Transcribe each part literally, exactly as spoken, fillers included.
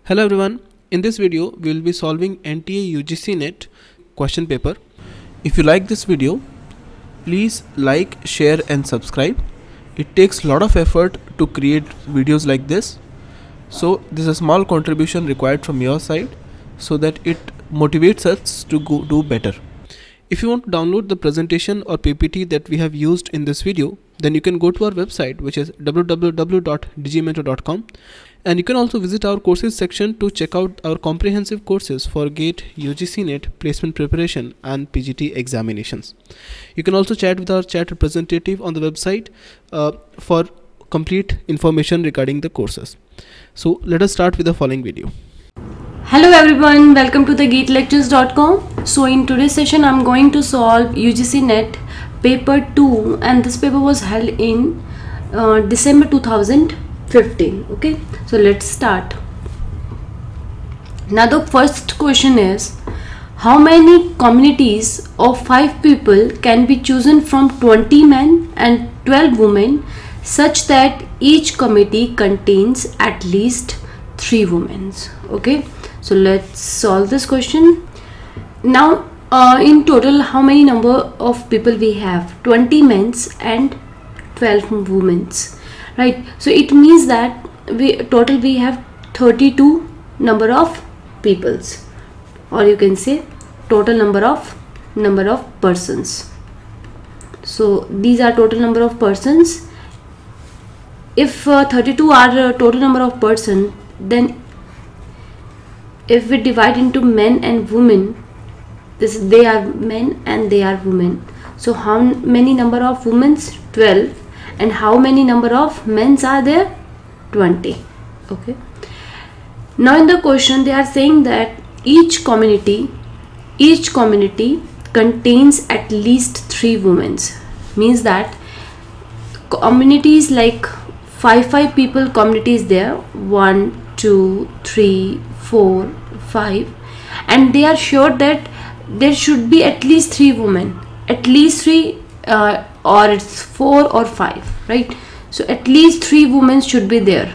Hello everyone, in this video we will be solving N T A U G C Net question paper. If you like this video, please like, share and subscribe. It takes a lot of effort to create videos like this, so this is a small contribution required from your side so that it motivates us to go do better. If you want to download the presentation or P P T that we have used in this video, then you can go to our website, which is w w w dot digimentor dot com, and you can also visit our courses section to check out our comprehensive courses for GATE, U G C Net, placement preparation and P G T examinations. You can also chat with our chat representative on the website uh, for complete information regarding the courses. So let us start with the following video. Hello everyone, welcome to the gate lectures dot com. So in today's session I'm going to solve U G C Net paper two, and this paper was held in uh, December two thousand fifteen. Okay, so let's start. Now the first question is, how many communities of five people can be chosen from twenty men and twelve women such that each committee contains at least three women? Okay, so let's solve this question. Now uh, in total, how many number of people we have? twenty men and twelve women, right? So it means that we total we have thirty-two number of peoples, or you can say total number of number of persons. So these are total number of persons. If uh, thirty-two are uh, total number of person, then if we divide into men and women, this they are men and they are women. So how many number of women? twelve. And how many number of men are there? twenty. Okay, now in the question they are saying that each community each community contains at least three women. Means that communities like five five people community is there, one two three four five, and they are sure that there should be at least three women, at least three, uh, or it's four or five, right? So at least three women should be there.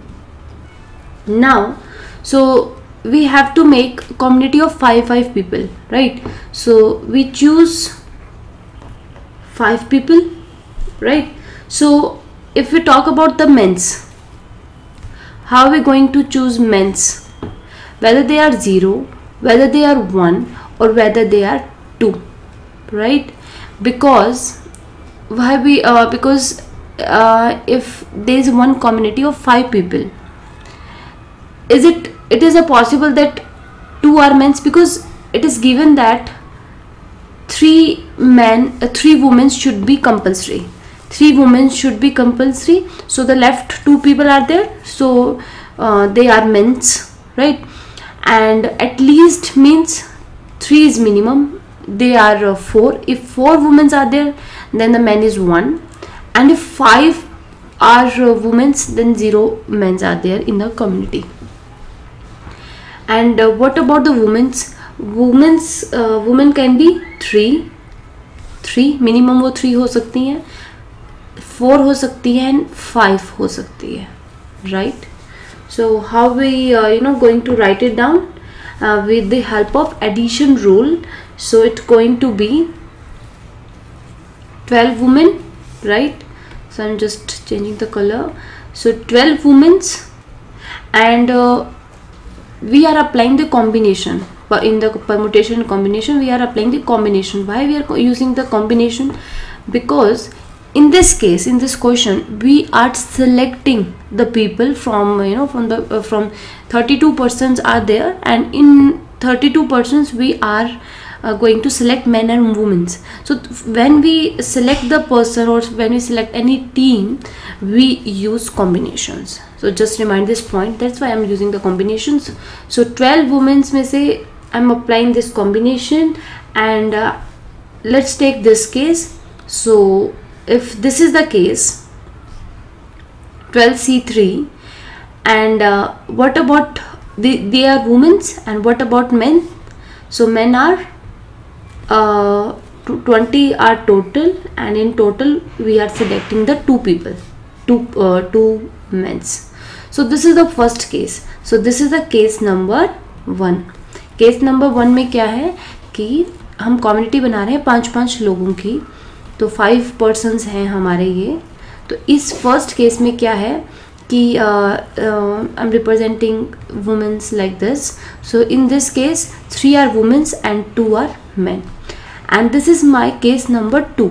Now so we have to make community of five five people, right? So we choose five people, right? So if we talk about the men's, how are we going to choose men's? Whether they are zero, whether they are one, or whether they are two, right? Because why we uh, because uh, if there is one community of five people, is it it is a possible that two are men's, because it is given that three men uh, three women should be compulsory. Three women should be compulsory. So the left two people are there, so uh, they are men's, right? And at least means three is minimum. They are uh, four. If four women are there, then the man is one, and if five are uh, women, then zero men are there in the community. And uh, what about the women's? Women's uh, women can be three. Three minimum वो three हो सकती हैं, four हो सकती है, and five हो सकती है, right? So how we uh, you know going to write it down? Uh, with the help of addition rule. So it's going to be twelve women, right? So I'm just changing the color. So twelve women, and uh, we are applying the combination. But in the permutation combination, we are applying the combination. Why we are using the combination? Because in this case, in this question, we are selecting the people from you know from the uh, from thirty-two persons are there, and in thirty-two persons we are uh, going to select men and women. So when we select the person, or when we select any team, we use combinations. So just remind this point. That's why I'm using the combinations. So twelve women may say I'm applying this combination, and uh, let's take this case. So if this is the case, twelve C three, and uh, what about the, they are women, and what about men? So men are uh, twenty are total, and in total we are selecting the two people, two uh, two men's. So this is the first case. So this is the case number one. Case number one में क्या है कि हम community बना रहे हैं पांच पांच लोगों की, तो फाइव पर्सन्स हैं हमारे ये. तो इस फर्स्ट केस में क्या है कि I am representing womens like this. So in this case three are womens and two are men, and this is my case number two.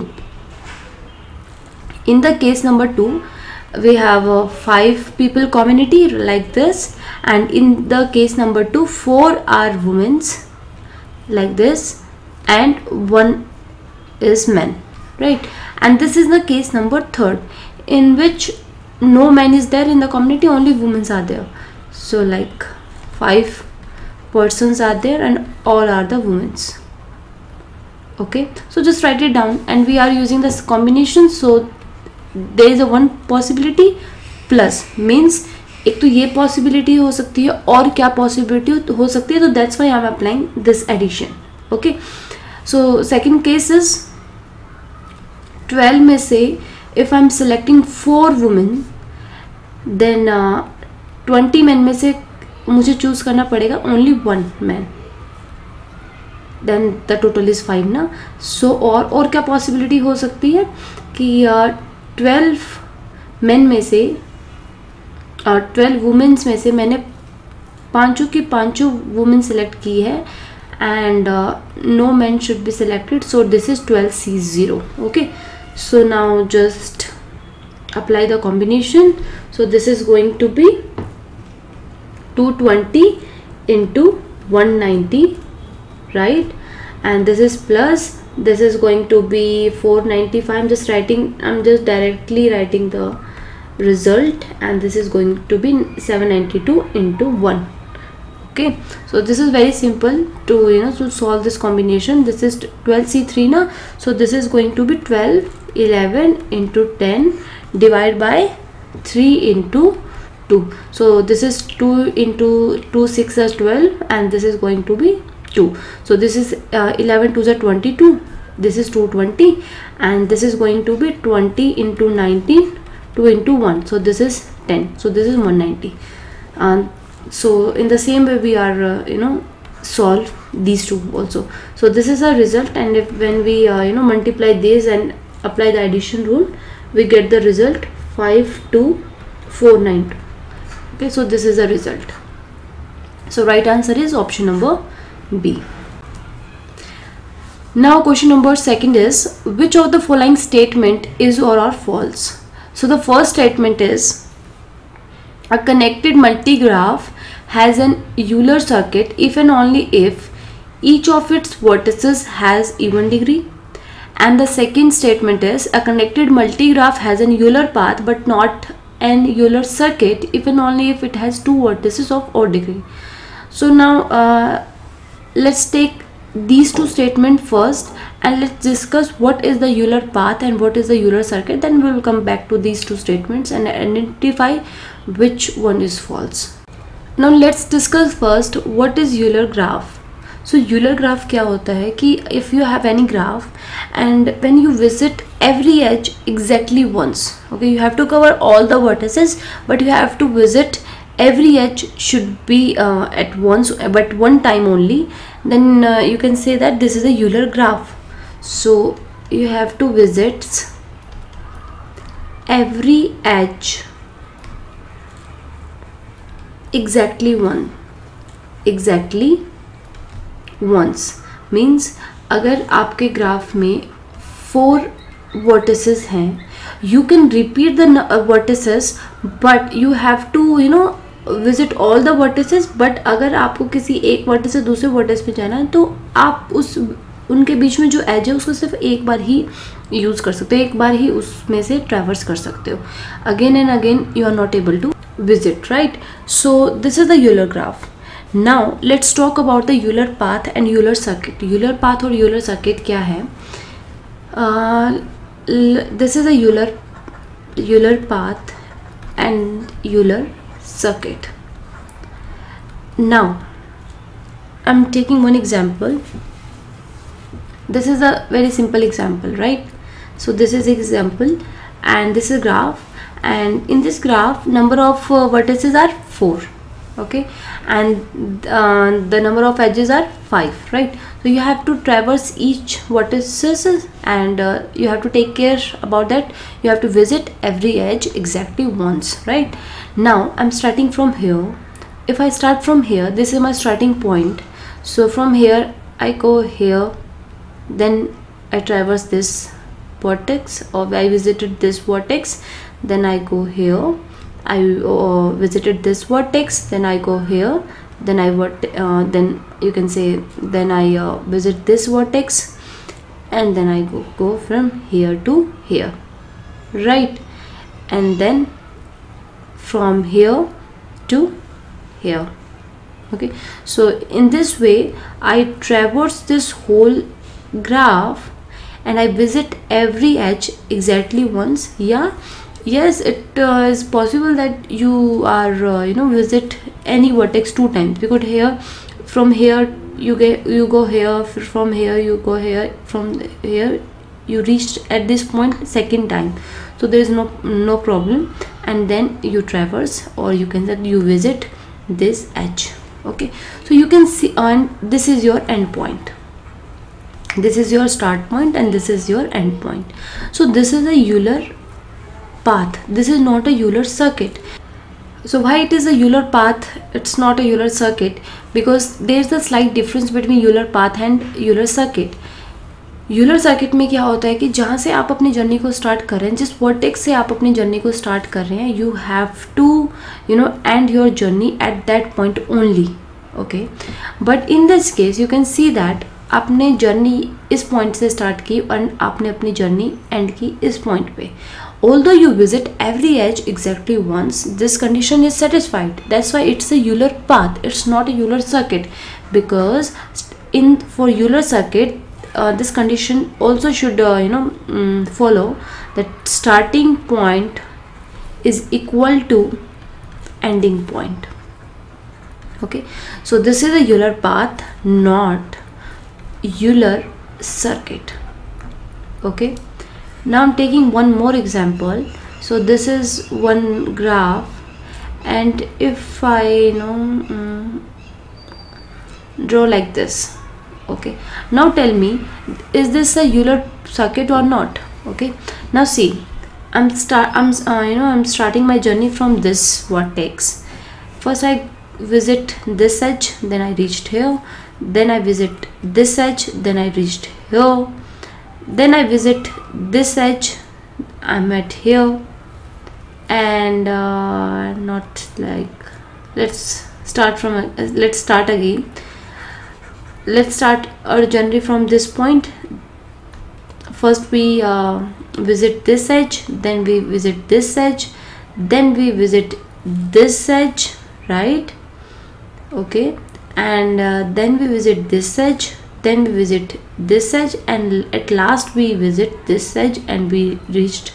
In the case number two we have a five people community like this, and in the case number two four are women's like this and one is men, right? And this is the case number third, in which no man is there in the community, only women are there. So like five persons are there and all are the women's. Okay, so just write it down, and we are using this combination. So there is a one possibility plus means एक तो ये possibility हो सकती है और क्या possibility हो सकती है, तो that's why I am applying this addition. Okay, so second case is twelve में से if I am selecting four women, then uh, twenty men में से मुझे choose करना पड़ेगा only one man. Then the total is five ना. So और और क्या possibility हो सकती है कि ट्वेल्व uh, men में से और uh, ट्वेल्व वुमेन्स में से मैंने पांचों की पांचों वुमेन सेलेक्ट की है, and uh, no men should be selected. So this is twelve C zero. Okay, so now just apply the combination. So this is going to be two twenty into one ninety, right? And this is plus, this is going to be four ninety-five. I'm just writing, I'm just directly writing the result, and this is going to be seven ninety-two into one. Okay, so this is very simple to, you know, to solve this combination. This is twelve C three na, so this is going to be twelve, eleven into ten divided by three into two. So this is two into two, six is twelve, and this is going to be two. So this is uh, eleven twos are twenty-two, this is two twenty, and this is going to be twenty into nineteen, two into one, so this is ten. So this is one ninety. And so in the same way we are uh, you know solve these two also. So this is our result, and if when we uh, you know multiply this and apply the addition rule, we get the result five two four nine two. Okay, so this is the result. So right answer is option number B. Now question number second is, which of the following statement is or are false? So the first statement is, a connected multigraph has an Euler circuit if and only if each of its vertices has even degree. And the second statement is, a connected multigraph has an Euler path but not an Euler circuit if and only if it has two vertices of odd degree. So now uh, let's take these two statements first, and let's discuss what is the Euler path and what is the Euler circuit. Then we will come back to these two statements and identify which one is false. Now let's discuss first what is Euler graph. So Euler graph क्या होता है कि if you have any graph and when you visit every edge exactly once, okay, you have to cover all the vertices, but you have to visit every edge should be uh, at once, but one time only, then uh, you can say that this is a Euler graph. So you have to visit every edge exactly one exactly once means अगर आपके graph में four vertices हैं, you can repeat the vertices, but you have to you know visit all the vertices. but अगर आपको किसी एक vertices से दूसरे वर्टिस पे जाना है, तो आप उस उनके बीच में जो एज है उसको सिर्फ एक बार ही यूज़ कर सकते हो, एक बार ही उसमें से ट्रैवर्स कर सकते हो. Again and again you are not able to visit, right? So this is the Euler graph. Now let's talk about the Euler path and Euler circuit. Euler path और Euler circuit क्या है? uh, this is a Euler Euler path and Euler circuit. Now I'm taking one example. This is a very simple example, right? So this is example and this is graph, and in this graph number of uh, vertices are four, okay, and uh, the number of edges are five, right? So you have to traverse each vertices, and uh, you have to take care about that. You have to visit every edge exactly once, right? Now I'm starting from here. If I start from here, this is my starting point. So from here I go here, then I traverse this vertex, or I visited this vertex, then I go here, I uh, visited this vertex, then I go here, then I uh, then you can say then I uh, visit this vertex, and then I go, go from here to here, right? And then from here to here, okay. So in this way I traverse this whole graph and I visit every edge exactly once. Yeah, yes, it uh, is possible that you are uh, you know visit any vertex two times, because here from here you get you go here, from here you go here, from here you reached at this point second time, so there is no no problem, and then you traverse, or you can say you visit this edge, okay. So you can see, and this is your end point, this is your start point, and this is your end point. So this is a Euler path, this is not a Euler circuit. So why it is a Euler path, it's not a Euler circuit? Because there is a slight difference between Euler path and Euler circuit. Euler circuit में क्या होता है कि जहाँ से आप अपनी journey को स्टार्ट कर रहे हैं, जिस वर्टेक्स से आप अपनी जर्नी को स्टार्ट कर रहे हैं, you have to you know end your journey at that point only, okay. But in this case you can see that आपने जर्नी इस पॉइंट से स्टार्ट की और आपने अपनी जर्नी एंड की इस पॉइंट पे. Although you visit every edge exactly once, this condition is satisfied. That's why it's a Euler path. It's not a Euler circuit, because in for Euler circuit, uh, this condition also should uh, you know um, follow that starting point is equal to ending point. Okay, so this is a Euler path, not Euler circuit. Okay. Now I'm taking one more example. So this is one graph, and if I you know um, draw like this, okay. Now tell me, is this a Euler circuit or not? Okay. Now see, I'm start I'm uh, you know I'm starting my journey from this vertex. First I visit this edge, then I reached here, then I visit this edge, then I reached here, then I visit this edge, I'm at here, and uh, not like let's start from uh, let's start again let's start our journey from this point. First we uh, visit this edge, then we visit this edge, then we visit this edge, right? Okay, and uh, then we visit this edge, then we visit this edge, and at last we visit this edge, and we reached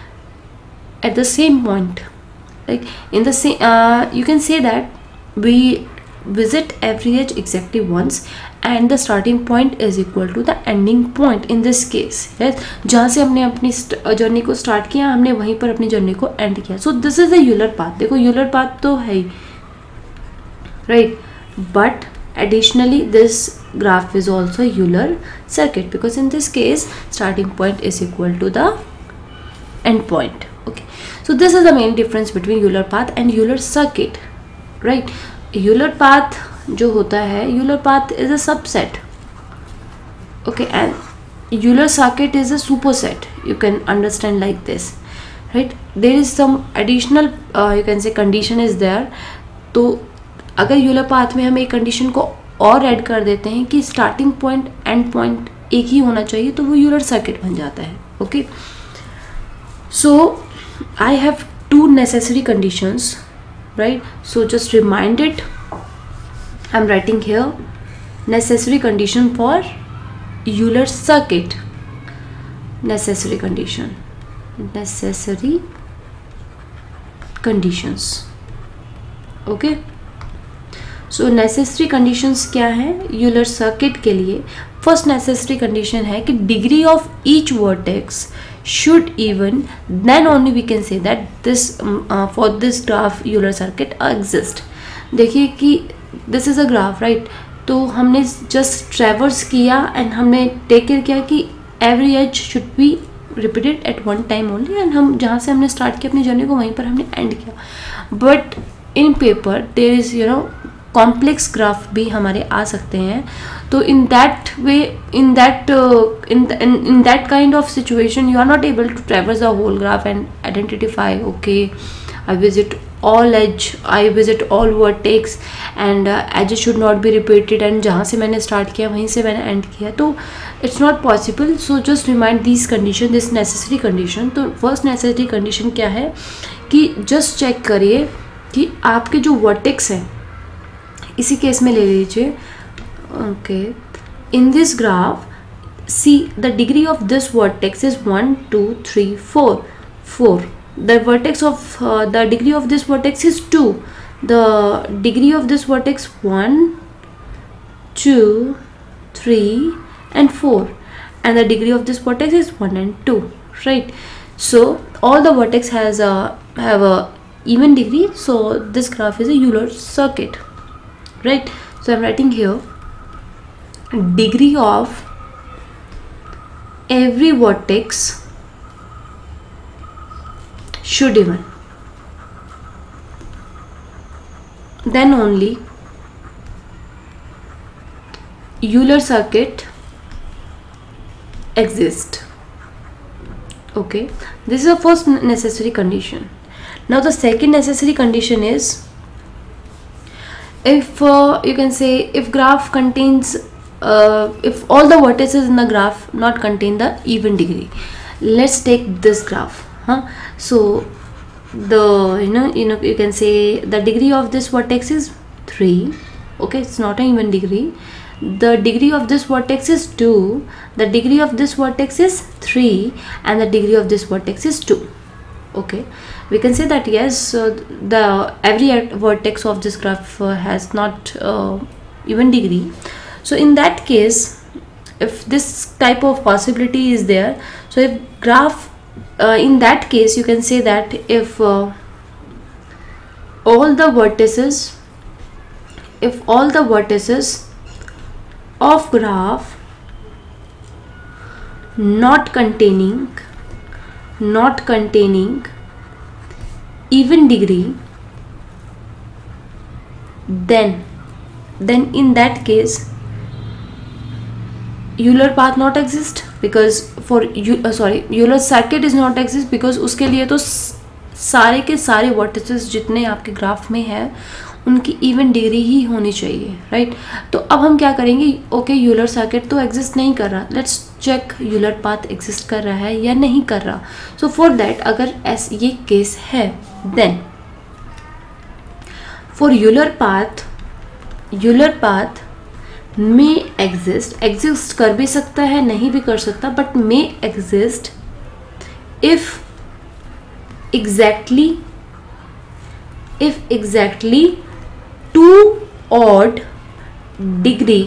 at the same point. Like in the same uh, you can say that we visit every edge exactly once, and the starting point is equal to the ending point in this case. Yes, जहाँ से हमने अपनी journey को start किया, हमने वहीं पर अपनी जर्नी को एंड किया. So this is a Euler path. देखो यूलर पाथ तो है ही, right, but additionally this graph is also Euler circuit, because in this case starting point is equal to the end point. Okay, so this is the main difference between Euler path and Euler circuit, right? Euler path जो होता है, Euler path is a subset, okay, and Euler circuit is a superset. You can understand like this, right? There is some additional uh, you can say condition is there. तो अगर Euler path में हम एक condition को और add कर देते हैं कि स्टार्टिंग पॉइंट एंड पॉइंट एक ही होना चाहिए, तो वो यूलर सर्किट बन जाता है. Okay, so I have two necessary conditions, right? So just remind it, I am writing here necessary condition for Euler circuit. Necessary condition, necessary conditions. Okay, so necessary conditions क्या है Euler circuit के लिए? First necessary condition है कि degree of each vertex should even, then only we can say that this um, uh, for this graph Euler circuit exist. देखिए कि this is a graph, right? तो हमने just traverse किया and हमने take care किया कि every edge should be repeated at one time only, and हम जहाँ से हमने start किया अपनी जर्नी को वहीं पर हमने end किया. But in paper there is, you know, complex graph भी हमारे आ सकते हैं. तो in that way, in that in in that kind of situation you are not able to traverse the whole graph and identify, okay I visit all edge, I visit all vertex and uh, edges should not be repeated, and जहाँ से मैंने start किया वहीं से मैंने end किया. तो it's not possible. So just remind these condition, this necessary condition. तो first necessary condition क्या है कि just check करिए कि आपके जो vertex हैं, इसी केस में ले लीजिए, okay, in this graph see the degree of this vertex is one two three four four the vertex of the degree of this vertex is two, the degree of this vertex one two three and four, and the degree of this vertex is one and two, right? So all the vertex has have a even degree, so this graph is a Euler circuit, right? So I'm writing here degree of every vertex should even, then only Euler circuit exist. Okay, this is the first necessary condition. Now the second necessary condition is, if uh, you can say if graph contains uh, if all the vertices in the graph not contain the even degree. Let's take this graph, huh? So the you know you know you can say the degree of this vertex is three, okay, it's not an even degree. The degree of this vertex is two, the degree of this vertex is three, and the degree of this vertex is two. Okay, we can say that yes, uh, the every vertex of this graph uh, has not uh, even degree. So in that case, if this type of possibility is there, so if graph uh, in that case you can say that if uh, all the vertices if all the vertices of graph not containing not containing even degree, then then in that case Euler path not exist, because for you uh, sorry Euler circuit is not exist, because उसके लिए तो सारे के सारे vertices जितने आपके graph में है उनकी इवन डिग्री ही होनी चाहिए, राइट? तो अब हम क्या करेंगे, ओके यूलर सर्किट तो एग्जिस्ट नहीं कर रहा, let's check Euler path exist कर रहा है या नहीं कर रहा. सो फॉर दैट अगर ऐस ये केस है, then for Euler path Euler path may exist exist कर भी सकता है, नहीं भी कर सकता, but may exist if exactly if exactly two odd degree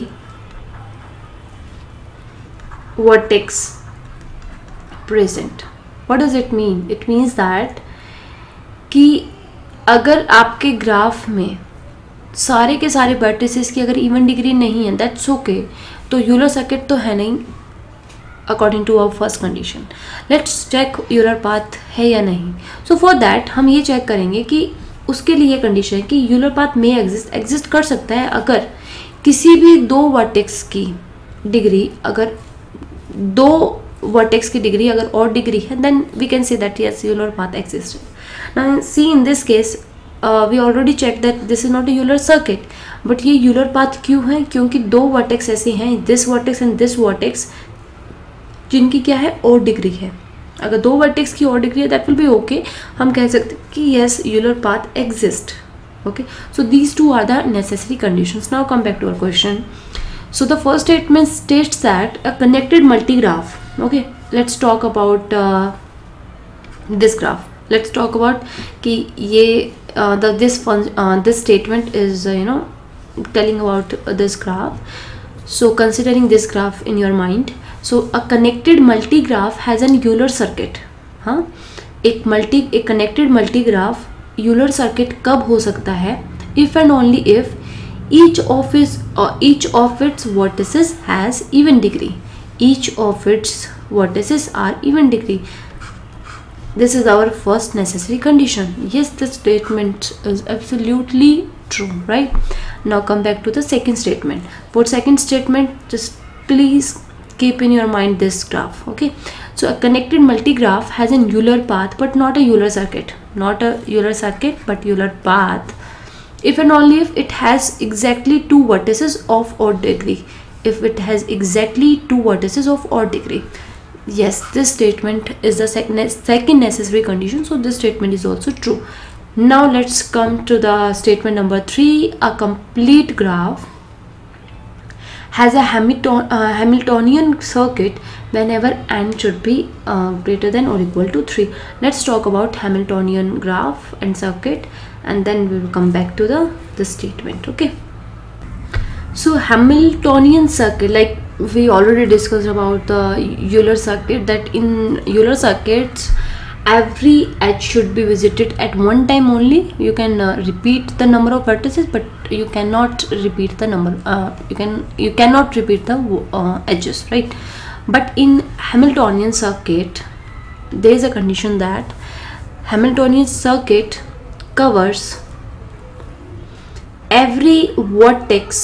vertex present. What does it mean? It means that कि अगर आपके ग्राफ में सारे के सारे वर्टिसेस की अगर इवन डिग्री नहीं है, दैट्स ओके, तो यूलर सर्किट तो है नहीं according to our first condition. Let's check Euler path है या नहीं. सो फॉर दैट हम ये चेक करेंगे कि उसके लिए कंडीशन है कि यूलर पाथ में एग्जिस्ट एग्जिस्ट कर सकता है अगर किसी भी दो वर्टेक्स की डिग्री, अगर दो वर्टेक्स की डिग्री अगर और डिग्री है, then we can say that yes Euler path exist. Now see in this case we already check that this is not a Euler circuit, but ये यूलर पाथ क्यों है? क्योंकि दो वर्टेक्स ऐसे हैं, this vertex and this vertex, जिनकी क्या है और डिग्री है. अगर दो वर्टेक्स की और डिग्री है दैट विल बी ओके, हम कह सकते हैं कि yes Euler path exist. Okay, so these two are the necessary conditions. Now come back to our question. So the first statement states that a connected multigraph. Okay, let's talk about this graph. Let's talk about कि ये the this this statement is you know telling about this graph. So considering this graph in your mind, So a connected multigraph has an Euler circuit. हाँ, एक multi एक connected मल्टीग्राफ Euler circuit कब हो सकता है? If and only if each of its uh, each of its vertices has even degree. Each of its vertices are even degree. This is our first necessary condition. Yes, this statement is absolutely true, right? Now come back to the second statement. For second statement, just please keep in your mind this graph. Okay, so a connected multigraph has an Euler path but not a Euler circuit. Not a Euler circuit but Euler path. If and only if it has exactly two vertices of odd degree. If it has exactly two vertices of odd degree. Yes, this statement is the sec second necessary condition. So this statement is also true. Now let's come to the statement number three. A complete graph has a Hamilton, uh, Hamiltonian circuit whenever n should be uh, greater than or equal to three. Let's talk about Hamiltonian graph and circuit, and then we will come back to the the statement. Okay, so Hamiltonian circuit, like we already discussed about the Euler circuit, that in Euler circuits every edge should be visited at one time only. You can uh, repeat the number of vertices, but you cannot repeat the number uh, you can you cannot repeat the uh, edges, right? But in Hamiltonian circuit there is a condition that Hamiltonian circuit covers every vertex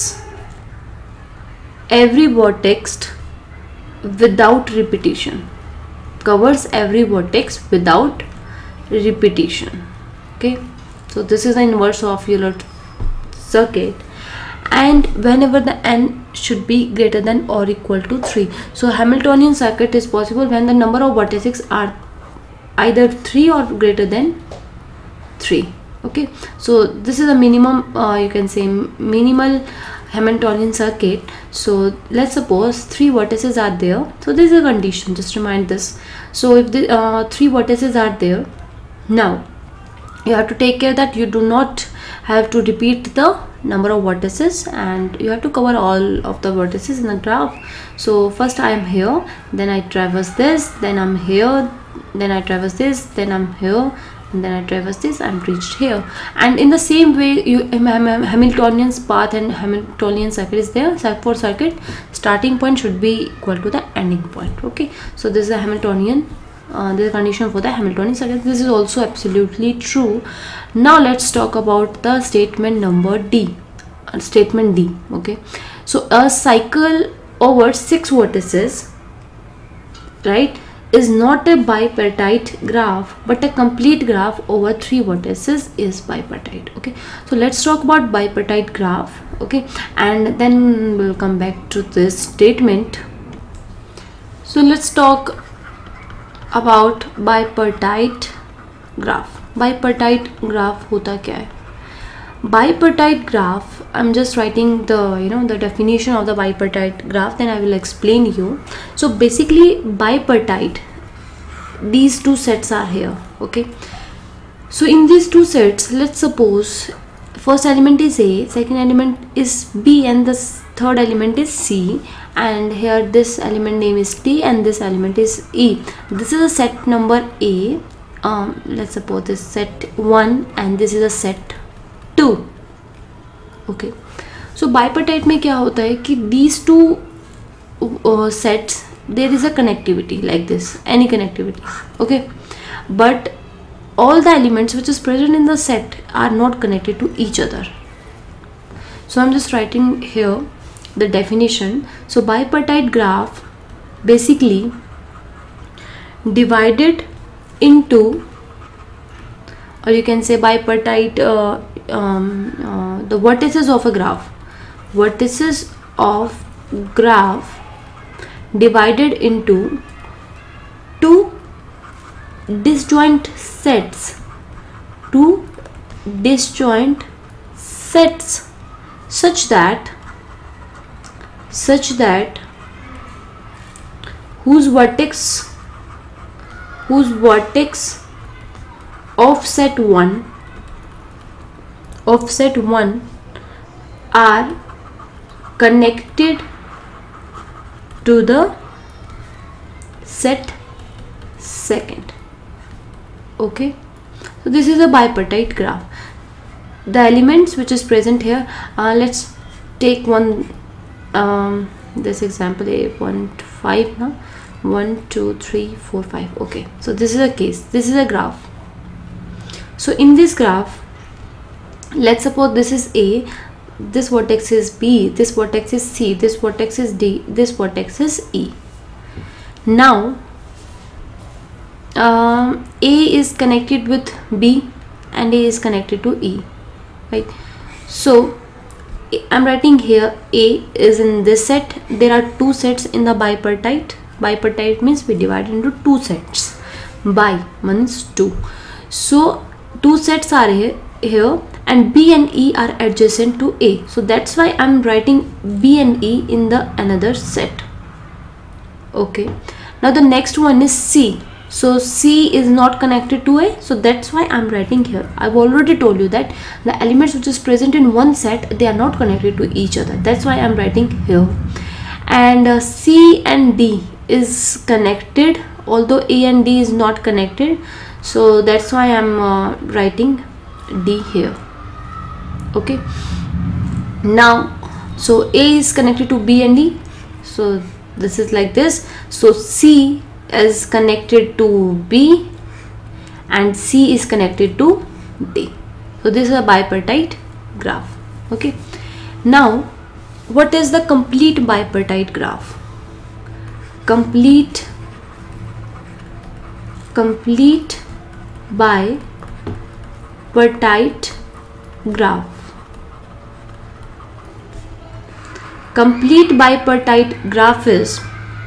every vertex without repetition. Covers every vertex without repetition. Okay, so this is the inverse of Euler circuit, and whenever the n should be greater than or equal to three. So Hamiltonian circuit is possible when the number of vertices are either three or greater than three. Okay, so this is a minimum uh, you can say minimal Hamiltonian circuit. So let's suppose three vertices are there. So this is a condition, just remind this. So if the uh, three vertices are there, now you have to take care that you do not have to repeat the number of vertices, and you have to cover all of the vertices in the graph. So first I am here, then I traverse this, then I'm here, then I traverse this, then I'm here, and then I traverse this, I'm reached here. And in the same way, you Hamiltonian's path and Hamiltonian circuit is there. For circuit, starting point should be equal to the ending point. Okay, so this is a Hamiltonian uh, this is a condition for the Hamiltonian circuit. This is also absolutely true. Now let's talk about the statement number D. Uh, statement D. Okay, so a cycle over six vertices, right, is not a bipartite graph, but a complete graph over three vertices is bipartite. Okay, so let's talk about bipartite graph. Okay, and then we'll come back to this statement. So let's talk about bipartite graph. Bipartite graph hota kya hai? Bipartite graph, I'm just writing the you know the definition of the bipartite graph, then I will explain you. So basically bipartite, these two sets are here. Okay, so in these two sets, let's suppose first element is A, second element is B, and the third element is C, and here this element name is T and this element is E. This is a set number A. Um, let's suppose this set one and this is a set two. Okay, so bipartite में क्या होता है कि these two uh, sets there is a connectivity like this, any connectivity. Okay, but all the elements which is present in the set are not connected to each other. So I'm just writing here the definition. So bipartite graph basically divided into, or you can say bipartite uh, um, uh, the vertices of a graph vertices of graph divided into two disjoint sets two disjoint sets such that such that whose vertex whose vertex of set one of set one are connected to the set second. Okay, so this is a bipartite graph. The elements which is present here, uh, let's take one um, this example A one to five now. one two three four five. Okay, so this is a case, this is a graph. So in this graph, let's suppose this is A, this vertex is B, this vertex is C, this vertex is D, this vertex is E. Now um, A is connected with B and A is connected to E, right? So I'm writing here A is in this set. There are two sets in the bipartite. Bipartite means we divide into two sets. Bi means two. So two sets are here, here and B and E are adjacent to A. So that's why I'm writing B and E in the another set. Okay. Now the next one is C. So C is not connected to A. So that's why I'm writing here. I've already told you that the elements which is present in one set, they are not connected to each other. That's why I'm writing here. And uh, C and D is connected, although A and D is not connected. So that's why I'm uh, writing D here. Okay. Now, so A is connected to B and D. So this is like this. So C is connected to B and C is connected to D. So this is a bipartite graph. Okay. Now, what is the complete bipartite graph? Complete complete bipartite graph. Complete bipartite graph is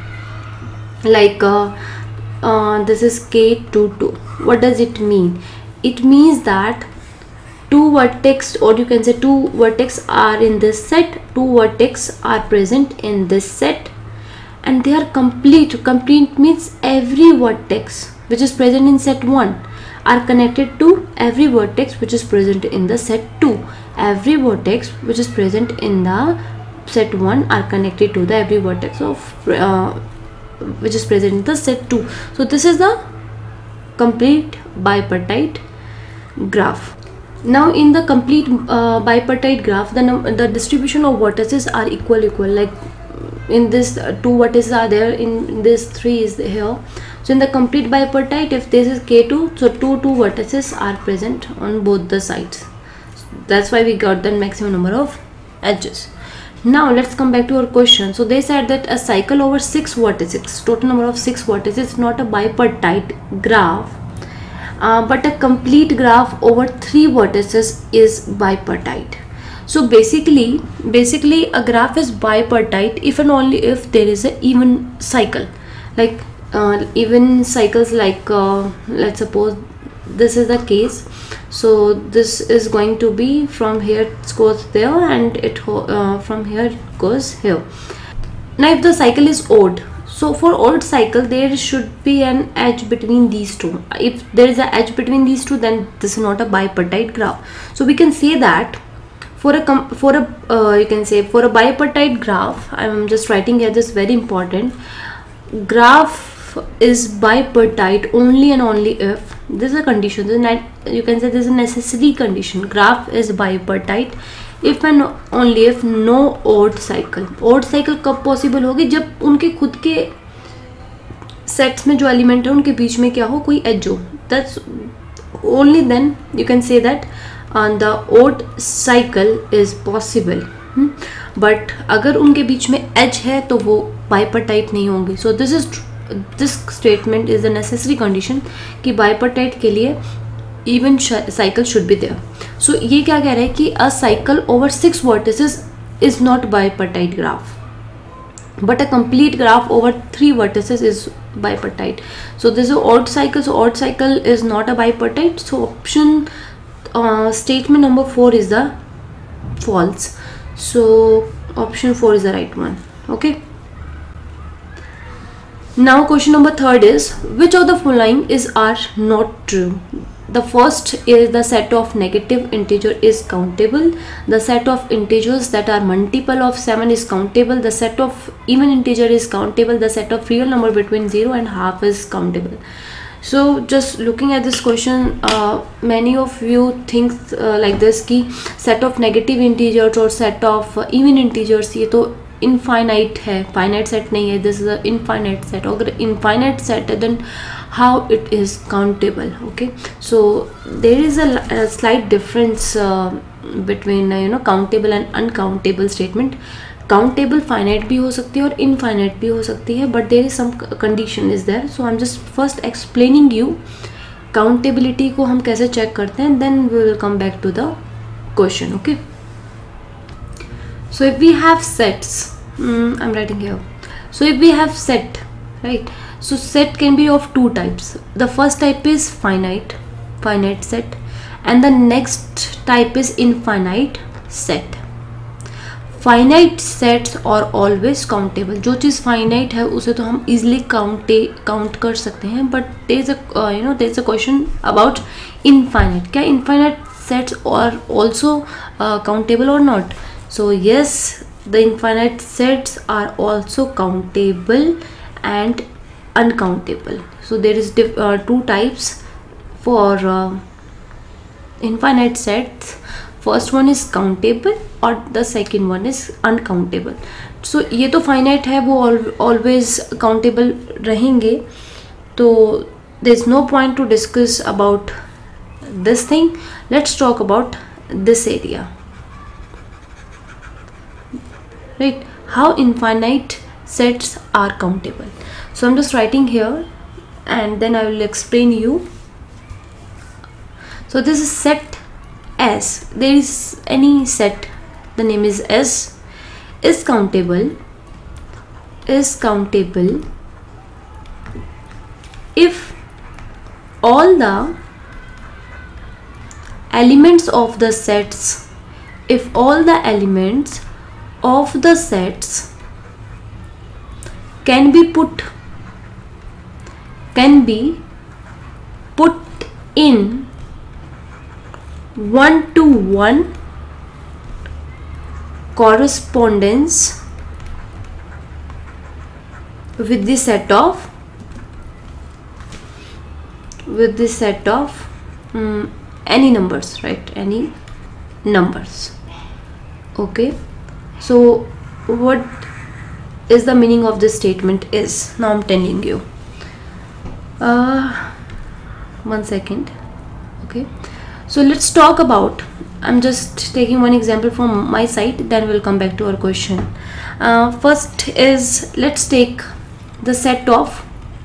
like uh, uh, this is K two two. What does it mean? It means that two vertex, or you can say two vertex are in this set, two vertex are present in this set, and they are complete. Complete means every vertex which is present in set one are connected to every vertex which is present in the set two. Every vertex which is present in the set one are connected to the every vertex of uh, which is present in the set two. So this is the complete bipartite graph. Now in the complete uh, bipartite graph, the the distribution of vertices are equal equal. Like in this uh, two vertices are there, in this three is here. So in the complete bipartite, if this is K two, so two two vertices are present on both the sides. That's why we got the maximum number of edges. Now let's come back to our question. So they said that a cycle over six vertices, total number of six vertices, is not a bipartite graph, uh, but a complete graph over three vertices is bipartite. So basically, basically a graph is bipartite if and only if there is an even cycle, like uh, even cycles, like uh, let's suppose this is the case. So this is going to be from here it goes there, and it uh, from here it goes here. Now if the cycle is odd, so for odd cycle there should be an edge between these two. If there is an edge between these two, then this is not a bipartite graph. So we can say that for a for a uh, you can say for a bipartite graph, I'm just writing here, this is very important, graph is bipartite only and only if this is a condition. This is not, you can say this is a necessary condition. Graph is bipartite if and only if no odd cycle. Odd cycle कब possible होगी? जब उनके खुद के sets में जो element है उनके बीच में क्या हो, कोई edge हो. That's only then you can say that uh, the odd cycle is possible. hmm? But अगर उनके बीच में edge है तो वो bipartite नहीं होंगी. So this is this statement is a necessary condition कि bipartite के लिए even cycle should be there. So ये क्या कह रहा है कि a cycle over six vertices is not bipartite graph, but a complete graph over three vertices is bipartite. So this is odd cycle. So odd cycle is not a bipartite. So option uh, statement number four is the false. So option four is the right one. Okay. Now question number third is, which of the following is are not true? The first is the set of negative integer is countable. The set of integers that are multiple of seven is countable. The set of even integer is countable. The set of real number between zero and half is countable. So just looking at this question, uh, many of you think uh, like this कि set of negative integers और set of uh, even integers ये तो infinite है, finite set नहीं है. This is a infinite set. अगर infinite set है then how it is countable? Okay, so there is a, a slight difference uh, between uh, you know countable and uncountable statement. Countable finite भी हो सकती है और infinite भी हो सकती है, but there is some condition is there. So I'm just first explaining you countability को हम कैसे check करते हैं, then we will come back to the question. Okay, so if we have sets, mm, I'm writing here. So if we have set, right? So set can be of two types. The first type is finite, finite set, and the next type is infinite set. Finite sets are always countable. जो चीज़ finite है उसे तो हम easily count count कर सकते हैं, but there is a uh, you know there is a question about infinite. क्या infinite sets are also uh, countable or not? So yes, the infinite sets are also countable and uncountable. So there is diff uh, two types for uh, infinite sets. First one is countable और the second one is uncountable. So ये तो finite है, वो always countable रहेंगे, तो there is no point to discuss about this thing. Let's talk about this area, right? How infinite sets are countable. So I'm just writing here and then I will explain you. So this is set S. There is any set, the name is S, is countable, is countable if all the elements of the sets, if all the elements of the sets can be put can be put in one to one correspondence with the set of with the set of um, any numbers, right? Any numbers. Okay, so what is the meaning of this statement is, now I'm telling you. Uh, one second. Okay, so let's talk about, I'm just taking one example from my side, then we'll come back to our question. Uh, first is, let's take the set of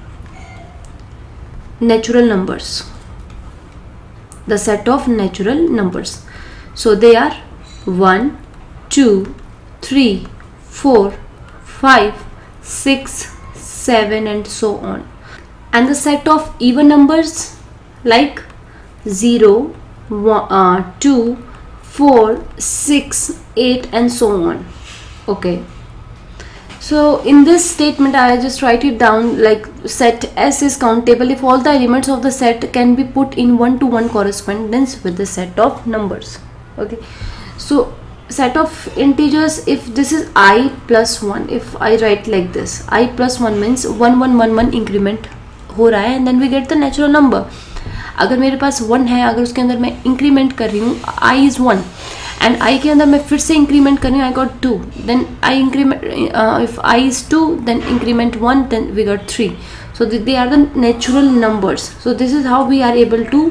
natural numbers, the set of natural numbers. So they are one, two, three, four, five, six, seven and so on. And the set of even numbers like zero, one, uh, two, four, six, eight and so on. Okay, so in this statement I just write it down like set S is countable if all the elements of the set can be put in one to one correspondence with the set of numbers. Okay, so set of integers, if this is I plus one, if I write like this, I plus one means one one one one increment हो रहा है and then we get the natural number. अगर मेरे पास one है, अगर उसके अंदर मैं इंक्रीमेंट कर रही हूँ, I is one and I के अंदर मैं फिर से इंक्रीमेंट कर रही हूँ, I got two, then I increment uh, if I is two then increment one, then we got three. So they are the natural numbers. So this is how we are able to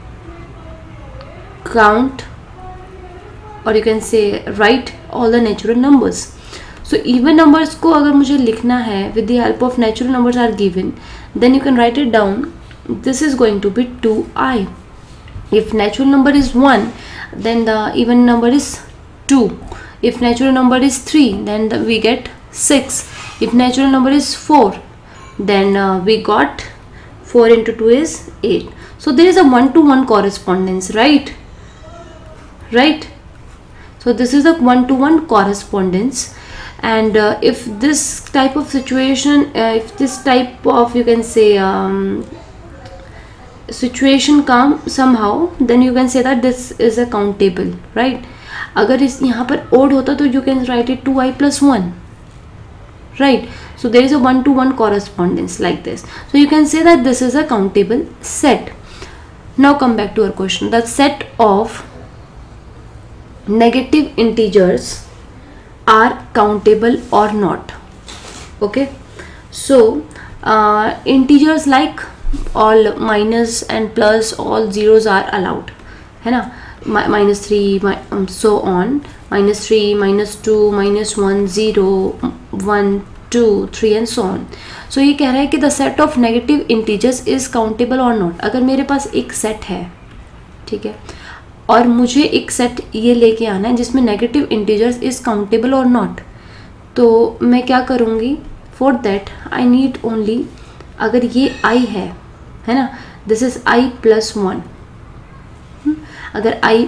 count, or you can say write all the natural numbers. So even numbers को अगर मुझे लिखना है with the help of natural numbers are given, then you can write it down. This is going to be two I. If natural number is one, then the even number is two. If natural number is three, then the, we get six. If natural number is four, then uh, we got four into two is eight. So there is a one to one correspondence, right? Right? So this is a one to one correspondence. And uh, if this type of situation, uh, if this type of, you can say um, situation come somehow, then you can say that this is a countable, right? अगर इस यहाँ पर odd होता तो you can write it two i plus one, right? So there is a one to one correspondence like this. So you can say that this is a countable set. Now come back to our question. The set of negative integers are countable or not? Okay, so uh, integers like all minus and plus, all zeros are allowed, है ना? Minus three, um, so on, minus three, minus two, minus one, zero, one, two, three and so on. So ये कह रहा है कि the set of negative integers is countable or not. अगर मेरे पास एक set है, ठीक है, और मुझे एक set ये लेके आना है जिसमें negative integers is countable or not, तो मैं क्या करूँगी? For that I need only, अगर ये i है, है ना, this is i plus one. अगर i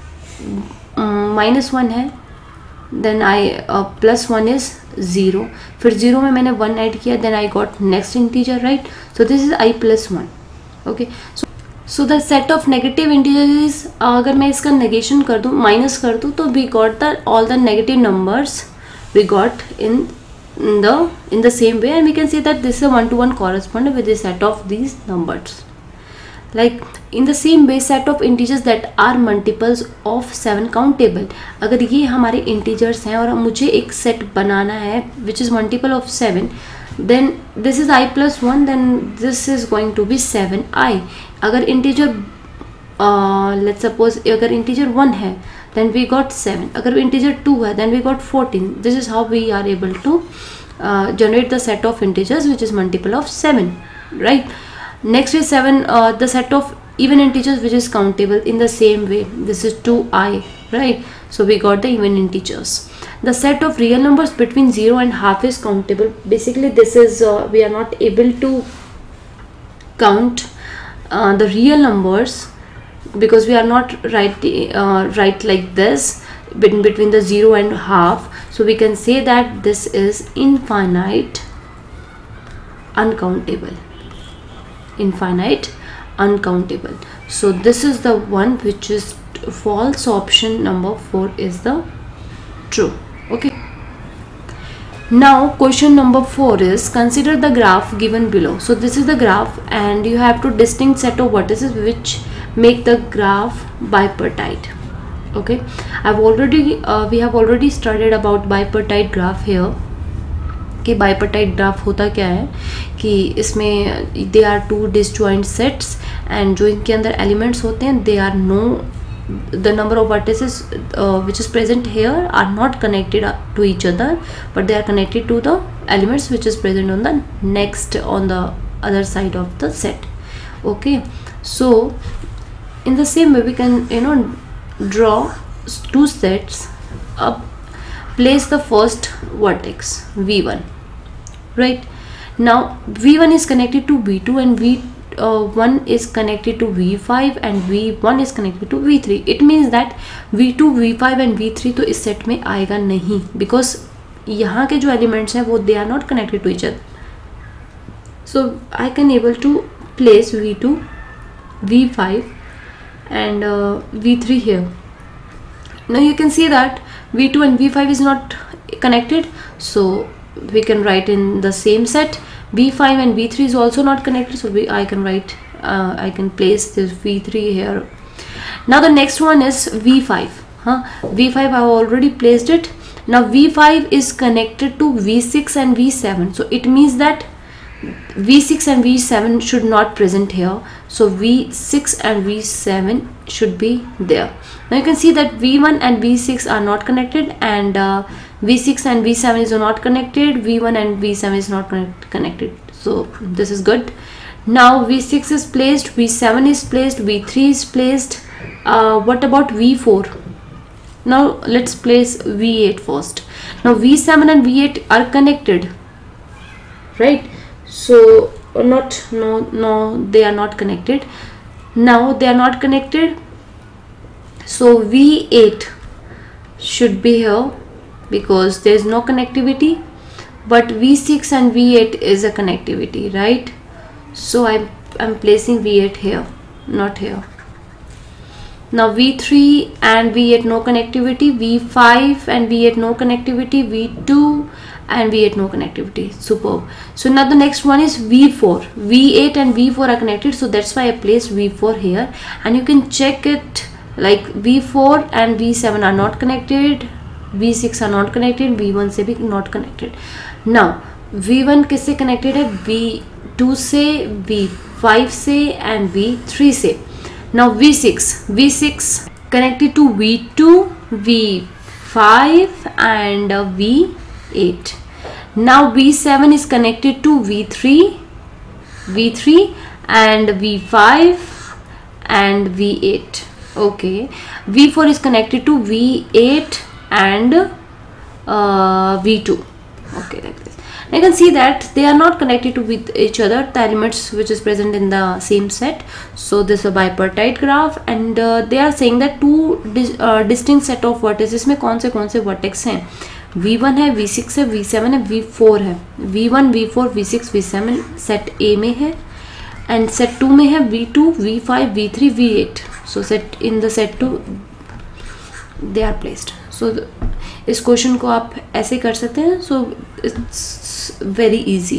माइनस वन है, देन i plus one is zero, फिर ज़ीरो में मैंने वन ऐड किया, then I got next integer, right? So this is i plus one. Okay, so so the set of negative integer is, अगर मैं इसका negation कर दूँ, माइनस कर दूँ, तो we got the all the negative numbers we got in the in the same way, and we can say that this is a one to one correspondent with the set of these numbers. Like in the same way, set of integers that are multiples of seven countable. अगर ये हमारे integers हैं और मुझे एक set बनाना है which is multiple of seven, then this is i plus one, then this is going to be seven i. अगर integer uh, let's suppose अगर integer one है, then we got seven. अगर integer two है, then we got fourteen. This is how we are able to uh, generate the set of integers which is multiple of seven, right? Next is seven, uh, the set of even integers which is countable in the same way. This is two i, right? So we got the even integers. The set of real numbers between zero and half is countable. Basically this is uh, we are not able to count uh, the real numbers because we are not right uh, right like this between between the zero and half. So we can say that this is infinite uncountable. Infinite uncountable. So this is the one which is false. Option number four is the true. Okay, now question number four is, consider the graph given below. So this is the graph and you have to distinct set of vertices which make the graph bipartite. Okay, I've already uh, we have already studied about bipartite graph here. कि bipartite graph होता क्या है कि इसमें they are two disjoint sets and जो इनके अंदर elements होते हैं they are no the number of vertices which is present here are not connected to each other but they are connected to the elements which is present on the next on the other side of the set. Okay, so in the same way we can you know draw two sets up. Place the first vertex v one, right? Now v one is connected to v two and v one is connected to v five and v one is connected to v three. It means that v two, v five and v three तो इस set में आएगा नहीं because यहाँ के जो elements हैं वो they are not connected to each other. So I can able to place v two, v five and uh, v three here. Now you can see that v two and v five is not connected, so we can write in the same set. v five and v three is also not connected, so we, I can write uh, I can place this v three here. Now the next one is v five. Huh? v five I have already placed it. Now v five is connected to v six and v seven, so it means that v six and v seven should not present here, so v six and v seven should be there. Now you can see that v one and v six are not connected and uh, v six and v seven is not connected, v one and v seven is not connect connected, so this is good. Now v six is placed, v seven is placed, v three is placed. Uh, what about v four? Now let's place v eight first. Now v seven and v eight are connected, right? So not no no they are not connected. Now they are not connected, so v eight should be here because there is no connectivity, but v six and v eight is a connectivity, right? So I'm, I'm placing v eight here. not here. Now V three and V eight no connectivity, V five and V eight no connectivity, V two and V eight no connectivity. Superb. So now the next one is V four. V eight and V four are connected, so that's why I placed V four here, and you can check it like V four and V seven are not connected, V six are not connected, V one से भी not connected. Now V one किससे connected है? V two से, V five से and V three से. Now V six, V six connected to V two, V five and uh, V eight. Now V seven is connected to V three, V three and V five and V eight. Okay, V four is connected to V eight and uh, V two. Okay, like this. You can see that they are not connected to with each other, the elements which is present in the same set. So this is a bipartite graph, and uh, they are saying that two dis, uh, distinct set of vertices में कौन से कौन से vertex हैं. V one है, V six है, V seven है, V four है. V one, V four, V six, V seven set A में है, and set two में है V two, V five, V three, V eight. So set in the set two they are placed. So the, इस question को आप ऐसे कर सकते हैं. So it's very easy.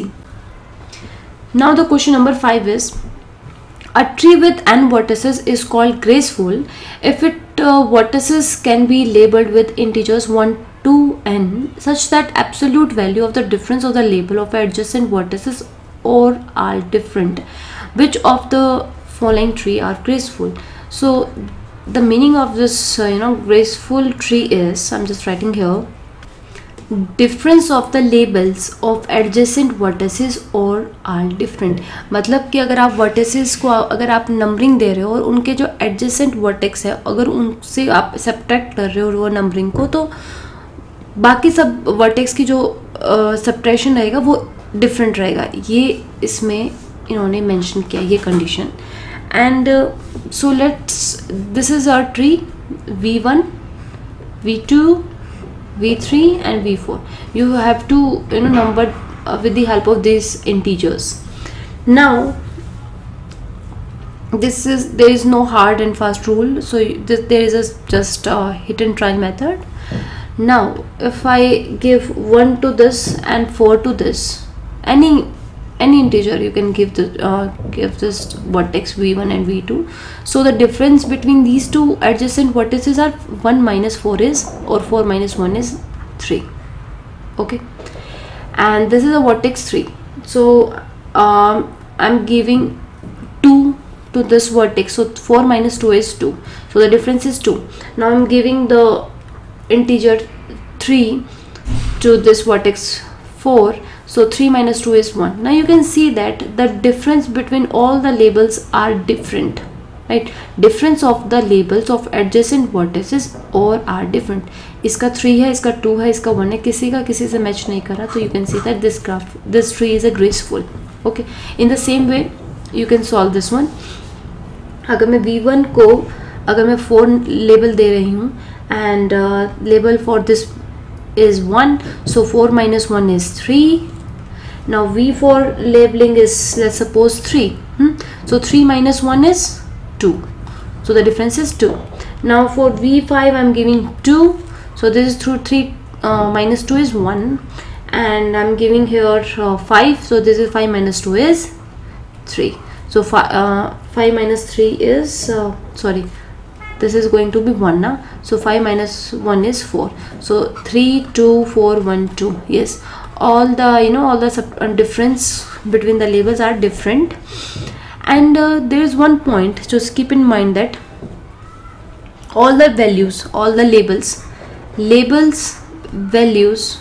Now the question number five is, a tree with n vertices is called graceful if its uh, vertices can be labeled with integers one to n such that absolute value of the difference of the label of adjacent vertices or are different. Which of the following tree are graceful? So the meaning of this uh, you know graceful tree is, I'm just writing here, difference of the labels of adjacent vertices or are different. मतलब कि अगर आप vertices को अगर आप numbering दे रहे हो और उनके जो adjacent vertex है अगर उनसे आप subtract कर रहे हो वो numbering को, तो बाकी सब vertex की जो uh, subtraction रहेगा वो different रहेगा. ये इसमें इन्होंने mention किया ये condition. And uh, so let's, this is our tree V one, V two, V three and V four. You have to you know number uh, with the help of these integers. Now this is, there is no hard and fast rule, so this, there is a just a hit and try method. Now if I give one to this and four to this, any any integer you can give the uh, give this vertex V one and V two. So the difference between these two adjacent vertices are one minus four is, or four minus one is three. Okay, and this is a vertex three. So um, I'm giving two to this vertex, so four minus two is two, so the difference is two. Now I'm giving the integer three to this vertex four, so three minus two is one. Now you can see that the difference between all the labels are different, right? Difference of the labels of adjacent vertices or are different. इसका three है, इसका two है, इसका one है, किसी का किसी से मैच नहीं करा, तो you can see that this graph, this tree is a graceful. Okay, in the same way you can solve this one. अगर मैं V one को अगर मैं four label दे रही हूँ and uh, label for this is one, so four minus one is three. Now V four labeling is, let's suppose three, hmm? So three minus one is two, so the difference is two. Now for V five I'm giving two, so this is through three uh, minus two is one, and I'm giving here uh, five, so this is five minus two is three. So fi uh, five minus three is uh, sorry, this is going to be one now, so five minus one is four, so three, two, four, one, two. Yes, all the you know all the sub uh, difference between the labels are different. And uh, there is one point, just keep in mind that all the values, all the labels labels values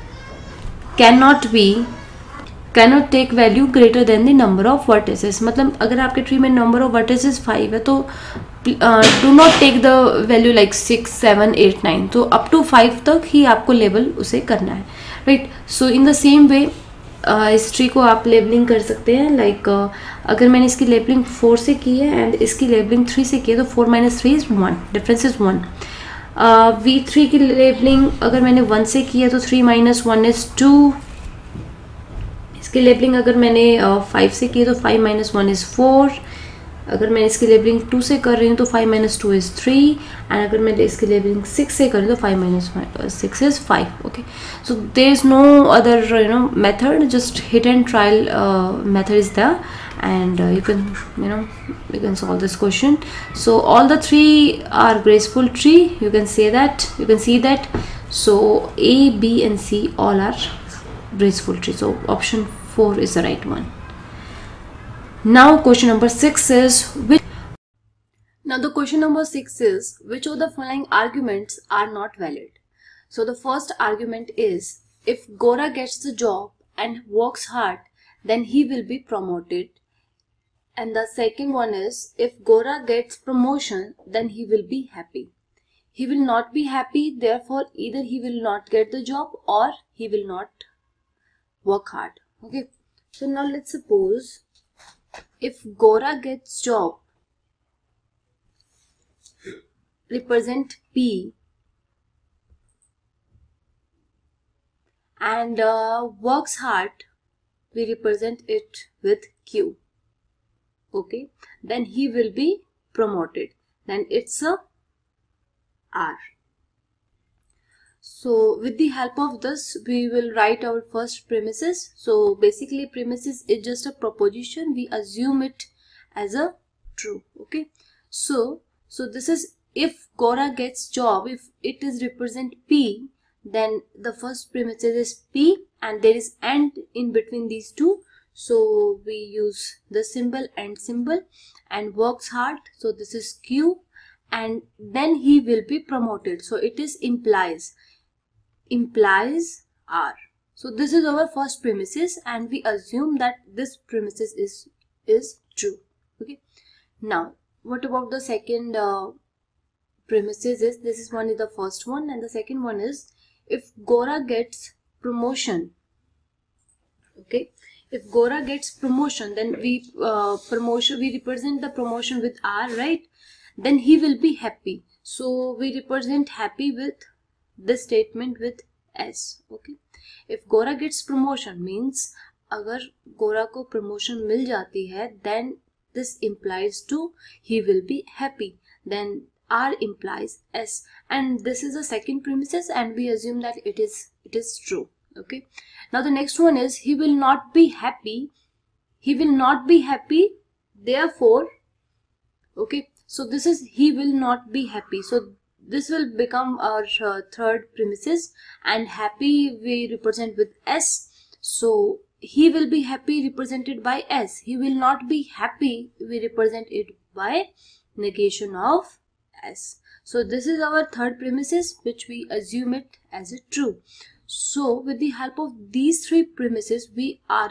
cannot be cannot take value greater than the number of vertices. मतलब अगर आपके tree में number of vertices five है तो uh, do not take the value like six, seven, eight, nine. तो up to five तक ही आपको label उसे करना है, right? So in the same way uh, इस ट्री को आप लेबलिंग कर सकते हैं. like uh, अगर मैंने इसकी लेबलिंग four से की है एंड इसकी लेबलिंग three से की है तो four minus three is one, difference is one. uh, V three की लेबलिंग अगर मैंने one से की है तो three minus one is two. इसकी लेबलिंग अगर मैंने uh, five से की है तो five minus one is four. अगर मैं इसकी लेबलिंग टू से कर रही हूँ तो five minus two is three, and अगर मैं इसकी लेबलिंग सिक्स से कर रही हूँ तो five minus six is five. Okay, so there is no other you know method, just hit and trial uh, method is there, and uh, you can you know you can solve this question. So all the three are graceful tree, you can say that, you can see that. So A, B and C all are graceful tree, so option four is the right one. Now question number six is which now the question number six is which of the following arguments are not valid. So the first argument is, if Gora gets the job and works hard, then he will be promoted. And the second one is, if Gora gets promotion, then he will be happy. He will not be happy, therefore either he will not get the job or he will not work hard. Okay, so now let's suppose if Gora gets job, represent P, and uh, works hard, we represent it with Q. Okay, then he will be promoted, then it's a R. So with the help of this we will write our first premises. So basically premises is just a proposition, we assume it as a true. Okay, so so this is if Gora gets job, if it is represent P, then the first premises is P and there is and in between these two, so we use the symbol and symbol, and works hard, so this is Q, and then he will be promoted, so it is implies implies R. So this is our first premises and we assume that this premises is is true. Okay, now what about the second uh, premises is, this is one is the first one, and the second one is, if Gora gets promotion. Okay, if Gora gets promotion, then we uh, promotion we represent the promotion with R, right? Then he will be happy, so we represent happy with this statement with S. Okay, if Gora gets promotion means अगर Gora को promotion मिल जाती है, then this implies to he will be happy, then R implies S, and this is the second premises and we assume that it is it is true. Okay, now the next one is, he will not be happy, he will not be happy, therefore, okay, so this is he will not be happy, so this will become our uh, third premises, and happy we represent with S, so he will be happy represented by S, he will not be happy we represent it by negation of S. So this is our third premises which we assume it as a true. So with the help of these three premises we are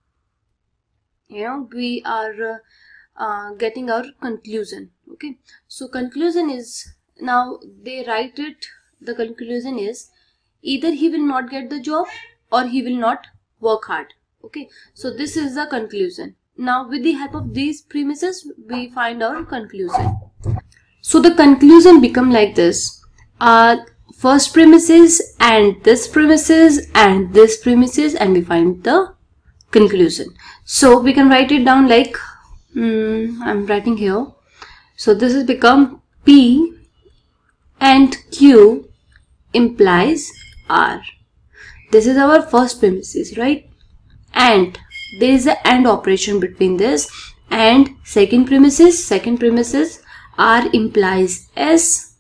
you know we are uh, uh, getting our conclusion. Okay, so conclusion is, now they write it, the conclusion is either he will not get the job or he will not work hard. Okay, so this is the conclusion. Now with the help of these premises we find our conclusion. So the conclusion become like this, uh, first premises and this premises and this premises, and we find the conclusion. So we can write it down like um, I'm writing here. So this has become P and Q implies R. This is our first premises, right? And there is an AND operation between this, and second premises, second premises R implies S,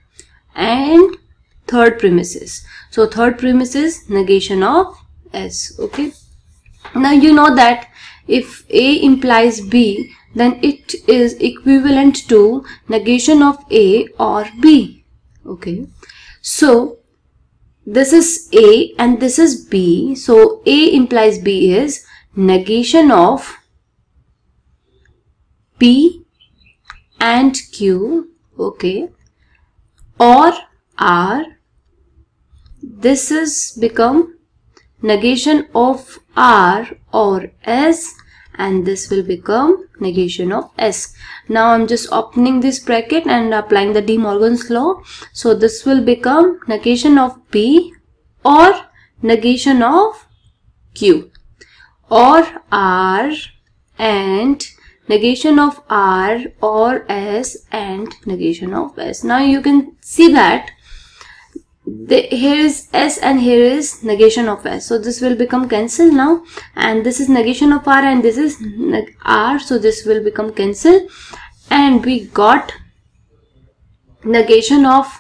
and third premises, so third premises negation of S. Okay, now you know that if A implies B, then it is equivalent to negation of A or B. Okay, so this is A and this is B, so A implies B is negation of P and Q, okay, or R. This is become negation of R or S, and this will become negation of S. Now I'm just opening this bracket and applying the De Morgan's law. So this will become negation of P or negation of Q, or R and negation of R or S, and negation of S. Now you can see that the, here is S and here is negation of S, so this will become cancel now, and this is negation of R and this is R, so this will become cancel, and we got negation of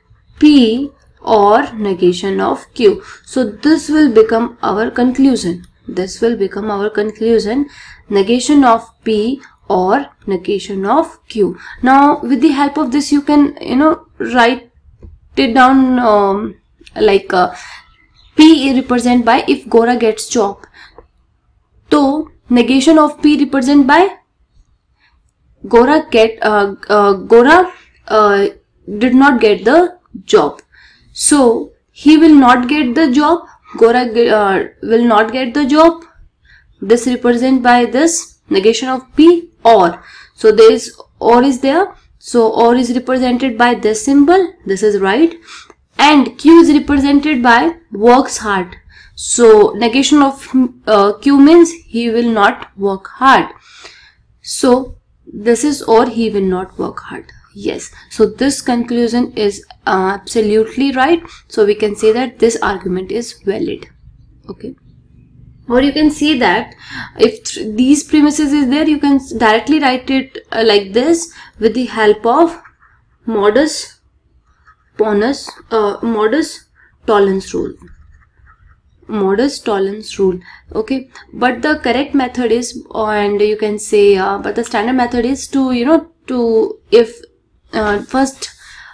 P or negation of Q. So this will become our conclusion. This will become our conclusion, negation of P or negation of Q. Now with the help of this you can, you know, write it down um, like uh, P represent by if Gora gets job. So negation of P represent by Gora get uh, uh, Gora uh, did not get the job, so he will not get the job. Gora uh, will not get the job. This represent by this negation of P or. So there is or is there. So or is represented by this symbol. This is right. And Q is represented by works hard. So negation of uh, Q means he will not work hard. So this is or he will not work hard. Yes. So this conclusion is uh, absolutely right. So we can say that this argument is valid. Okay. Or you can see that if th these premises is there, you can directly write it uh, like this with the help of modus ponens, uh, modus tollens rule. Modus tollens rule. Okay, but the correct method is, and you can say, uh, but the standard method is to, you know, to if uh, first,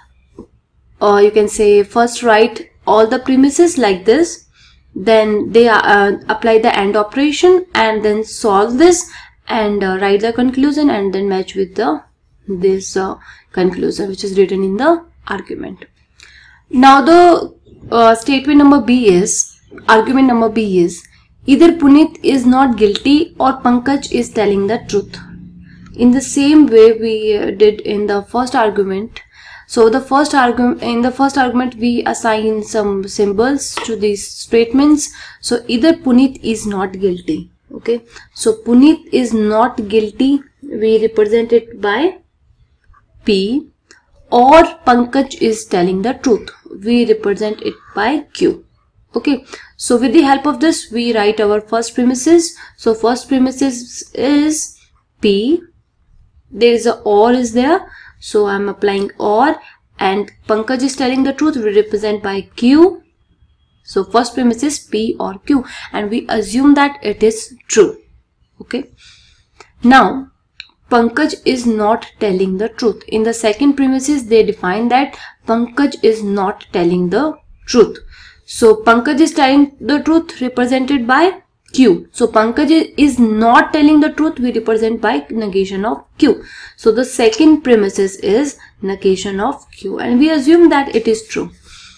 uh, you can say first write all the premises like this. Then they uh, apply the AND operation and then solve this and uh, write the conclusion and then match with the this uh, conclusion which is written in the argument. Now the uh, statement number B is, argument number B is, either Puneet is not guilty or Pankaj is telling the truth. In the same way we uh, did in the first argument. So the first argument, in the first argument we assign some symbols to these statements. So either Puneet is not guilty. Okay. So Puneet is not guilty, we represent it by P, or Pankaj is telling the truth, we represent it by Q. Okay. So with the help of this we write our first premises. So first premises is P. There is a or is there. So I am applying or, and Pankaj is telling the truth, we represent by Q. So first premise is P or Q and we assume that it is true. Okay. Now Pankaj is not telling the truth. In the second premises they define that Pankaj is not telling the truth. So Pankaj is telling the truth represented by Q. So Pankaj is not telling the truth, we represent by negation of Q. So the second premises is negation of Q and we assume that it is true.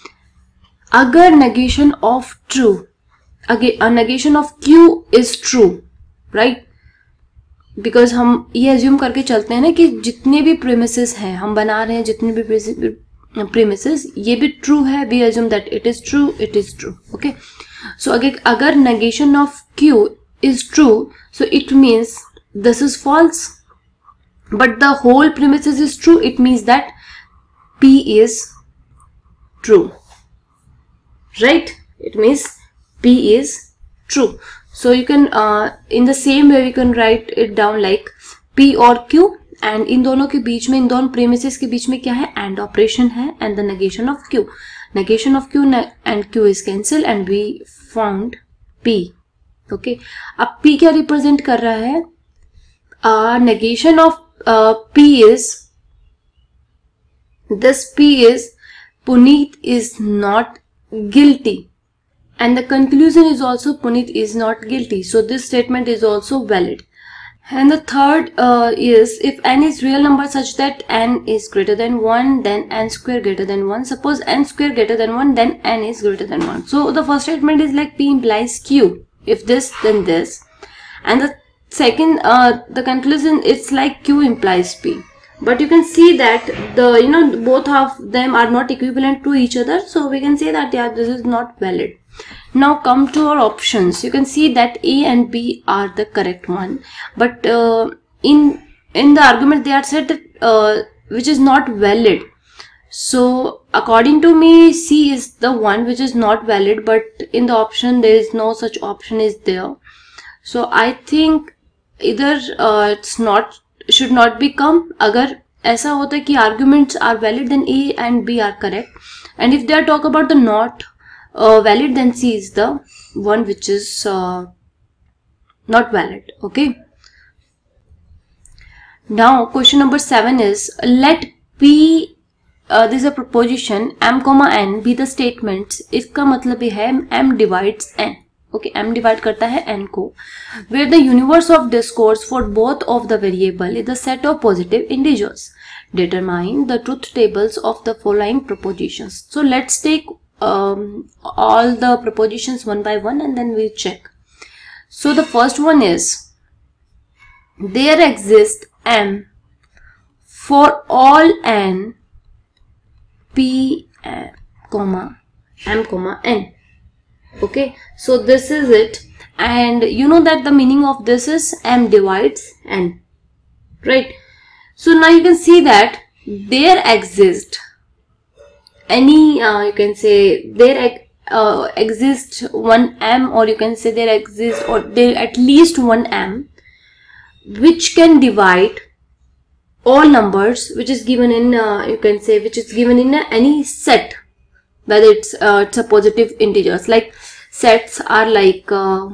Agar negation of true, again a negation of Q is true, right? Because हम ये assume करके चलते हैं ना कि जितने भी premises हैं हम बना रहे हैं, जितने भी premises ये भी true है, we assume that it is true, it is true. Okay. So again, agar negation of Q is true, so it means this is false. But the whole premises is true, it means that P is true. Right? It means P is true. So you can, uh, in the same way, you can write it down like P or Q, and इन दोनों के बीच में, इन दोनों premises के बीच में क्या है? AND operation है, and the negation of Q. Negation of Q and Q is cancelled and we found P. Okay. अब P क्या represent कर रहा है? Uh, negation of uh, P is, this P is Puneet is not guilty, and the conclusion is also Puneet is not guilty. So this statement is also valid. And the third uh, is, if n is real number such that n is greater than one, then n square greater than one. Suppose n square greater than one, then n is greater than one. So the first statement is like P implies Q. If this, then this. And the second, uh, the conclusion, it's like Q implies P. But you can see that the, you know, both of them are not equivalent to each other. So we can say that, yeah, this is not valid. Now come to our options. You can see that A and B are the correct one, but uh, in in the argument they are said that uh, which is not valid. So according to me, C is the one which is not valid, but in the option there is no such option is there. So I think either uh, it's not should not become. अगर ऐसा होता है कि arguments are valid, then A and B are correct, and if they are talk about the not uh, valid, then C is the one which is uh, not valid. Okay. Now question number seven is, let P uh, this is a proposition m comma n be the statements. इसका मतलब ये है m divides n. Okay, m divide करता है n को, where the universe of discourse for both of the variable is the set of positive integers. Determine the truth tables of the following propositions. So let's take um, all the propositions one by one and then we'll check. So the first one is, there exists m for all n p m, comma m comma n. Okay, so this is it, and you know that the meaning of this is m divides n, right? So now you can see that there exists any uh, you can say there uh, exists one m, or you can say there exists or there at least one m which can divide all numbers which is given in uh, you can say which is given in uh, any set, whether it's uh, it's a positive integers. Like sets are like uh,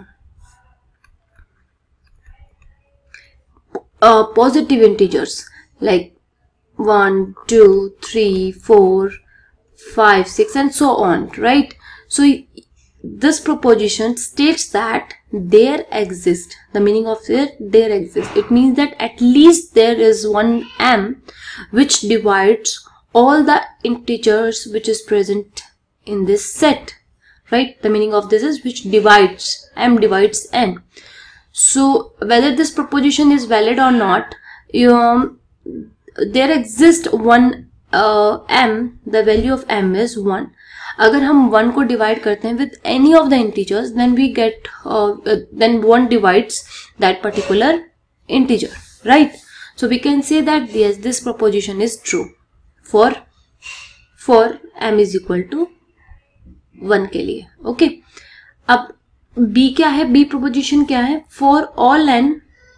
uh, positive integers like one, two, three, four, five, six, and so on, right? So this proposition states that there exists. The meaning of there there exists. It means that at least there is one m which divides all the integers which is present in this set, right? The meaning of this is which divides, m divides n. So whether this proposition is valid or not, you, um, there exists one uh, m, the value of m is one. अगर हम one को divide करते हैं with any of the integers, then we get uh, uh, then one divides that particular integer, right? So we can say that yes, this proposition is true for for m is equal to one के लिए. Okay, अब b क्या है? b proposition क्या है? For all n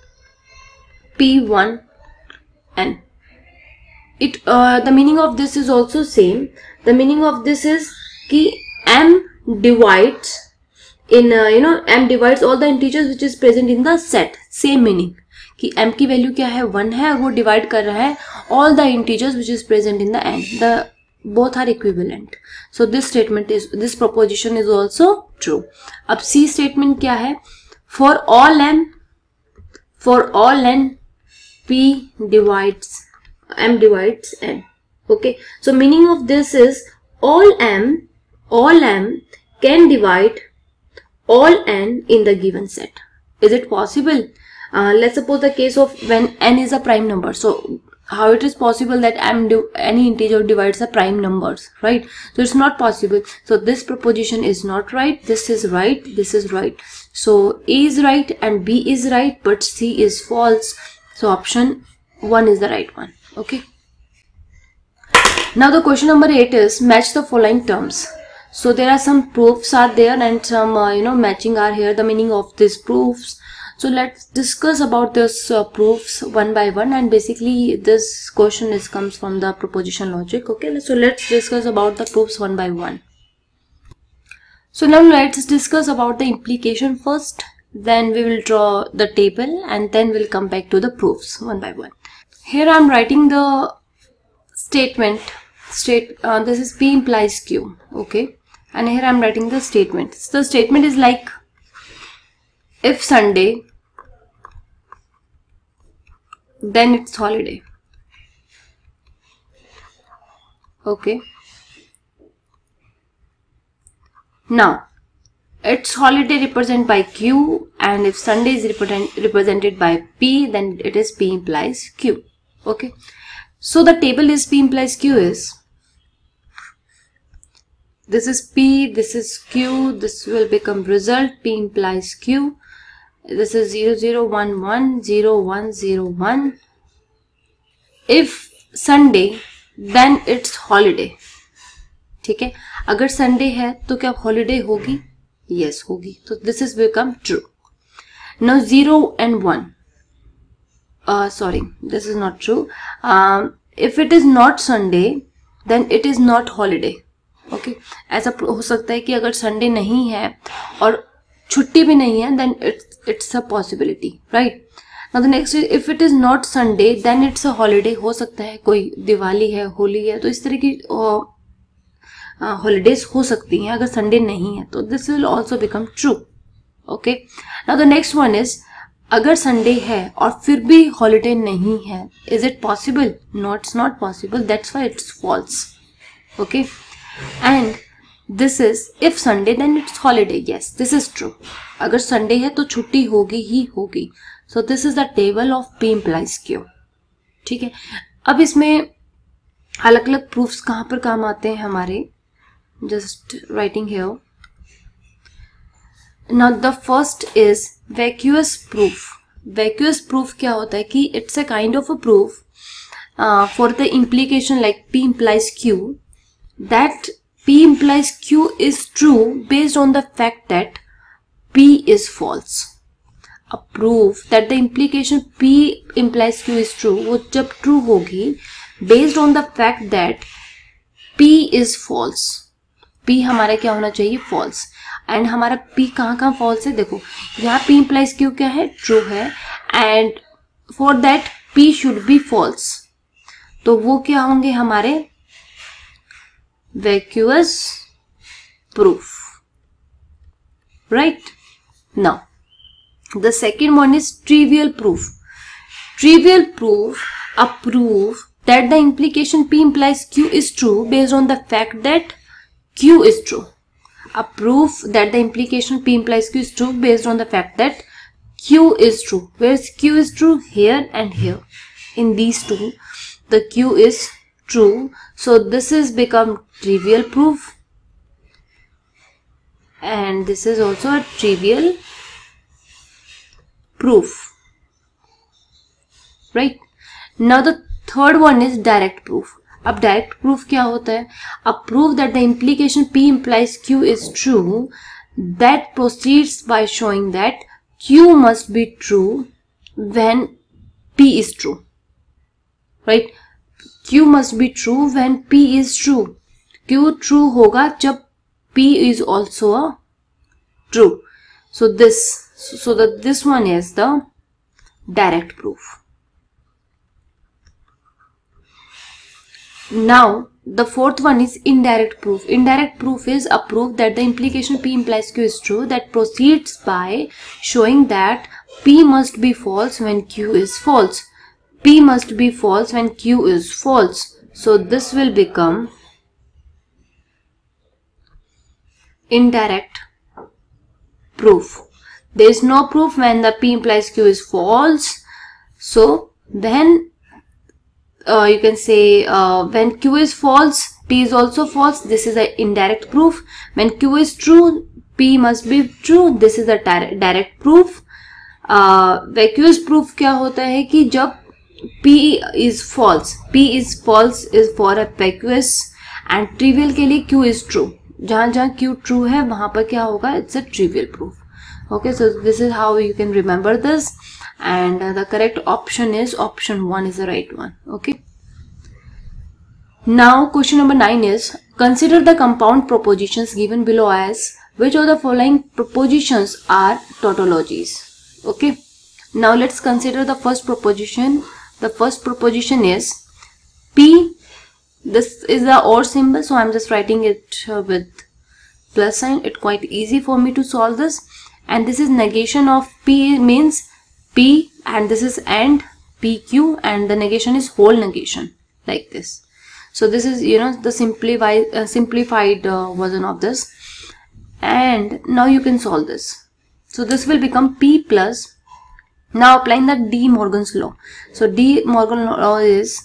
p one n. It uh, the meaning of this is also same. The meaning of this is कि m divides in uh, you know m divides all the integers which is present in the set. Same meaning कि m की value क्या है? one है, वो divide कर रहा है all the integers which is present in the n. The both are equivalent. So this statement is this proposition is also true. अब C statement क्या है? For all n for all n p divides m divides n. Okay, so meaning of this is all m all m can divide all n in the given set. Is it possible? Uh, let's suppose the case of when n is a prime number. So how it is possible that m do any integer divides the prime numbers, right? So it's not possible. So this proposition is not right. This is right. This is right. So A is right and B is right, but C is false. So option one is the right one. Okay. Now the question number eight is, match the following terms. So there are some proofs are there and some uh, you know matching are here. The meaning of these proofs. So let's discuss about this uh, proofs one by one, and basically this question is comes from the proposition logic. Okay, so let's discuss about the proofs one by one. So now let's discuss about the implication first, then we will draw the table and then we'll come back to the proofs one by one. Here I am writing the statement. State uh, this is P implies Q. Okay, and here I am writing the statement. So the statement is like, if Sunday, then it's holiday. Okay. Now, it's holiday represented by Q, and if Sunday is represent, represented by P, then it is P implies Q. Okay. So the table is P implies Q is, this is P, this is Q, this will become result, P implies Q. this is zero zero one one zero one zero one. If Sunday, then it's holiday. ठीक है, अगर Sunday है तो क्या holiday होगी? Yes yes, होगी. तो this is become true. Now zero and one, sorry this is not true. If it is not Sunday then it is not holiday. Okay, ऐसा हो सकता है कि अगर संडे नहीं है और छुट्टी भी नहीं है, then it's it's a possibility, right. Now the next, if it is not Sunday then it's a holiday. हो सकता है कोई दिवाली है, होली है, तो इस तरह की हॉलीडेज uh, हो सकती हैं अगर संडे नहीं है. तो this will also become true. Okay, now the next one is, अगर संडे है और फिर भी हॉलीडे नहीं है, is it possible? No, it's not possible. That's why it's false. Okay, and this is, if Sunday then it's holiday. Yes, this is true. अगर Sunday है तो छुट्टी होगी ही होगी. So this is the table of P implies Q. ठीक है, अब इसमें अलग अलग प्रूफ्स कहाँ पर काम आते हैं हमारे. Just writing here. Now the first is vacuous proof. Vacuous proof क्या होता है कि it's a kind of a proof uh, for the implication like P implies Q, that P implies Q is true based on the fact that P is false. A proof that the implication P implies Q is true, वो जब true होगी based on the fact that P is false. P हमारा क्या होना चाहिए? False. And हमारा P कहाँ कहाँ फॉल्स है? देखो यहाँ P implies Q क्या है? ट्रू है. And for that P should be false. तो वो क्या होंगे हमारे? Vacuous proof, right. Now the second one is trivial proof. Trivial proof, a proof that the implication P implies Q is true based on the fact that Q is true. A proof that the implication P implies Q is true based on the fact that Q is true. Where is Q is true? Here and here. In these two, the Q is true. So this is become trivial proof. And this is also a trivial proof. Right? Now the third one is direct proof. अब direct proof क्या होता है? A proof that the implication P implies Q is true that proceeds by showing that Q must be true when P is true, right? Q must be true when P is true. Q true होगा जब P is also a true. So this, so that this one is the direct proof. Now the fourth one is indirect proof. Indirect proof is a proof that the implication P implies Q is true that proceeds by showing that P must be false when Q is false. P must be false when Q is false. So this will become indirect proof. There is no proof when the P implies Q is false. So then Uh, you can say uh, when Q is false, P is also false. This is an indirect proof. When Q is true, P must be true. This is a direct proof. Uh, vacuous proof क्या होता है कि जब P is false, P is false is for a vacuous, and trivial के लिए Q is true. जहाँ जहाँ Q true है वहाँ पर क्या होगा? It's a trivial proof. Okay, so this is how you can remember this. And uh, the correct option is option one is the right one. Okay, now question number nine is, consider the compound propositions given below as which of the following propositions are tautologies. Okay, now let's consider the first proposition. The first proposition is P, this is the or symbol, so I'm just writing it uh, with plus sign. It's quite easy for me to solve this. And this is negation of P, means P, and this is and P Q, and the negation is whole negation like this. So this is, you know, the simplified uh, simplified uh, version of this. And now you can solve this. So this will become P plus, now applying the De Morgan's law. So De Morgan's law is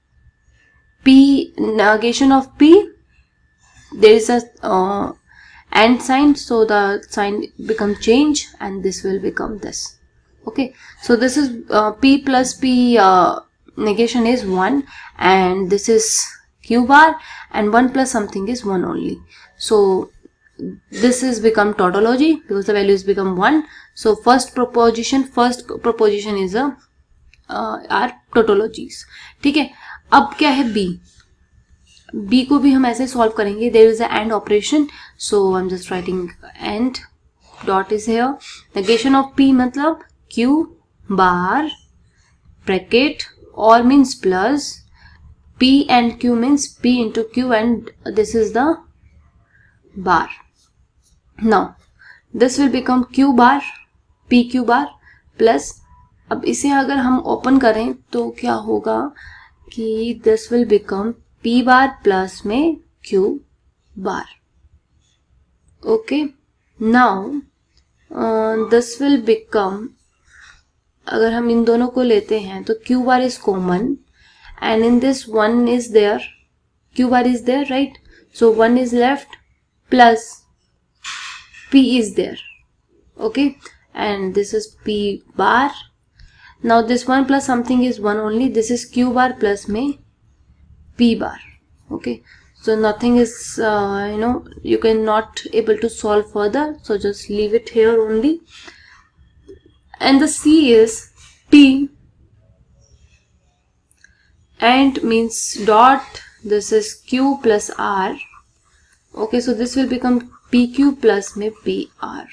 P negation of P, there is a uh, and sign, so the sign become change and this will become this. Okay, so this is uh, P plus P uh, negation is one, and this is Q bar, and one plus something is one only. So this is become tautology because the values become one. So first proposition first proposition is a uh, are tautologies. ठीक है, अब क्या है B. B को भी हम ऐसे solve करेंगे. There is a AND operation, so I'm just writing AND dot is here. Negation of P मतलब Q bar bracket or means plus, P and Q means P into Q, and this is the bar. Now this will become Q bar P Q bar plus, अब इसे अगर हम open करें तो क्या होगा कि this will become P bar plus में Q bar. Okay, now uh, this will become, अगर हम इन दोनों को लेते हैं तो Q bar is common and in this one is there, Q bar is there, right? So one is left plus P is there. Okay, and this is P bar. Now this one plus something is one only. This is Q bar plus में P bar. Okay, so nothing is uh, you know you cannot able to solve further, so just leave it here only. And the C is P and means dot, this is Q plus R. Okay, so this will become P Q plus में P R.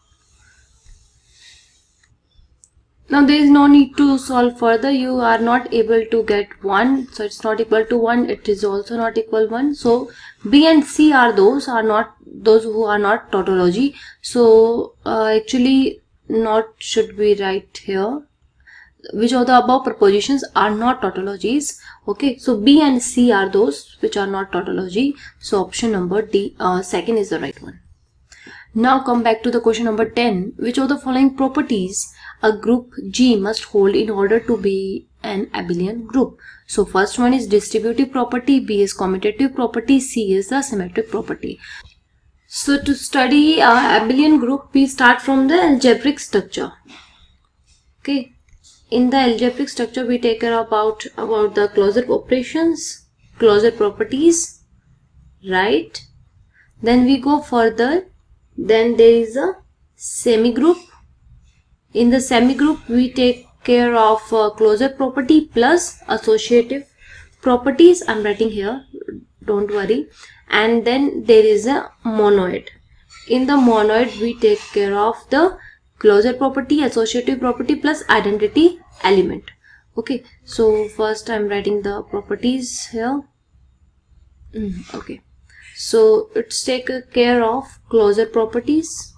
Now there is no need to solve further. You are not able to get one, so it's not equal to one. It is also not equal one. So B and C are those are not those who are not tautology. So uh, actually not should be right here. Which of the above propositions are not tautologies? Okay, so B and C are those which are not tautology. So option number D, uh, second is the right one. Now come back to the question number ten. Which of the following properties a group G must hold in order to be an abelian group? So first one is distributive property, B is commutative property, C is the symmetric property. So to study a abelian group, we start from the algebraic structure. Okay, in the algebraic structure we take care about about the closure operations, closure properties, right? Then we go further. Then there is a semi-group. In the semi-group we take care of uh, closure property plus associative properties. I'm writing here, don't worry. And then there is a monoid. In the monoid we take care of the closure property, associative property plus identity element. Okay, so first I'm writing the properties here. Mm, okay, so it's take care of closure properties.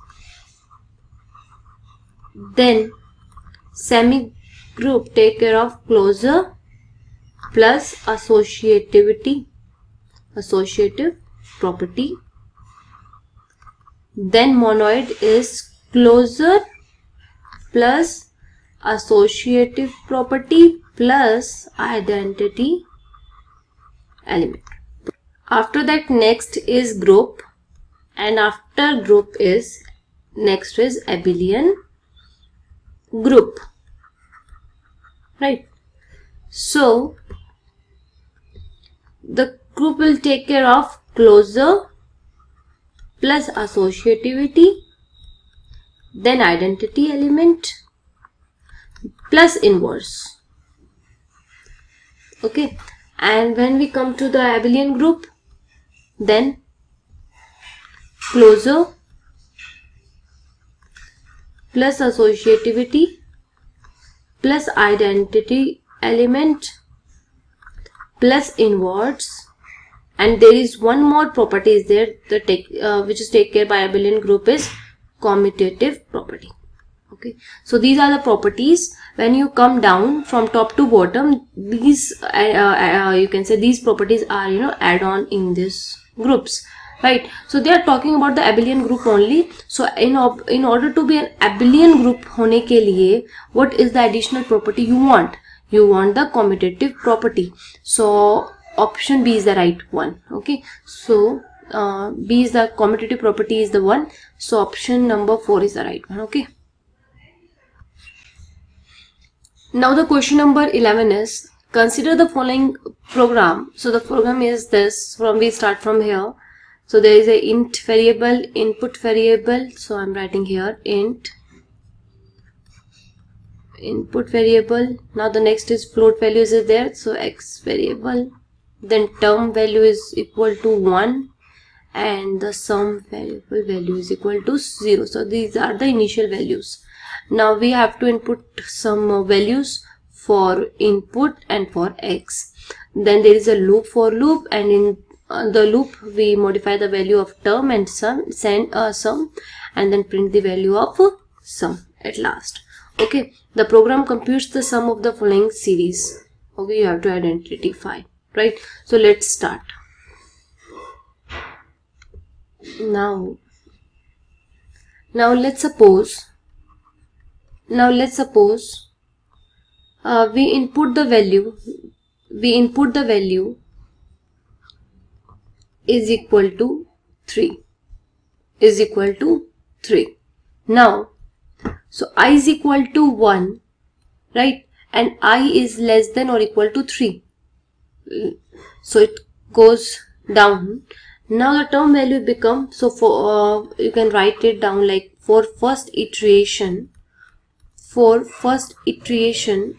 Then semi group take care of closure plus associativity, associative property. Then monoid is closure plus associative property plus identity element. After that next is group, and after group is next is abelian group, right? So the group will take care of closure plus associativity, then identity element plus inverse. Okay, and when we come to the abelian group, then closure plus associativity plus identity element plus inverse, and there is one more property is there the take uh, which is take care by abelian group is commutative property. Okay, so these are the properties. When you come down from top to bottom, these uh, uh, uh, you can say these properties are you know add on in these groups, right? So they are talking about the abelian group only. So in in order to be an abelian group होने के लिए, what is the additional property you want? You want the commutative property. So option B is the right one. Okay, so uh, B is the commutative property is the one. So option number four is the right one. Okay. Now the question number eleven is, consider the following program. So the program is this, from we start from here. So there is a int variable, input variable. So I'm writing here int input variable. Now the next is float values is there. So x variable, then term value is equal to one, and the sum variable value is equal to zero. So these are the initial values. Now we have to input some values for input and for x. Then there is a loop for loop, and in uh, the loop we modify the value of term and sum, send a uh, sum, and then print the value of uh, sum at last. Okay, the program computes the sum of the following series. Okay, you have to identify, right? So let's start. Now, now let's suppose, now let's suppose uh, we input the value, we input the value is equal to three, is equal to three. Now, so I is equal to one, right? And I is less than or equal to three. So it goes down. Now the term value become, so for uh, you can write it down like for first iteration, for first iteration,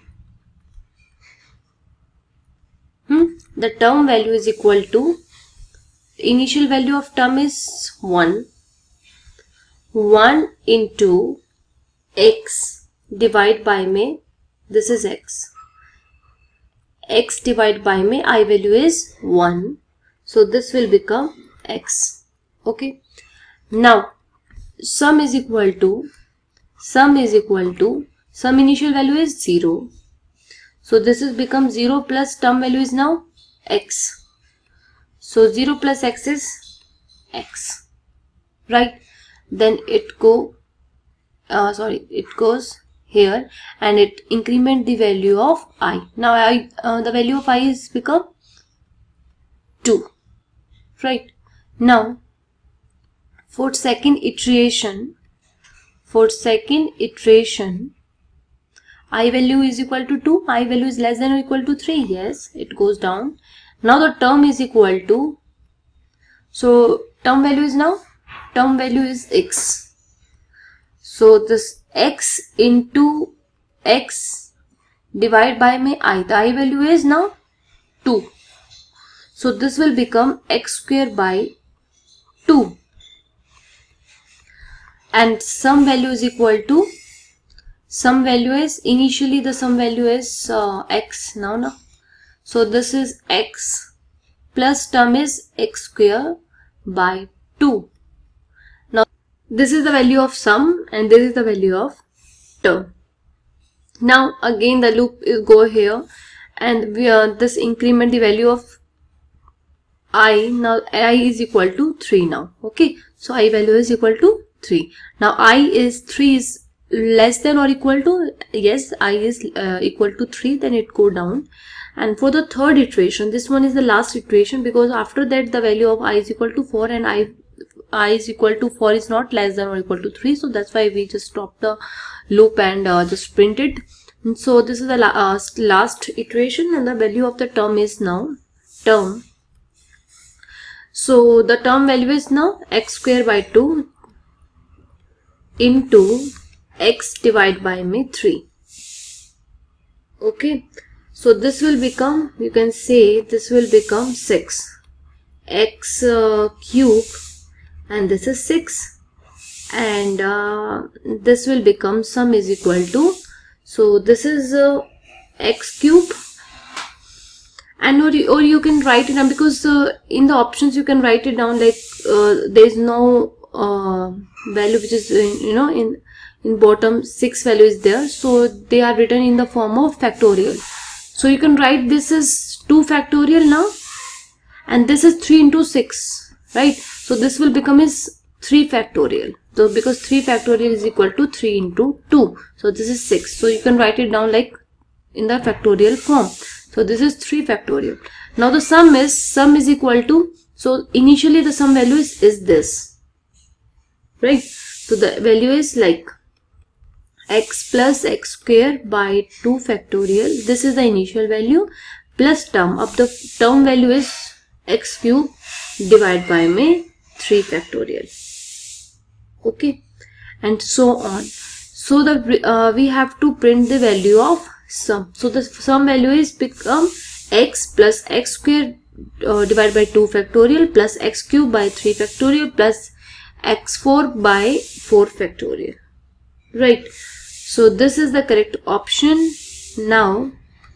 hmm, the term value is equal to, initial value of term is one, one into x divided by me, this is x, x divided by me, I value is one, so this will become x. Okay, now sum is equal to, sum is equal to, sum initial value is zero, so this is become zero plus term value is now x, so zero plus x is x, right? Then it go Uh, sorry, it goes here and it increment the value of I. Now I, uh, the value of I is become two, right? Now for second iteration, for second iteration, I value is equal to two, I value is less than or equal to three. Yes, it goes down. Now the term is equal to, so term value is now, term value is x. So this x into x divided by my I, the I value is now two. So this will become x square by two. And sum value is equal to, sum value is, initially the sum value is uh, x now, now. So this is x plus term is x square by two. This is the value of sum and this is the value of term. Now again the loop is go here and we are this increment the value of I. Now I is equal to three now. Okay, so I value is equal to three. Now I is three is less than or equal to, yes, I is uh, equal to three, then it go down. And for the third iteration, this one is the last iteration, because after that the value of I is equal to four and I I is equal to four is not less than or equal to three, so that's why we just stop the loop and uh, just print it. And so this is the last, last iteration and the value of the term is now term. So the term value is now x square by two into x divided by me three. Okay, so this will become, you can say this will become six, x uh, cube, and this is six, and uh, this will become sum is equal to, so this is uh, x cube, and or, or you can write it down, because uh, in the options you can write it down like uh, there is no uh, value which is in, you know in in bottom six value is there, so they are written in the form of factorial. So you can write this is two factorial now, and this is three into six, right? So this will become is three factorial. So because three factorial is equal to three into two, so this is six. So you can write it down like in the factorial form. So this is three factorial. Now the sum is, sum is equal to, So initially the sum value is, is this, right? So the value is like x plus x square by two factorial. This is the initial value plus term. अब the term value is x cube divided by में three factorial. Okay, and so on. So the uh, we have to print the value of sum. So the sum value is become x plus x square uh, divided by two factorial plus x cube by three factorial plus x four by four factorial, right? So this is the correct option now.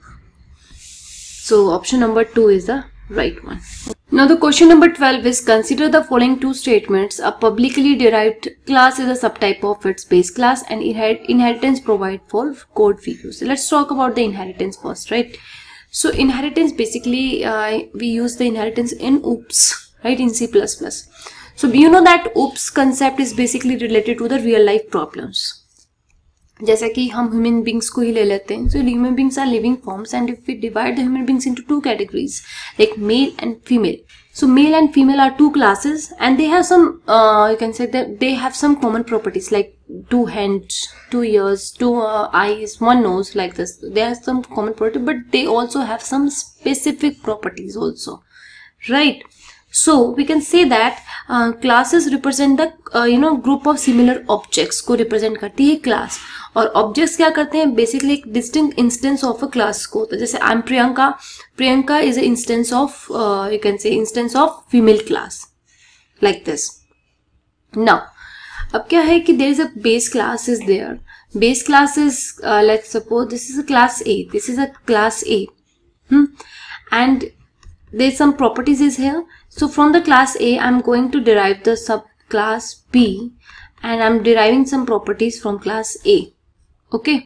So option number two is the right one. Now the question number twelve is, consider the following two statements. A publicly derived class is a subtype of its base class, and inheritance provide for code reuse. So let's talk about the inheritance first, right? So inheritance, basically uh, we use the inheritance in OOPS, right, in C plus plus. So you know that OOPS concept is basically related to the real life problems. जैसे कि हम human beings को ही ले लेते हैं. So human beings are living forms, and if we divide the human beings into two categories like male and female. So male and female are two classes, and they have some uh, you can say that they have some common properties like two hands, two ears, two uh, eyes, one nose, like this. They have some common property, but they also have some specific properties also, right? So we can say that uh, classes represent the uh, you know group of similar objects को represent करती है class. और objects क्या करते हैं, basically एक distinct instance of a class को. तो जैसे I'm Priyanka, Priyanka is an instance of uh, you can say instance of female class, like this. Now अब क्या है कि there is a base class is there. Base class is uh, let's suppose this is a class A. This is a class A, hmm? and there's some properties is here. So from the class A, I'm going to derive the subclass B, and I'm deriving some properties from class A. Okay,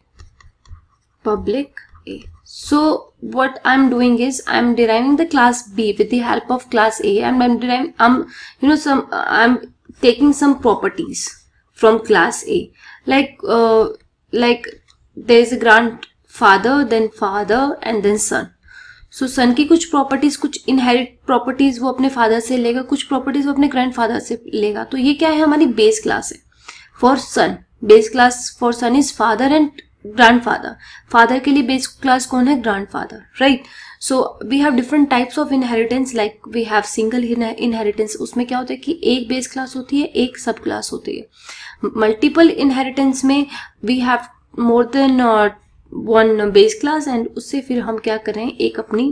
public A. So what I'm doing is I'm deriving the class B with the help of class A, and I'm deriving I'm you know some uh, I'm taking some properties from class A, like uh, like there is a grandfather, then father, and then son. So so, सन की कुछ properties, कुछ inherit properties वो अपने father से लेगा, कुछ properties वो अपने ग्रैंडफादर से लेगा. तो ये क्या है, हमारी बेस क्लास है for son. Base class for son is father and grandfather. Father के लिए बेस क्लास कौन है, grandfather, right. So we have different types of inheritance, like we have single inheritance. उसमें क्या होता है कि एक बेस क्लास होती है, एक सब क्लास होती है. मल्टीपल इनहेरिटेंस में we have more than one base class, and उससे फिर हम क्या कर रहे हैं, एक अपनी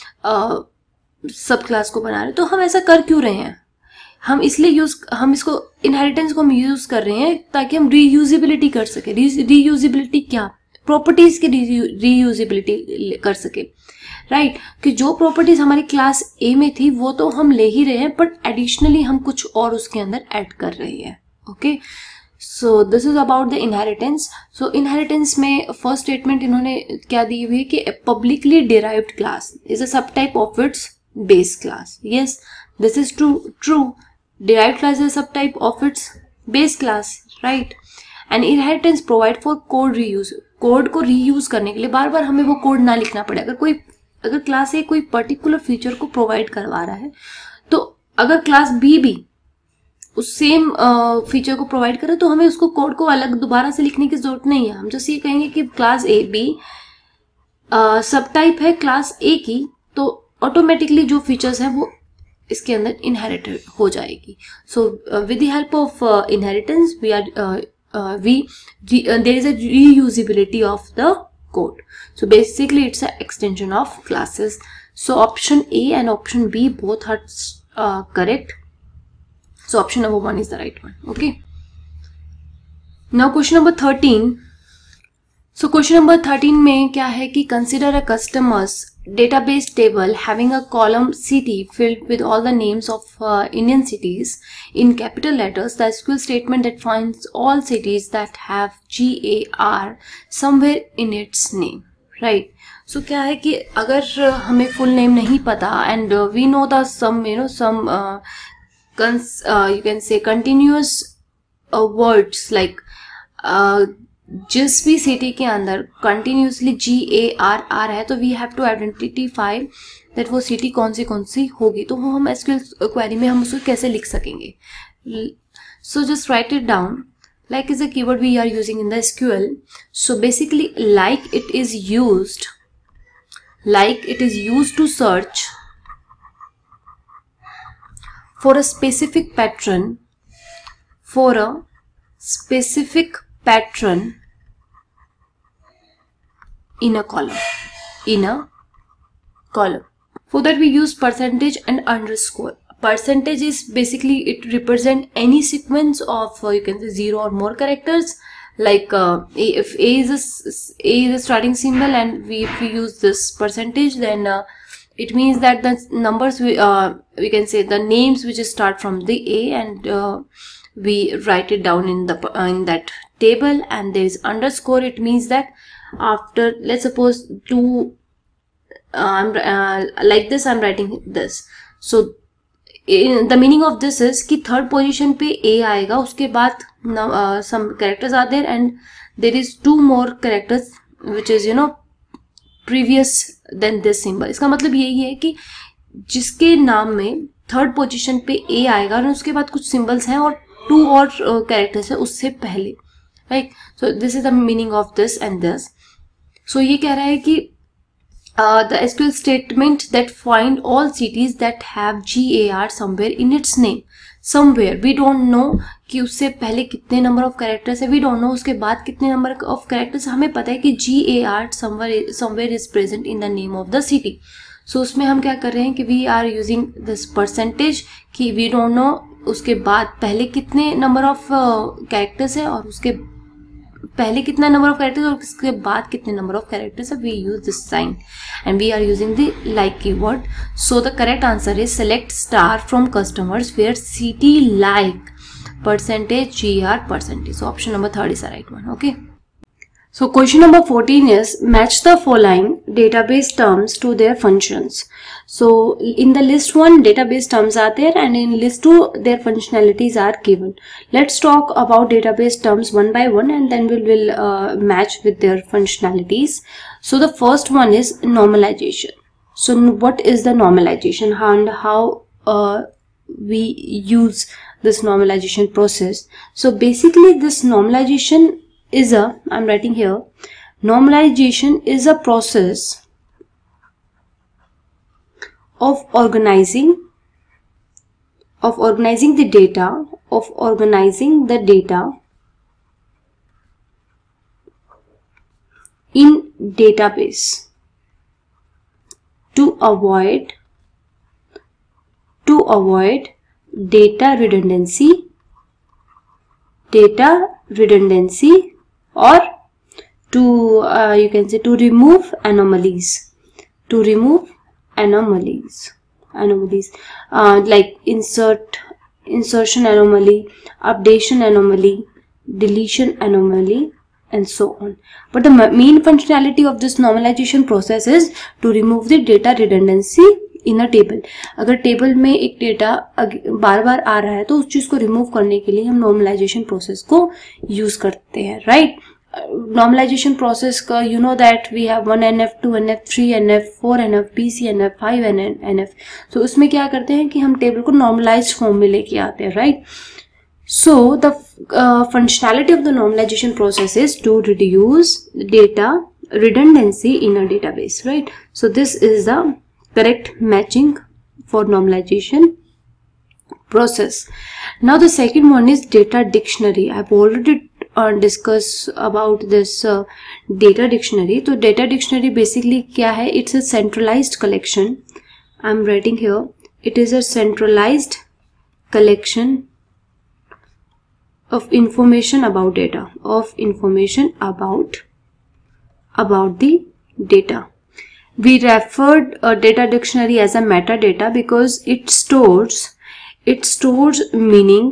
सब क्लास को बना रहे हैं. तो हम ऐसा कर क्यों रहे हैं, हम इसलिए यूज हम इसको इनहेरिटेंस को हम यूज कर रहे हैं ताकि हम रीयूजिबिलिटी कर सके. रीयूजिबिलिटी क्या, प्रॉपर्टीज की रीयूजिबिलिटी कर सके, राइट right? कि जो प्रॉपर्टीज हमारी क्लास ए में थी वो तो हम ले ही रहे हैं, बट एडिशनली हम कुछ और उसके अंदर ऐड कर रहे हैं. Okay, so this is about the inheritance. So inheritance में फर्स्ट स्टेटमेंट इन्होंने क्या दी हुई है कि publicly derived class is a sub type of its base class. Yes, this is true. True, derived class is a sub type of its base class, right. And inheritance provide for code reuse. Code को reuse करने के लिए बार बार हमें वो code ना लिखना पड़े. अगर कोई अगर क्लास ए कोई पर्टिकुलर फीचर को प्रोवाइड करवा रहा है, तो अगर क्लास बी भी उस सेम फीचर को प्रोवाइड करे तो हमें उसको कोड को अलग दोबारा से लिखने की जरूरत नहीं है. हम जैसे ये कहेंगे कि class A B sub type है क्लास ए की, तो ऑटोमेटिकली जो फीचर्स हैं वो इसके अंदर इनहेरिटेड हो जाएगी. So with the help of inheritance we are we there is a reusability of the code. So basically it's an extension of classes. So option A and option B both are uh, correct. So option number one is the right one. Okay. Now question number thirteen. So question number thirteen में क्या है कि consider a customer's database table having a column city filled with all the names of uh, Indian cities in capital letters. The S Q L statement that finds all cities that have G A R somewhere in its name, right? So क्या है कि अगर हमें full name नहीं पता and uh, we know the some you know some uh, cons uh, you can say continuous uh, words like uh, जिस भी city के अंदर कंटिन्यूसली जी ए आर आ रहा है तो we have to identify that वो सिटी कौन सी कौन सी होगी, तो वो हम एसक्यूएल क्वेरी में हम उसको कैसे लिख सकेंगे. So just write it down. Like is a keyword we are using in the S Q L. So basically like it is used, like it is used to search for a specific pattern, for a specific pattern in a column, in a column. For that we use percentage and underscore. Percentage is basically it represent any sequence of uh, you can say zero or more characters, like uh, a, if a is a, a is a starting symbol and we if we use this percentage, then uh, it means that the numbers we uh, we can say the names which start from the a and uh, we write it down in the uh, in that table, and there is underscore. It means that after, let's suppose two uh, I'm uh, like this I'm writing this, so the meaning of this is कि third position पे A आएगा, उसके बाद some characters are there and there is two more characters which is you know previous then this symbol. इसका मतलब यही है कि जिसके नाम में थर्ड पोजीशन पे ए आएगा और उसके बाद कुछ सिंबल्स हैं और टू और कैरेक्टर्स है उससे पहले, right. So this is the meaning of this and this. सो ये कह रहा है कि Uh, the S Q L statement that find all cities that have G A R somewhere in its name. Somewhere we don't know कि उससे पहले कितने नंबर ऑफ कैरेक्टर्स है, we don't know उसके बाद कितने नंबर ऑफ कैरेक्टर्स. हमें पता है कि G A R somewhere somewhere is present in the name of the city. So उसमें हम क्या कर रहे हैं कि we are using this percentage कि we don't know उसके बाद पहले कितने नंबर ऑफ कैरेक्टर्स है और उसके पहले कितना नंबर ऑफ कैरेक्टर्स और उसके बाद कितने नंबर ऑफ कैरेक्टर्स है. We use this sign and we are using the like keyword. So the correct answer is select star from customers where city like percentage G R percentage. So option number third is the right one. Okay. So question number fourteen is match the following database terms to their functions. So in the list one database terms are there and in list two their functionalities are given. Let's talk about database terms one by one and then we will uh, match with their functionalities. So the first one is normalization. So what is the normalization and how uh, we use this normalization process? So basically this normalization is a, I'm writing here, normalization is a process of organizing, of organizing the data, of organizing the data in database to avoid, to avoid data redundancy, data redundancy or to uh, you can say to remove anomalies, to remove anomalies anomalies uh, like insert insertion anomaly, updation anomaly, deletion anomaly and so on. But the main functionality of this normalization process is to remove the data redundancy in a table. अगर table में एक data बार बार आ रहा है तो उस चीज को remove करने के लिए हम नॉर्मलाइजेशन प्रोसेस को यूज करते हैं, राइट. नॉर्मलाइजेशन प्रोसेस का you know that we have one N F, two N F, three N F, four N F, P C N F, five N N F. तो उसमें क्या करते हैं कि हम टेबल को नॉर्मलाइज्ड फॉर्म में लेके आते हैं, right. So the functionality of the normalization process is to reduce data redundancy in a database, right. So this is the correct matching for normalization process. Now the second one is data dictionary. I've already uh, discussed about this uh, data dictionary. So data dictionary basically क्या है? It's a centralized collection. I'm writing here. It is a centralized collection of information about data, of information about about the data. We referred a data dictionary as a metadata because it stores it stores meaning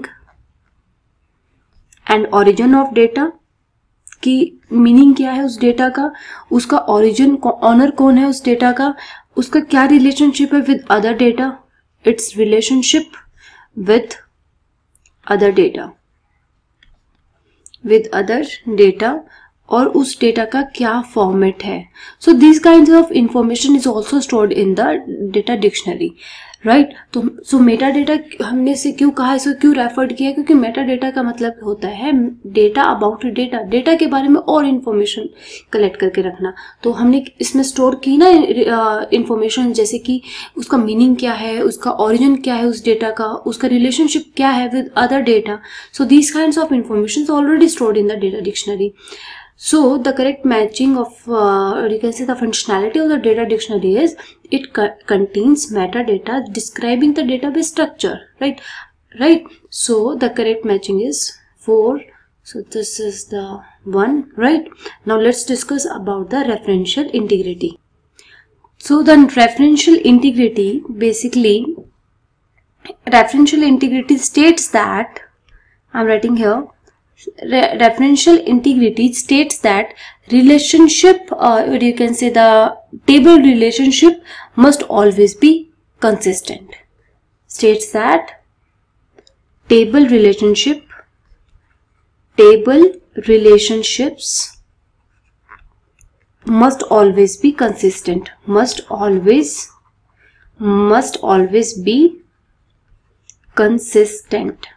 and origin of data. कि meaning क्या है उस data का, उसका origin honour कौन है उस data का, उसका क्या रिलेशनशिप है with other data, it's relationship with other data, with other data और उस डेटा का क्या फॉर्मेट है. So this kinds of information is also stored in the data dictionary, right. तो सो मेटा डेटा हमने से क्यों कहा, इसको क्यों रेफर्ड किया, क्योंकि मेटा डेटा का मतलब होता है डेटा अबाउट डेटा, डेटा के बारे में और इन्फॉर्मेशन कलेक्ट करके रखना. तो हमने इसमें स्टोर की ना इन्फॉर्मेशन, जैसे कि उसका मीनिंग क्या है, उसका ओरिजिन क्या है उस डेटा का, उसका रिलेशनशिप क्या है with other data. So these kinds of information already stored in the data dictionary. So the correct matching of uh, or you can say the functionality of the data dictionary is it co contains metadata describing the database structure, right? Right. So the correct matching is four. So this is the one, right? Now let's discuss about the referential integrity. So the referential integrity, basically referential integrity states that, I'm writing here, Re referential integrity states that relationship, uh, or you can say the table relationship must always be consistent. States that table relationship, table relationships must always be consistent. Must always, must always be consistent.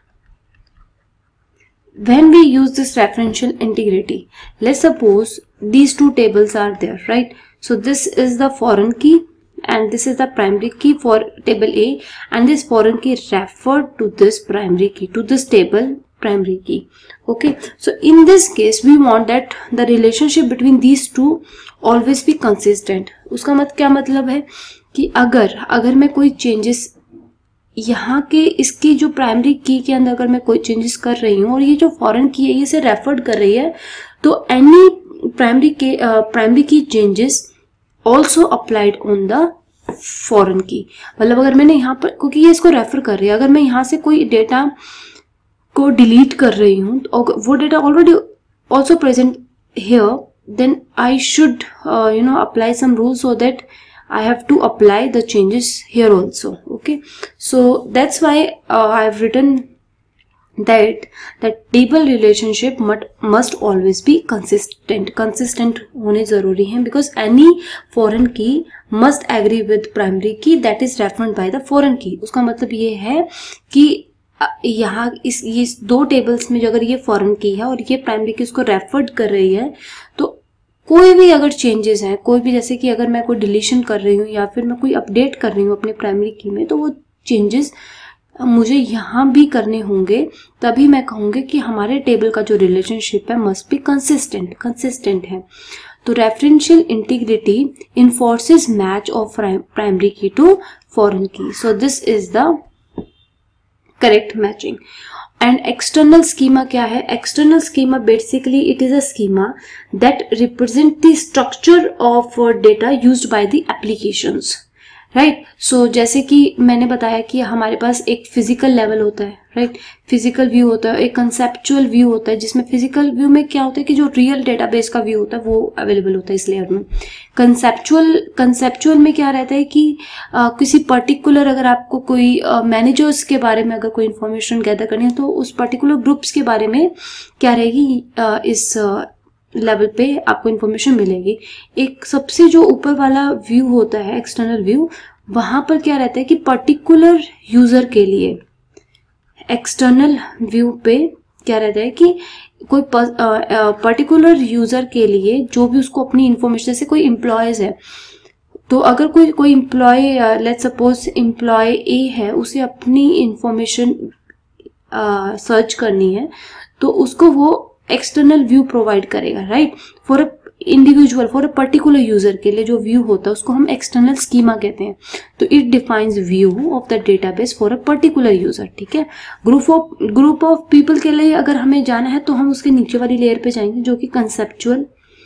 When we use this referential integrity, let's suppose these two tables are there, right? So this is the foreign key and this is the primary key for table A, and this foreign key referred to this primary key, to this table primary key. Okay, so in this case we want that the relationship between these two always be consistent. उसका मत क्या मतलब है कि अगर अगर मैं कोई changes यहाँ के इसकी जो प्राइमरी की के अंदर अगर मैं कोई चेंजेस कर रही हूँ और ये जो फॉरेन की है ये इसे रेफर्ड कर रही है, तो any primary key primary key changes also applied on the foreign key. मतलब अगर मैंने यहाँ पर, क्योंकि ये इसको रेफर कर रही है, अगर मैं यहाँ से कोई डेटा को डिलीट कर रही हूँ और वो data already also present here, then I should you know apply some rule so that I have to apply the changes here also. Okay, so that's why uh, I have written that that table relationship must must always be consistent. Consistent होने जरूरी हैं, because any foreign key must agree with primary key that is referred by the foreign key. उसका मतलब ये है कि यहाँ इस ये दो टेबल्स में जो अगर ये फॉरेन की है और ये प्राइमरी की उसको रेफर्ड कर रही है, तो कोई भी अगर चेंजेस हैं, कोई भी, जैसे कि अगर मैं कोई डिलीशन कर रही हूँ या फिर मैं कोई अपडेट कर रही हूँ अपने प्राइमरी की में, तो वो चेंजेस मुझे यहाँ भी करने होंगे, तभी मैं कहूँगी कि हमारे टेबल का जो रिलेशनशिप है मस्ट बी कंसिस्टेंट कंसिस्टेंट है. तो referential integrity enforces match of primary key to foreign key. So this is the correct matching. And external schema क्या है? External schema basically it is a schema that represent the structure of data used by the applications, right. So जैसे कि मैंने बताया कि हमारे पास एक physical level होता है, राइट. फिजिकल व्यू होता है, एक कंसेप्चुअल व्यू होता है, जिसमें फिजिकल व्यू में क्या होता है कि जो रियल डेटाबेस का व्यू होता है वो अवेलेबल होता है इस लेयर में. कंसेप्चुअल कंसेप्चुअल में क्या रहता है कि आ, किसी पर्टिकुलर, अगर आपको कोई मैनेजर्स के बारे में अगर कोई इंफॉर्मेशन गैदर करनी है, तो उस पर्टिकुलर ग्रुप्स के बारे में क्या रहेगी, आ, इस लेवल पे आपको इंफॉर्मेशन मिलेगी. एक सबसे जो ऊपर वाला व्यू होता है, एक्सटर्नल व्यू, वहां पर क्या रहता है कि पर्टिकुलर यूजर के लिए एक्सटर्नल व्यू पे क्या रहता है कि कोई पर्टिकुलर यूजर के लिए जो भी उसको अपनी इंफॉर्मेशन, जैसे कोई एम्प्लॉयज है, तो अगर कोई कोई employee, let's suppose employee A है, उसे अपनी इंफॉर्मेशन सर्च करनी है, तो उसको वो एक्सटर्नल व्यू प्रोवाइड करेगा, right. For a individual, for a particular user के लिए जो व्यू होता है उसको हम एक्सटर्नल स्कीमा कहते हैं. तो it defines view of the database for a particular user, ठीक है. Group of group of people के लिए अगर हमें जाना है तो हम उसके नीचे वाली लेयर पे जाएंगे जो कि कंसेप्चुअल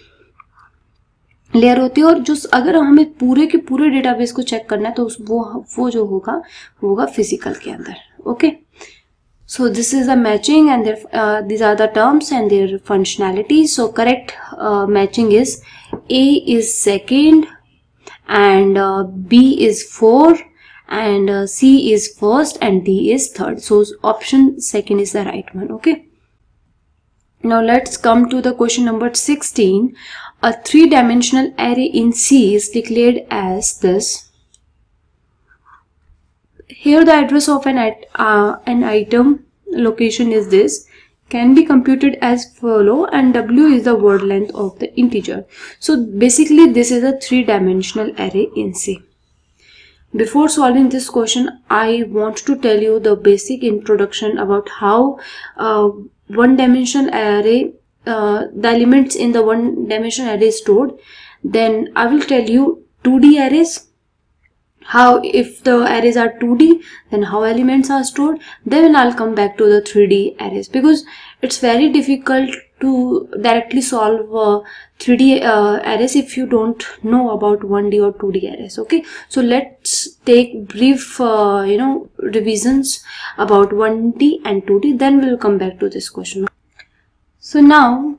लेयर होती है, और जो अगर हमें पूरे के पूरे डेटाबेस को चेक करना है तो वो वो जो होगा वो होगा फिजिकल के अंदर. Okay, so this is the matching and their, uh, these are the terms and their functionalities. So correct uh, matching is A is second and uh, B is four and uh, C is first and D is third. So option second is the right one. Okay. Now let's come to the question number sixteen. A three-dimensional array in C is declared as this. Here the address of an, uh, an item location is this, can be computed as follow, and W is the word length of the integer. So basically this is a three-dimensional array in C. Before solving this question, I want to tell you the basic introduction about how uh, one-dimensional array, uh, the elements in the one-dimensional array is stored. Then I will tell you two D arrays, how if the arrays are two D, then how elements are stored. Then I'll come back to the three D arrays, because it's very difficult to directly solve uh, three D uh, arrays if you don't know about one D or two D arrays. Okay, so let's take brief uh, you know revisions about one D and two D, then we'll come back to this question. So now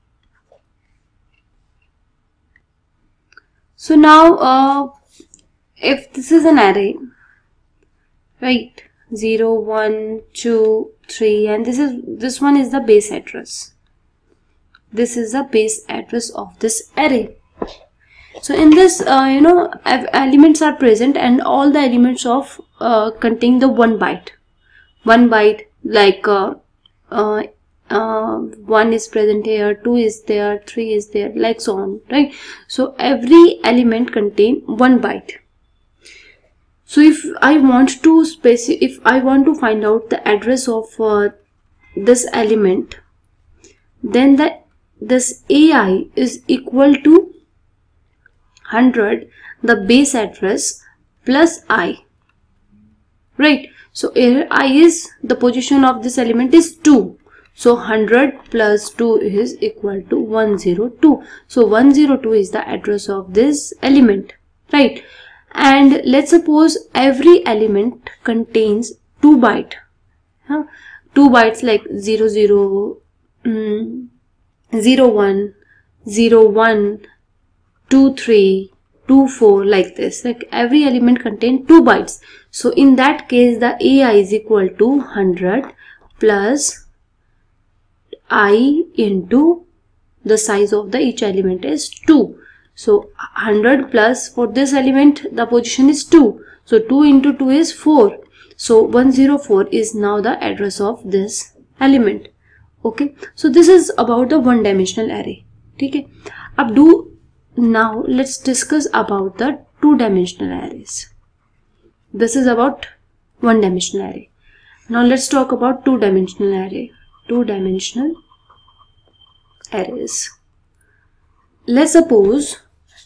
so now uh, if this is an array, right, zero, one, two, three, and this is this one is the base address. This is the base address of this array. So in this, uh, you know, elements are present, and all the elements of uh, contain the one byte. One byte, like uh, uh, uh, one is present here, two is there, three is there, like so on, right? So every element contain one byte. So if I want to specify, if I want to find out the address of uh, this element, then the this A I is equal to one hundred, the base address, plus I, right? So here I is the position of this element is two. So one hundred plus two is equal to one hundred two. So one hundred two is the address of this element, right? And let's suppose every element contains two bytes, huh? two bytes like zero zero, mm, zero one, zero one, two three, two four, like this. Like every element contains two bytes. So in that case, the A I is equal to one hundred plus I into the size of the each element is two. So one hundred plus, for this element the position is two. So two into two is four. So one hundred four is now the address of this element. Okay, so this is about the one dimensional array. Okay, अब do now let's discuss about the two dimensional arrays. This is about one dimensional array. Now let's talk about two dimensional array. Two dimensional arrays. Let's suppose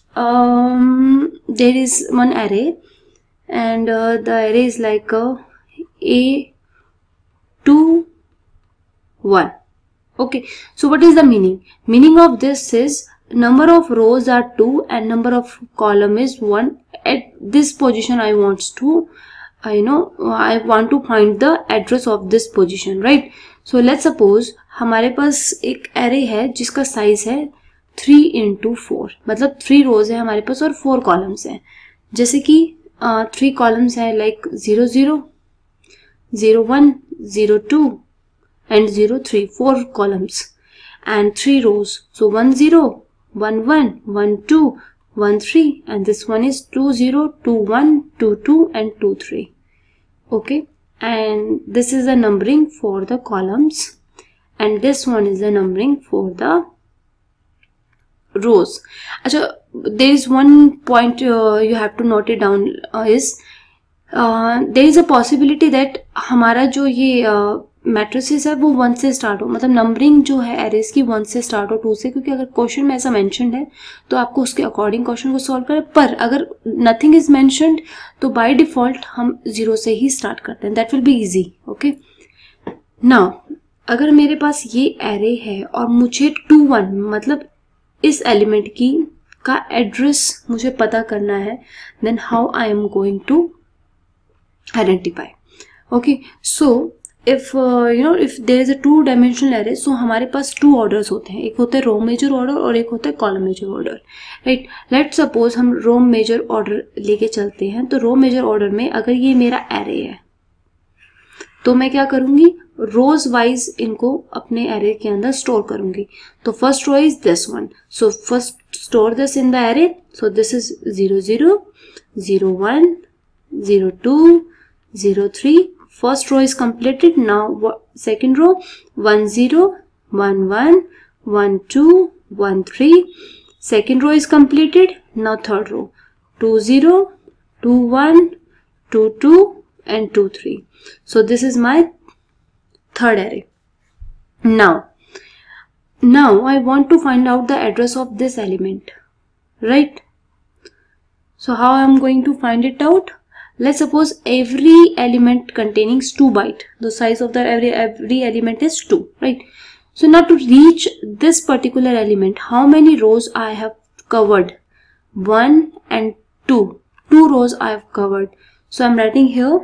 um, there is one array, and uh, the array is like a A two one. Okay, so what is the meaning? Meaning of this is number of rows are two and number of column is one. At this position I want to I know I want to find the address of this position, right? So let's suppose हमारे पास एक array है जिसका size है three into four, मतलब three rows है हमारे पास और फोर कॉलम्स हैं. जैसे कि थ्री कॉलम्स है like zero zero, zero one, zero two and zero three, four columns, and three rows. So one zero, one one, one two, one three, and this one is two zero, two one, two two, and two three. Okay, and this is the numbering for the columns, and this one is the numbering for the rows. Achha, there is one point uh, you have to note it down uh, is uh, there is a possibility that हमारा जो ये uh, matrices है वो one से start हो, मतलब numbering जो है एरेज की वन से स्टार्ट हो, टू से, क्योंकि अगर क्वेश्चन में ऐसा मेंशन्ड है तो आपको उसके अकॉर्डिंग क्वेश्चन को सॉल्व करें. पर अगर नथिंग इज मेंशन्ड तो बाय डिफॉल्ट हम जीरो से ही स्टार्ट करते हैं. That will be easy. Okay, now अगर मेरे पास ये एरे है और मुझे टू वन मतलब इस एलिमेंट की का एड्रेस मुझे पता करना है, then how I am going to identify. Okay, so if uh, you know if there is a two dimensional array, so हमारे पास two orders होते हैं. एक होता है रो मेजर ऑर्डर और एक होता है column major order, right. Let's suppose हम रो मेजर ऑर्डर लेके चलते हैं. तो रो मेजर ऑर्डर में अगर ये मेरा एरे है तो मैं क्या करूंगी, रोज वाइज इनको अपने एरे के अंदर स्टोर करूंगी. तो first row is this one, so first store this in the array. So this is zero zero, zero one, zero two, zero three. First row is completed. Now second row, one zero, one one, one two, one three. Second row is completed. Now third row, two zero, two one, two two and two three. So this is my third array. Now, now I want to find out the address of this element, right? So how I am going to find it out? Let's suppose every element containing two byte. The size of the every every element is two, right? So now to reach this particular element, how many rows I have covered? One and two. Two rows I have covered. So I'm writing here.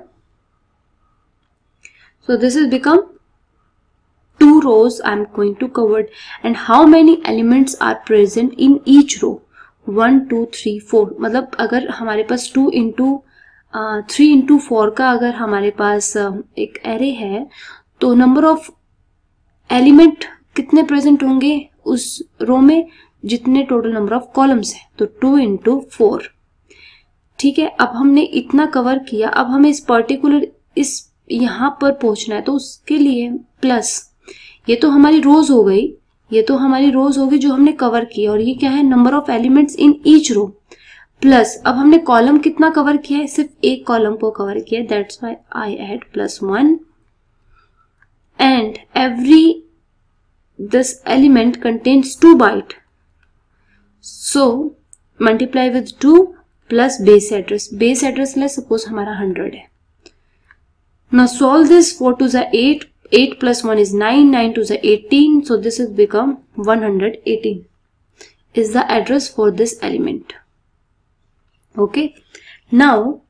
So this has become two rows I'm going to cover. And how many elements are present in each row? One, two, three, four. मतलब अगर हमारे पास two into three into four का अगर हमारे पास uh, एक array है, तो नंबर ऑफ एलिमेंट कितने प्रेजेंट होंगे उस रो में? जितने टोटल नंबर ऑफ कॉलम्स है. तो टू इंटू फोर. ठीक है, अब हमने इतना कवर किया. अब हमें इस पर्टिकुलर इस यहाँ पर पहुंचना है, तो उसके लिए प्लस ये तो हमारी रोज हो गई, ये तो हमारी रोज हो गई जो हमने कवर किया. और ये क्या है? Number of elements in each row. Plus अब हमने कॉलम कितना कवर किया है? सिर्फ एक कॉलम को कवर किया है. That's why I add plus one. And every this element contains two byte, so multiply with two plus base address. Base address ले सपोज हमारा हंड्रेड है. Now solve this. Four two ज़ा eight, eight plus one is nine, nine to the eighteen, so this has become one hundred eighteen is the address for this element. Okay, now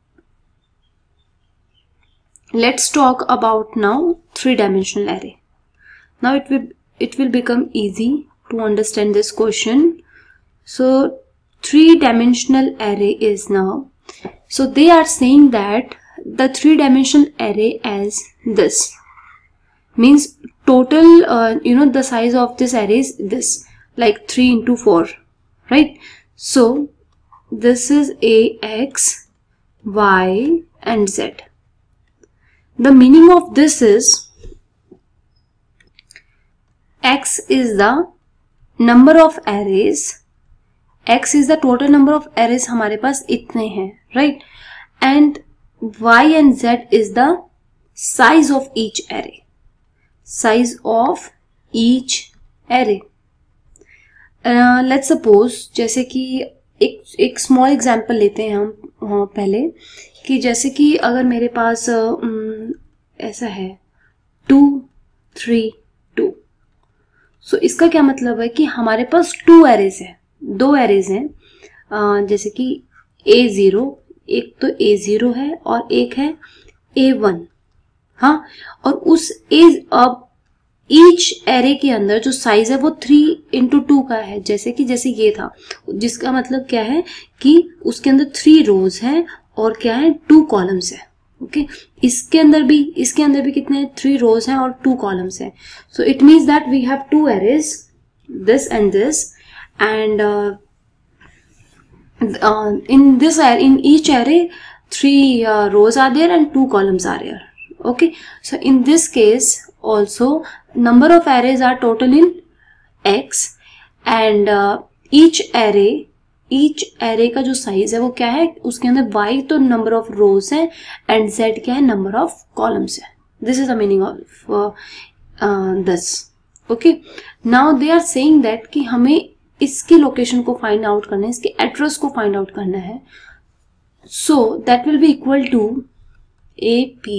let's talk about now three dimensional array. Now it will it will become easy to understand this question. So three dimensional array is now, so they are saying that the three dimensional array as this means total uh, you know the size of this array is this, like three into four, right? So this is a x, y and z. The meaning of this is x is the number of arrays, x is the total number of arrays हमारे पास इतने हैं, right? And y and z is the size of each array, size of each array. uh, let's suppose जैसे कि एक एक small example लेते हैं हम हाँ, पहले कि जैसे कि अगर मेरे पास um, ऐसा है टू थ्री टू, सो इसका क्या मतलब है कि हमारे पास टू एरेज है, दो एरेज हैं. uh, जैसे कि ए ज़ीरो, एक तो ए ज़ीरो है और एक है ए वन. हाँ, और उस ए अब ईच एरे के अंदर जो साइज है वो थ्री इंटू टू का है. जैसे कि जैसे ये था, जिसका मतलब क्या है कि उसके अंदर थ्री रोज हैं और क्या है, टू कॉलम्स है. ओके, इसके अंदर भी इसके अंदर भी कितने हैं, थ्री रोज हैं और टू कॉलम्स हैं. So it means that we have two arrays, this and this, and in this in each array three uh, rows are there and two columns are there. Okay, so in this case also number of arrays are total in x, and uh, each array each array का जो size है वो क्या है, उसके अंदर y तो number of rows है and z क्या है, number of columns है. This is the meaning of uh, uh, this. Okay, now they are saying that कि हमें इसकी लोकेशन को फाइंड आउट करना है, इसके एड्रेस को फाइंड आउट करना है. So that will be equal to A P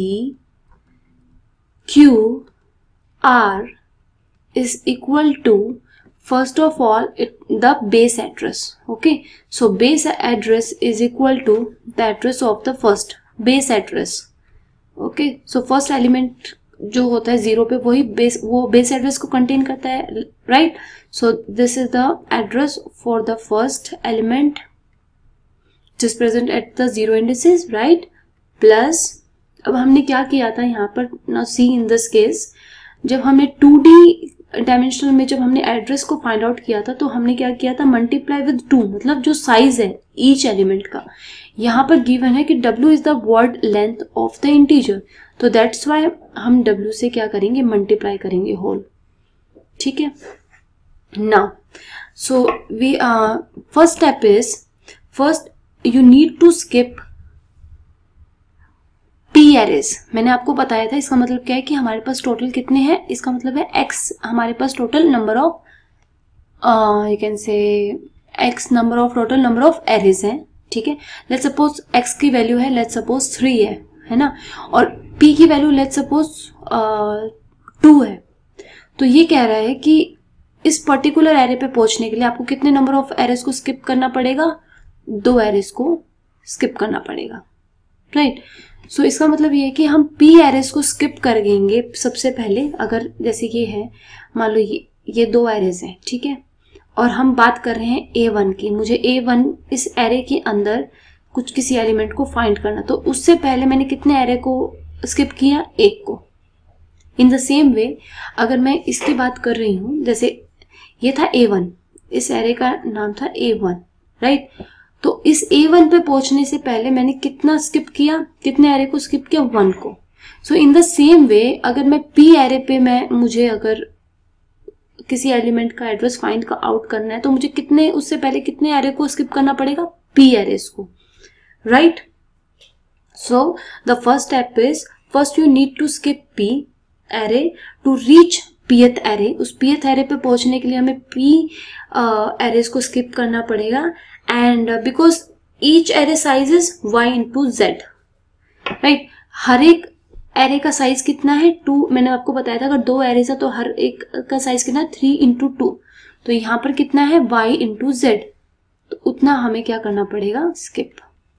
Q R is equal to, first of all, it, the base address. Okay, so base address is equal to the address of the first base address. Okay, so first element जो होता है zero पे वही base वो base address को contain करता है, right? So this is the address for the first element which is present at the zero indices, right? Plus अब हमने क्या किया था यहाँ पर, now see in this case, जब हमने टू डी डायमेंशनल में जब हमने एड्रेस को फाइंड आउट किया था तो हमने क्या किया था, मल्टीप्लाई विद टू, मतलब जो साइज है ईच एलिमेंट का, यहाँ पर गिवन है कि w is the word length of the integer, तो दैट्स वाई हम w से क्या करेंगे, मल्टीप्लाई करेंगे होल, ठीक है। Now so we first step is, first you need to skip P arrays. मैंने आपको बताया था, इसका मतलब क्या है कि हमारे पास टोटल कितने हैं, इसका मतलब है x, हमारे पास total number of, you can say x number of, total number of arrays हैं, ठीक है। लेट्स सपोज x की वैल्यू है, लेट्स सपोज थ्री है है ना, और p की वैल्यू लेट्स सपोज टू है। तो ये कह रहा है कि इस पर्टिकुलर एरे पे पहुंचने के लिए आपको कितने नंबर ऑफ एरेज को स्किप करना पड़ेगा, दो एरेज को स्किप करना पड़ेगा, राइट। सो so, इसका मतलब ये है कि हम p एरेज को स्किप कर देंगे सबसे पहले। अगर जैसे ये है, मान लो ये ये दो एरेज हैं, ठीक है, और हम बात कर रहे हैं ए वन की, मुझे ए वन इस एरे के अंदर कुछ किसी एलिमेंट को फाइंड करना, तो उससे पहले मैंने कितने एरे को स्किप किया, एक को। इन द सेम वे अगर मैं इसकी बात कर रही हूं, जैसे ये था ए वन, इस एरे का नाम था ए वन, राइट। तो इस ए वन पे पहुंचने से पहले मैंने कितना स्किप किया, कितने एरे को स्किप किया, वन को। सो इन द सेम वे अगर मैं पी एरे पे मैं मुझे अगर किसी एलिमेंट का एड्रेस फाइंड का आउट करना है तो मुझे कितने, उससे पहले कितने एरे को स्किप करना पड़ेगा, पी एरेस को, right. So the first step is, first you need to skip P array to reach Pth array. उस पीएथ एरे पे पहुंचने के लिए हमें पी एरेस को स्किप करना पड़ेगा, and because each array size is Y into Z, right. हर एक एरे का साइज कितना है, टू। मैंने आपको बताया था अगर दो एरेज है तो हर एक का साइज कितना है, थ्री इंटू टू। तो यहाँ पर कितना है, वाई इंटू जेड, तो उतना हमें क्या करना पड़ेगा, स्किप,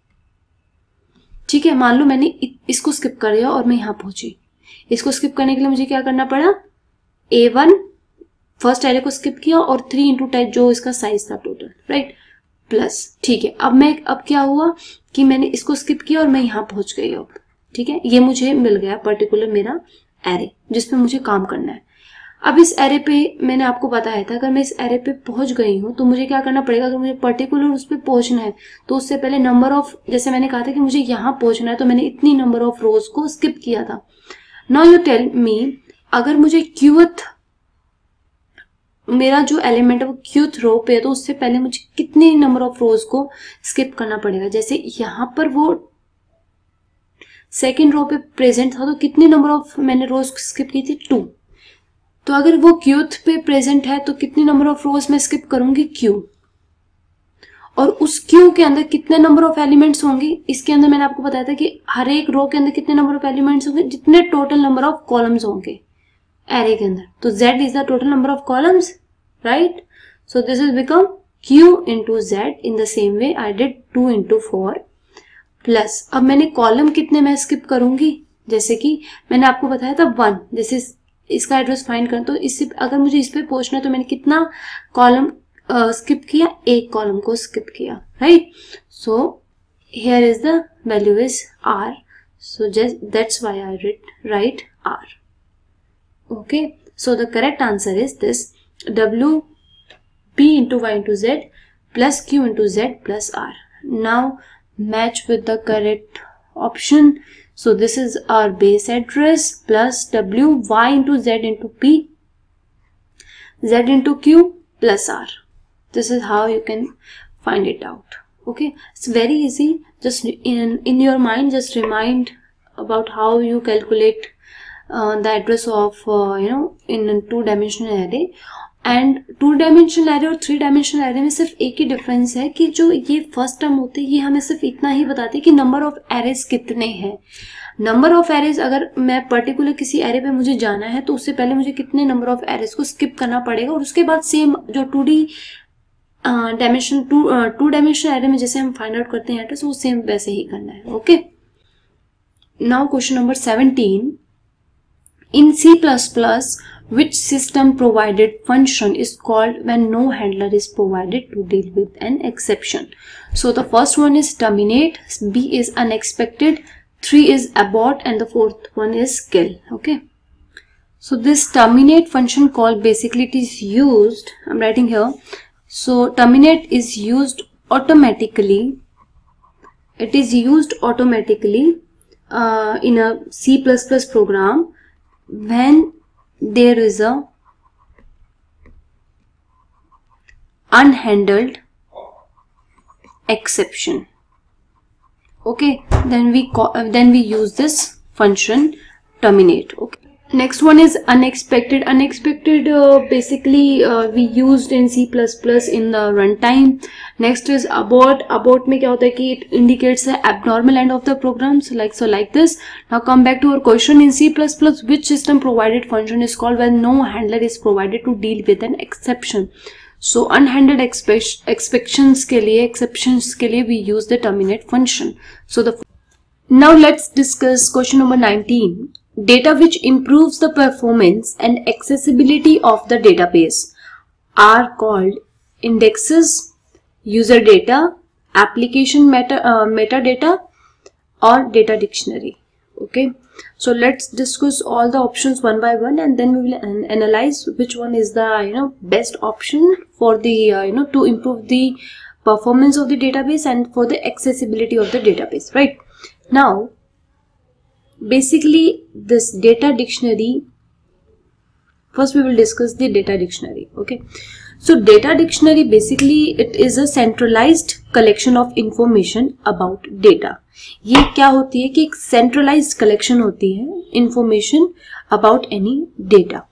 ठीक है। मान लो मैंने इसको स्किप कर दिया और मैं यहाँ पहुंची, इसको स्किप करने के लिए मुझे क्या करना पड़ा, ए वन फर्स्ट एरे को स्किप किया और थ्री इंटू टाइप जो इसका साइज था टोटल, राइट, प्लस, ठीक है। अब मैं अब क्या हुआ कि मैंने इसको स्किप किया और मैं यहाँ पहुंच गई अब, ठीक है। ये मुझे मिल गया पर्टिकुलर मेरा एरे जिसपे मुझे काम करना है। अब इस एरे पे मैंने आपको बताया था अगर मैं इस एरे पे पहुंच गई हूँ तो मुझे क्या करना पड़ेगा, अगर मुझे पर्टिकुलर उस पर पहुंचना है तो उससे पहले नंबर ऑफ, जैसे मैंने कहा था कि मुझे यहाँ पहुंचना है तो मैंने इतनी नंबर ऑफ रोज को स्किप किया था। नाउ यू टेल मी, अगर मुझे क्यूथ, मेरा जो एलिमेंट है वो क्यूथ रो पे है, तो उससे पहले मुझे कितने नंबर ऑफ रोज को स्किप करना पड़ेगा। जैसे यहाँ पर वो सेकेंड रो पे प्रेजेंट था तो कितने नंबर ऑफ मैंने रोज स्किप की थी, टू। तो अगर वो क्यूथ पे प्रेजेंट है तो कितने नंबर ऑफ रोज मैं स्किप करूंगी, क्यू। और उस क्यू के अंदर कितने नंबर ऑफ एलिमेंट्स होंगे, इसके अंदर मैंने आपको बताया था कि हर एक रो के अंदर कितने नंबर ऑफ एलिमेंट्स होंगे, जितने टोटल नंबर ऑफ कॉलम्स होंगे एरे के अंदर। तो z is the total number of columns, right. So this is become q into Z. In the same way I did two into four plus, अब मैंने column कितने मैं skip करूंगी, जैसे कि मैंने आपको बताया था वन, जैसे इसका एड्रेस फाइंड कर, तो इससे अगर मुझे इस पे पहुंचना है तो मैंने कितना कॉलम स्किप किया, एक कॉलम को स्किप किया, right. So here is the value is r, so just that's why I write write r. Okay, so the correct answer is this, w p into y into z plus q into z plus r. Now match with the correct option. So this is our base address plus w y into z into p, z into q plus r. This is how you can find it out. Okay, it's very easy. Just in in your mind, just remind about how you calculate uh, the address of uh, you know in a two dimensional array. And two dimensional array और three dimensional array में सिर्फ एक ही difference है कि जो ये first term होते हैं ये हमें सिर्फ इतना ही बताते हैं कि नंबर ऑफ एरेज कितने हैं। नंबर ऑफ एरेज, अगर मैं पर्टिकुलर किसी एरे पे मुझे जाना है तो उससे पहले मुझे कितने नंबर ऑफ एरेज को स्किप करना पड़ेगा, और उसके बाद सेम जो two D dimension two two dimensional array में जैसे हम फाइंड आउट करते हैं एड्रेस, वो सेम वैसे ही करना है। Okay, now question number seventeen, in C plus plus which system provided function is called when no handler is provided to deal with an exception? So the first one is terminate, B is unexpected, three is abort, and the fourth one is kill. Okay. So this terminate function call, basically it is used, I'm writing here. So terminate is used automatically. It is used automatically uh, in a C plus plus program when there is a unhandled exception. Okay, then we call, uh, then we use this function terminate. Okay. Next one is unexpected. Unexpected uh, basically uh, we used in C plus plus in the runtime. Next is abort. Abort में क्या होता है कि it indicates the abnormal end of the program. So like so like this. Now come back to our question in C plus plus. Which system provided function is called when no handler is provided to deal with an exception? So unhandled exceptions के लिए exceptions के लिए we use the terminate function. So the now let's discuss question number nineteen. Data which improves the performance and accessibility of the database are called indexes, user data, application meta uh, metadata, or data dictionary. Okay, so let's discuss all the options one by one, and then we will an analyze which one is the you know best option for the uh, you know to improve the performance of the database and for the accessibility of the database. Right now, basically this data dictionary, first we will discuss the data dictionary. Okay, so data dictionary basically it is a centralized collection of information about data. ये क्या होती है कि एक centralized collection होती है information about any data.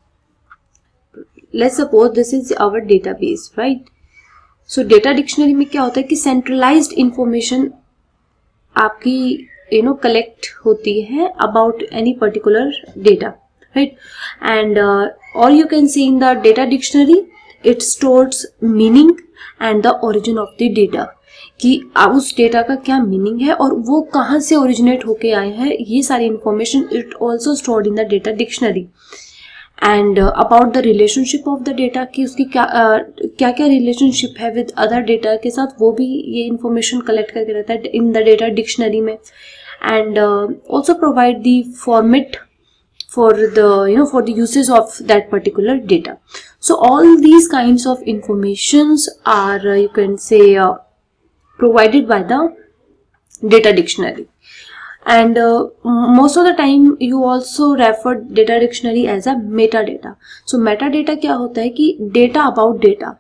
Let's suppose this is our database, right? So data dictionary में क्या होता है कि centralized information आपकी you know collect होती है about any particular data, right? And uh, or you can see in the data dictionary it stores meaning and the origin of the data, कि उस डेटा का क्या मीनिंग है और वो कहाँ से ओरिजिनेट होके आए हैं, ये सारी information it also stored in the data dictionary. And about the relationship of the data, कि उसकी क्या uh, क्या क्या रिलेशनशिप है विद अदर डेटा के साथ, वो भी ये इंफॉर्मेशन कलेक्ट करके रहता है इन द डेटा डिक्शनरी में. And also provide the format for the you know for the uses of that particular data. So all these kinds of informations are uh, you can say uh, provided by the data dictionary. And uh, most of the time you also refer data dictionary as a metadata. So metadata क्या होता है कि data about data.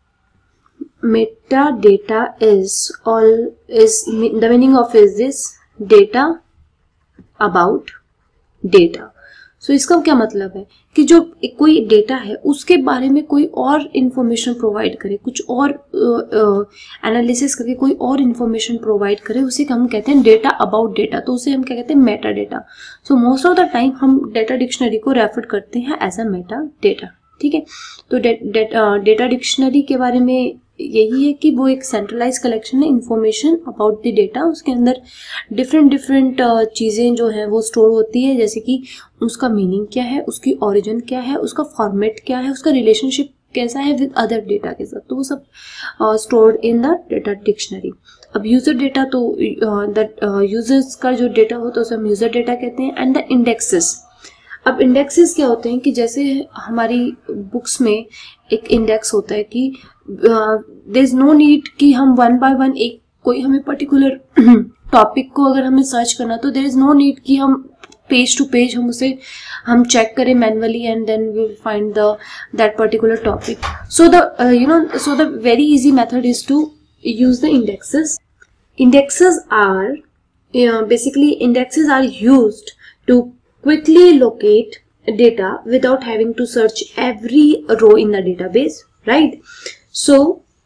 Metadata is all is the meaning of is this data about data. So so, इसका क्या मतलब है कि जो कोई डेटा है उसके बारे में कोई और इंफॉर्मेशन प्रोवाइड करे, कुछ और एनालिसिस uh, uh, करके कोई और इंफॉर्मेशन प्रोवाइड करे, उसे हम कहते हैं डेटा अबाउट डेटा. तो उसे हम क्या कहते हैं meta data. So most of the time हम डेटा डिक्शनरी को रेफर करते हैं एज अ मेटा डेटा. ठीक है, तो डेटा डिक्शनरी के बारे में यही है कि वो एक सेंट्रलाइज कलेक्शन है इंफॉर्मेशन अबाउट द डेटा. उसके अंदर डिफरेंट डिफरेंट चीज़ें जो है वो स्टोर होती है, जैसे कि उसका मीनिंग क्या है, उसकी ओरिजिन क्या है, उसका फॉर्मेट क्या है, उसका रिलेशनशिप कैसा है विद अदर डेटा के साथ. तो वो सब stored in the data dictionary. अब यूजर डेटा, तो द यूजर्स का जो डेटा होता है उसे हम यूजर डेटा कहते हैं. And the indexes. अब इंडेक्सेस क्या होते हैं कि जैसे हमारी बुक्स में एक इंडेक्स होता है कि देयर इज नो नीड कि हम वन बाय वन एक कोई हमें पर्टिकुलर टॉपिक को अगर हमें सर्च करना, तो देयर इज नो नीड कि हम पेज टू पेज हम उसे हम चेक करें manually and then we will find the that particular topic. So the you know so the very easy method is to use the indexes. Indexes are basically indexes are used to quickly locate data without having to search every row in the database, right? So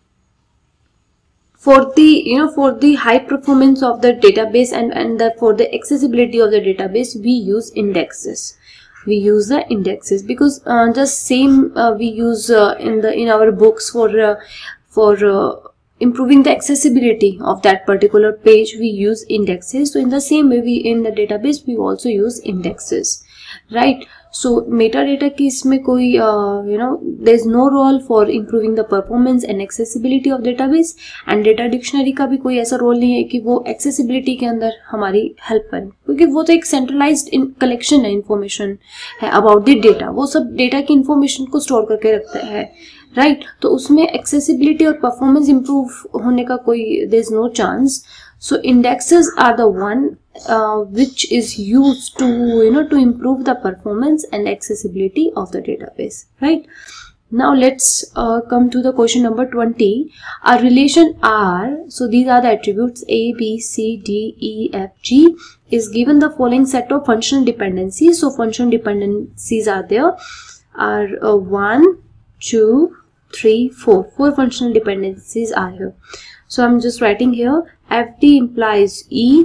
for the you know for the high performance of the database and and the, for the accessibility of the database, we use indexes. We use the indexes because uh, just same uh, we use uh, in the in our books for uh, for uh, improving the accessibility of that particular page, we use indexes. So in the same way, we in the database we also use indexes, right? So metadata की इसमें कोई you know there is no role for improving the performance and accessibility of database, and data dictionary का भी कोई ऐसा role नहीं है कि वो accessibility के अंदर हमारी हेल्प करे, क्योंकि वो तो एक centralized collection है, information है about the data, वो सब data की information को store करके रखता है, right? तो उसमें accessibility और performance improve होने का कोई there is no chance. So indexes are the one uh, which is used to you know to improve the performance and accessibility of the database, right? Now let's uh, come to the question number twenty. A relation R, so these are the attributes A, B, C, D, E, F, G, is given the following set of functional dependencies. So functional dependencies are there are uh, one, two, three, four. Four functional dependencies are here. So I'm just writing here F D implies E,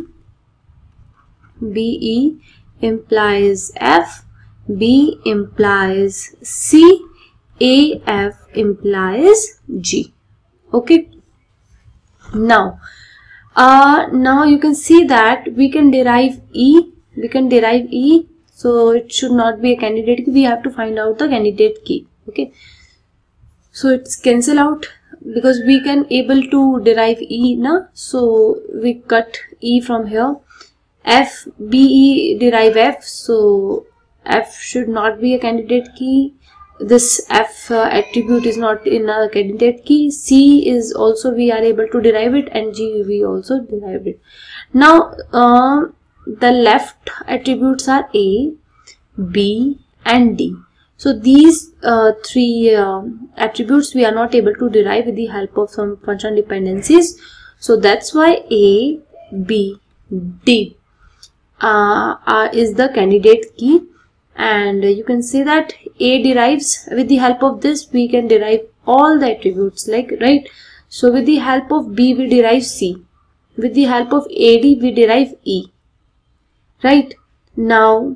B E implies F, B implies C, A F implies G. Okay. Now, uh, now you can see that we can derive E. We can derive E. So it should not be a candidate key. We have to find out the candidate key. Okay. So it's cancel out, because we can able to derive E na, so we cut E from here. F, B, E derive F, so F should not be a candidate key. This F uh, attribute is not in a candidate key. C is also we are able to derive it, and G we also derive it. Now uh, the left attributes are A, B and D. So these uh, three uh, attributes we are not able to derive with the help of some functional dependencies. So that's why A, B, D uh, uh, is the candidate key, and you can see that A derives with the help of this we can derive all the attributes, like, right? So with the help of B we derive C, with the help of A D we derive E, right? Now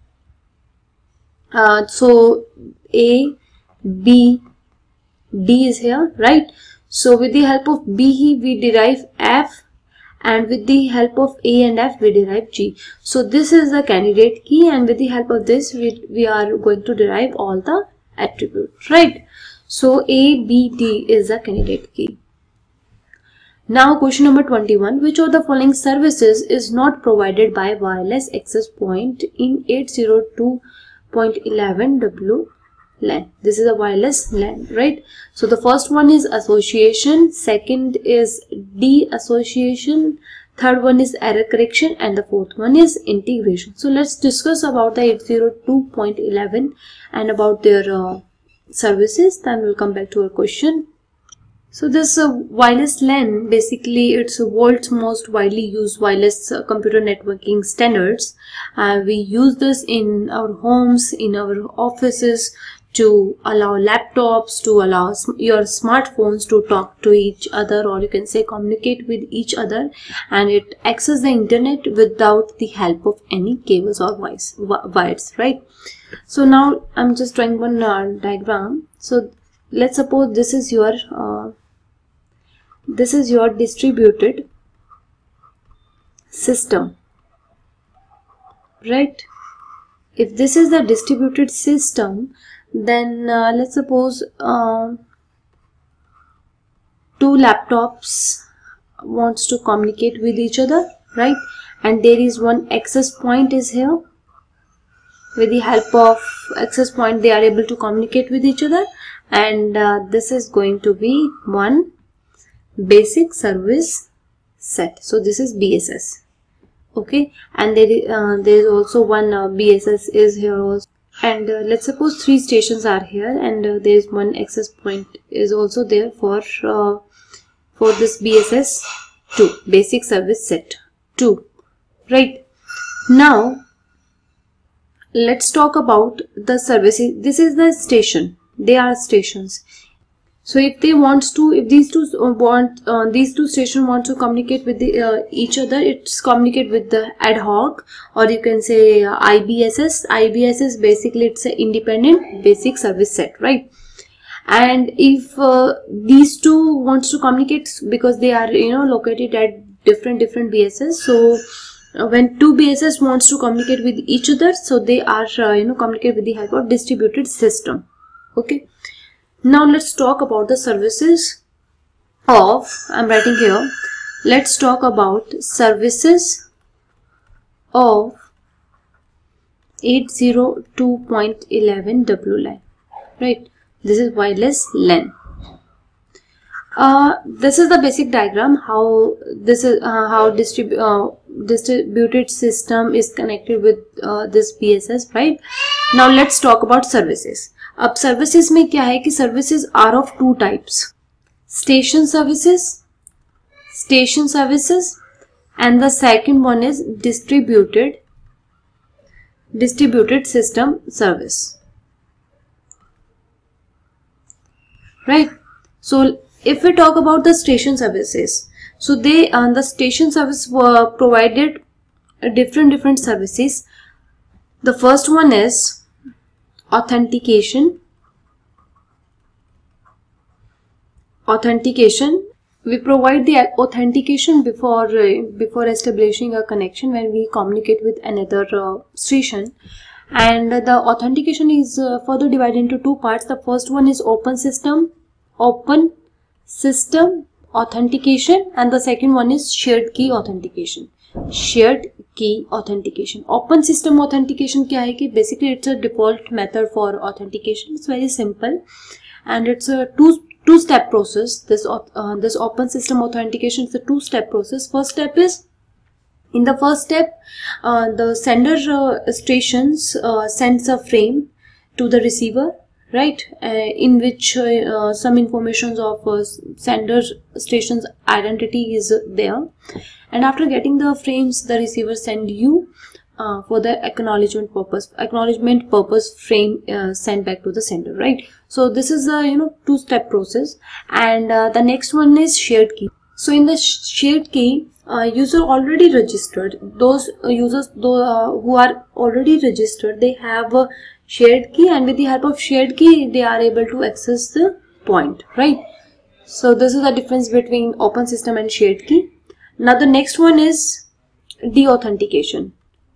Uh, so A, B, D is here, right? So with the help of B we derive F, and with the help of A and F we derive G. So this is the candidate key, and with the help of this we, we are going to derive all the attributes, right? So A, B, D is the candidate key. Now question number twenty-one. Which of the following services is not provided by wireless access point in eight oh two dot eleven W LAN? This is a wireless LAN, right? So the first one is association, second is de-association, third one is error correction, and the fourth one is integration. So let's discuss about the eight oh two dot eleven and about their uh, services, then we'll come back to our question. So this uh, wireless LAN, basically it's the world's most widely used wireless uh, computer networking standards. Uh, we use this in our homes, in our offices, to allow laptops, to allow sm your smartphones to talk to each other, or you can say communicate with each other, and it access the internet without the help of any cables or wires, wires, right? So now I'm just drawing one uh, diagram. So let's suppose this is your uh, this is your distributed system, right? If this is the distributed system, then uh, let's suppose uh, two laptops wants to communicate with each other, right? And there is one access point is here. With the help of access point they are able to communicate with each other, and uh, this is going to be one basic service set. So this is B S S, okay? And there is, uh, there is also one uh, B S S is here also, and uh, let's suppose three stations are here, and uh, there is one access point is also there for uh, for this B S S two, basic service set two, right? Now let's talk about the services. This is the station, they are stations. So if they want to, if these two want, uh, these two stations want to communicate with the, uh, each other, it's communicate with the ad hoc, or you can say uh, I B S S. I B S S basically it's an independent basic service set, right? And if uh, these two wants to communicate, because they are, you know, located at different different B S S, so uh, when two B S S wants to communicate with each other, so they are uh, you know communicate with the help of distributed system. Okay, now let's talk about the services of, I'm writing here, let's talk about services of eight oh two dot eleven W LAN. Right, this is wireless LAN. Uh, this is the basic diagram how this is uh, how distrib uh, distributed system is connected with uh, this B S S, right? Now let's talk about services. अब services में क्या है कि services are of two types: station services, station services, and the second one is distributed distributed system service. Right? So if we talk about the station services, so they uh, the station service were provided uh, different different services. The first one is authentication. Authentication. We provide the authentication before uh, before establishing a connection when we communicate with another uh, station. And the authentication is uh, further divided into two parts. The first one is open system, open system authentication, and the second one is shared key authentication. Shared key authentication. Open system authentication क्या है कि basically it's a default method for authentication. It's very simple and it's a two two step process. This uh, this open system authentication is a two step process. First step is, in the first step, uh, the sender uh, stations uh, sends a frame to the receiver, right, uh, in which uh, uh, some information of uh, sender station's identity is there, and after getting the frames, the receiver send you uh, for the acknowledgement purpose acknowledgement purpose frame uh, sent back to the sender, right? So this is a you know two step process. And uh, the next one is shared key. So in the sh shared key, uh, user already registered, those uh, users though, uh, who are already registered, they have a shared key, and with the help of shared key they are able to access the point, right? So this is the difference between open system and shared key. Now the next one is de-authentication.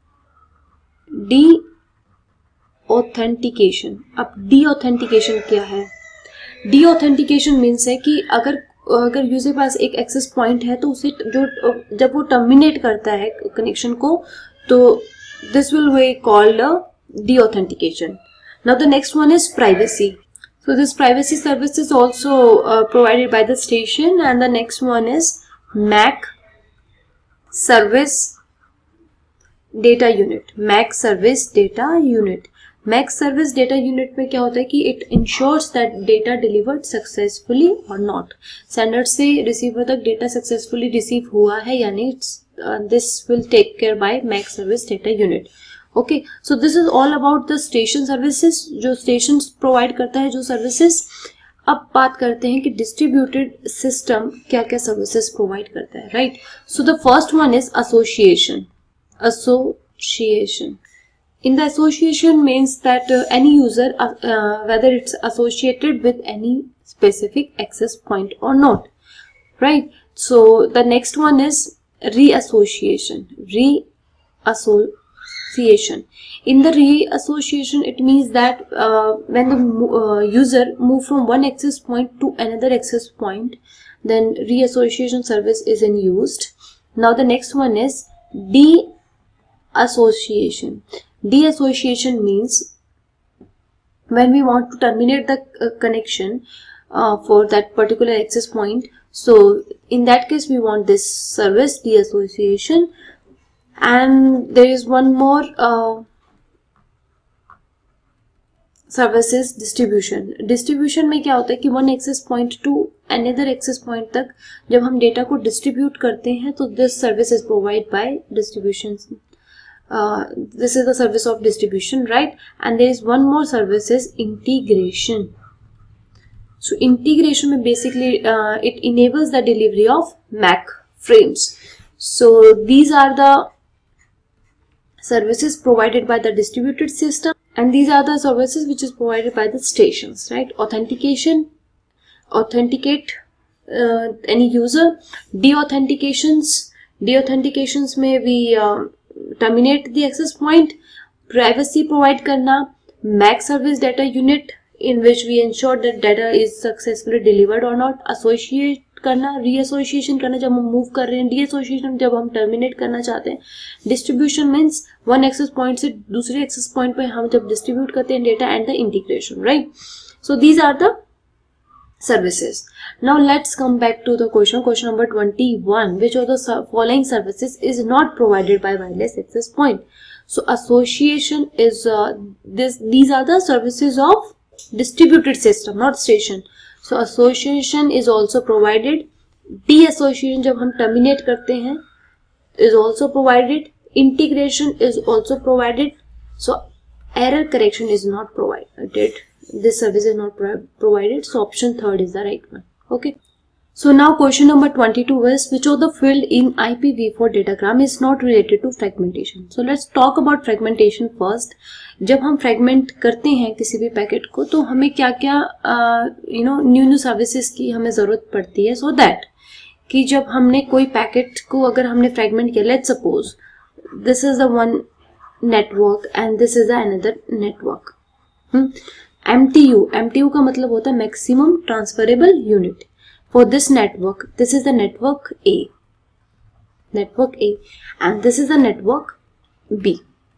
De-authentication. अब de-authentication क्या है? De-authentication means है कि अगर अगर user के पास एक access point है तो उसे जो जब वो टर्मिनेट करता है कनेक्शन को, तो this will be called de-authentication. Now the next one is privacy. So this privacy service is also uh, provided by the station. And the next one is M A C service data unit. M A C service data unit. M A C service data unit में क्या होता है कि it ensures that data delivered successfully or not. Sender से receiver तक data successfully receive हुआ है या नहीं, uh, this will take care by M A C service data unit. Okay, so this is all about the station services, जो stations provide करता है जो services. अब बात करते हैं कि distributed system क्या क्या services provide करता है, right? So the first one is association. Association. In the association means that uh, any user, uh, uh, whether it's associated with any specific access point or not, right? So the next one is reassociation. Reassociation. In the reassociation, it means that uh, when the uh, user move from one access point to another access point, then reassociation service is in used. Now the next one is de-association. De-association means when we want to terminate the uh, connection uh, for that particular access point. So in that case, we want this service, de-association. And there is one more uh, services, distribution. Distribution में क्या होता है कि one access point to another access point तक जब हम data को distribute करते हैं तो this service is provided by distribution. Uh, this is the service of distribution, right? And there is one more service is integration. So integration में basically uh, it enables the delivery of M A C frames. So these are the services provided by the distributed system, and these are the services which is provided by the stations, right? Authentication, authenticate uh, any user, de-authentications, deauthentications में we terminate the access point, privacy provide करना, MAC service data unit in which we ensure that data is successfully delivered और not, associate करना, reassociation करना जब हम move कर रहे हैं, डीएसोसिएशन जब हम टर्मिनेट करना चाहते हैं, distribution means one access point से दूसरे एक्सेस पॉइंट पे हम जब डिस्ट्रीब्यूट करते हैं data, and the integration, right. So these are the services. Now let's come back to the question. Question number twenty-one. Which of the following services is not provided by wireless access point? So association is uh, this. These are the services of distributed system, not station. So association is also provided. De-association जब हम terminate करते हैं is also provided. Integration is also provided. So error correction is not provided. This service is not pro provided, so option third is the right one. Okay, so now question number twenty-two is which of the field in I P v four datagram is not related to fragmentation? So let's talk about fragmentation first. जब हम fragment करते हैं किसी भी packet को तो हमें क्या क्या you know new new services की हमें जरूरत पड़ती है, सो so दैट कि जब हमने कोई पैकेट को अगर हमने फ्रेगमेंट किया, let's suppose this is the one network and this is the another network. M T U, M T U का मतलब होता है maximum transferable unit. For this network, this is the network A, network A, and this is the network B.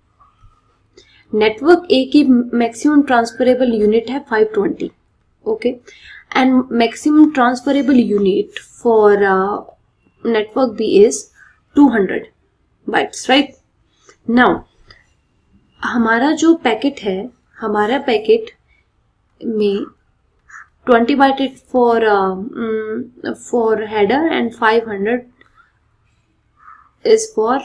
Network A की maximum transferable unit है five twenty, okay, and maximum transferable unit for network B is two hundred bytes, right. Now हमारा जो packet है, हमारा packet में twenty byte for for header and five hundred is for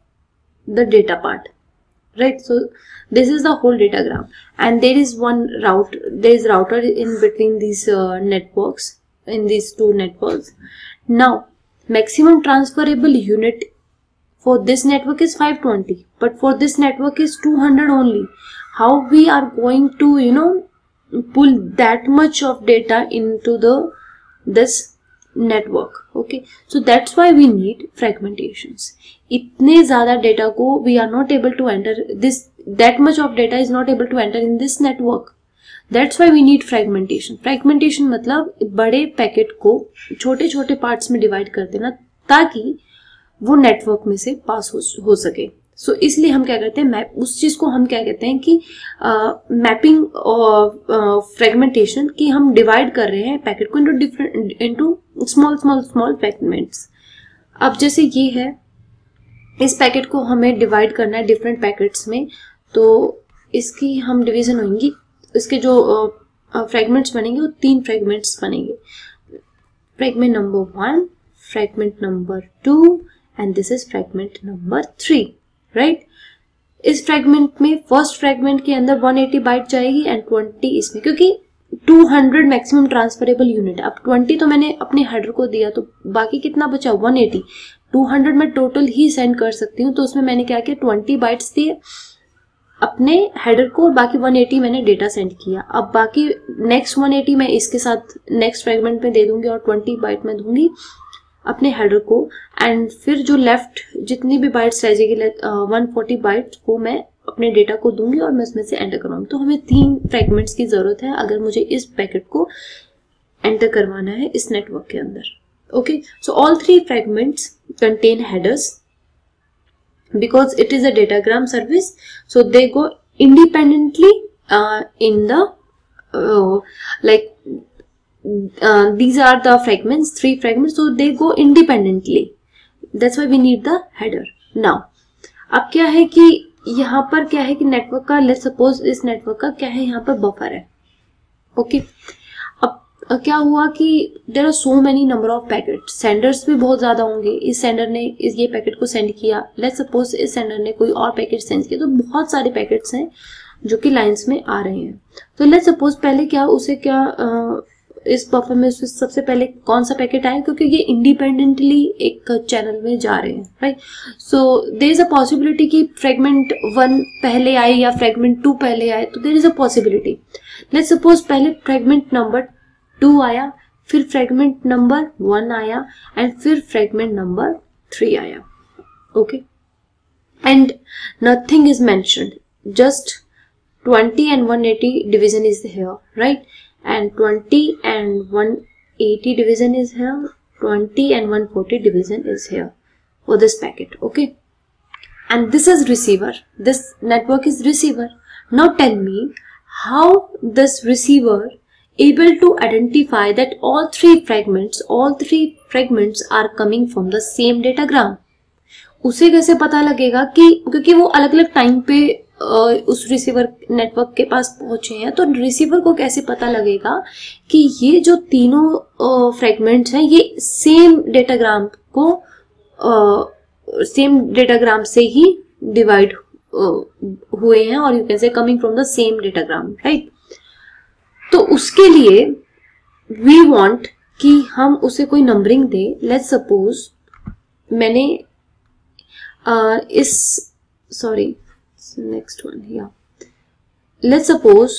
the data part, right? So this is the whole datagram, and there is one route, there is router in between these uh, networks, in these two networks. Now maximum transferable unit for this network is five twenty, but for this network is two hundred only. How we are going to, you know, pull that much of data into the this network? Okay, so that's why we need fragmentations. इतने ज़्यादा data को we are not able to enter this, that much of data is not able to enter in this network. That's why we need fragmentation. Fragmentation मतलब बड़े packet को छोटे छोटे parts में divide कर देना ताकि वो नेटवर्क में से पास हो, हो सके. सो so, इसलिए हम क्या करते हैं, मैप, उस चीज को हम क्या कहते हैं कि मैपिंग और फ्रेगमेंटेशन, कि हम डिवाइड कर रहे हैं पैकेट को into different into small small small fragments. अब जैसे ये है, इस पैकेट को हमें डिवाइड करना है डिफरेंट पैकेट्स में, तो इसकी हम डिवीजन होंगी, इसके जो फ्रेगमेंट्स बनेंगे वो तीन फ्रेगमेंट्स बनेंगे. Fragment number one, fragment number two, and this is fragment number three, right. इस फ्रेगमेंट में फर्स्ट फ्रेगमेंट के अंदर वन एटी बाइट जाएगी एंड ट्वेंटी इसमें, क्योंकि two hundred maximum transferable unit. अब ट्वेंटी तो मैंने अपने हेडर को दिया, तो बाकी कितना बचा, वन एटी. टू हंड्रेड में टोटल ही सेंड कर सकती हूँ, तो उसमें मैंने क्या किया, ट्वेंटी बाइट्स दिए अपने हेडर को और बाकी वन एटी मैंने डेटा सेंड किया. अब बाकी नेक्स्ट वन एटी मैं इसके साथ नेक्स्ट फ्रेगमेंट में दे दूंगी और ट्वेंटी बाइट में दूंगी अपने हेडर को, एंड फिर जो लेफ्ट जितनी भी बाइट्स रह जाएगी वन फोर्टी बाइट्स वो मैं अपने डेटा को दूंगी और मैं उसमें से एंटर करवाऊंगी. तो हमें तीन फ्रेगमेंट्स की जरूरत है अगर मुझे इस पैकेट को एंटर करवाना है इस नेटवर्क के अंदर. Okay, so all three fragments contain headers because it is a datagram service, so they go independently uh, in the uh, like uh, these are the fragments, three fragments, so they go independently. That's why we need the header. Now अब क्या है कि यहाँ पर क्या है कि network का, let's suppose इस नेटवर्क का क्या है, यहाँ पर बफर है. Okay okay. अब क्या हुआ कि there are so many number of packet, senders भी बहुत ज्यादा होंगे. इस सेंडर ने इस ये पैकेट को सेंड किया, लेट्स सपोज इस सेंडर ने कोई और पैकेट सेंड किया, तो बहुत सारे पैकेट्स हैं जो कि लाइंस में आ रहे हैं. तो लेट्स सपोज पहले क्या उसे क्या आ, इस बफर में उसे सबसे पहले कौन सा पैकेट आया, क्योंकि ये इंडिपेंडेंटली एक चैनल में जा रहे हैं, right. So there is a possibility कि फ्रेगमेंट वन पहले आए या फ्रेगमेंट टू पहले आए, तो there is a possibility. Let's suppose पहले फ्रेगमेंट नंबर टू आया, फिर फ्रेगमेंट नंबर वन आया एंड फिर फ्रेगमेंट नंबर थ्री आया. Okay, and nothing is mentioned, just twenty and one eighty division is here, right? And twenty and one eighty division is here, twenty and one forty division is here for this packet. Okay, and this is receiver, this network is receiver. Now tell me how this receiver able to identify that all three fragments all three fragments are coming from the same datagram. उसे कैसे पता लगेगा कि क्योंकि वो अलग अलग time पे उस रिसीवर नेटवर्क के पास पहुंचे हैं, तो रिसीवर को कैसे पता लगेगा कि ये जो तीनों फ्रेगमेंट्स हैं ये सेम डेटाग्राम को सेम डेटाग्राम से ही डिवाइड हुए हैं, और you can say coming from the same datagram, right? तो उसके लिए वी वांट कि हम उसे कोई नंबरिंग दे. लेट्स सपोज मैंने uh, इस sorry next one, yeah, let's suppose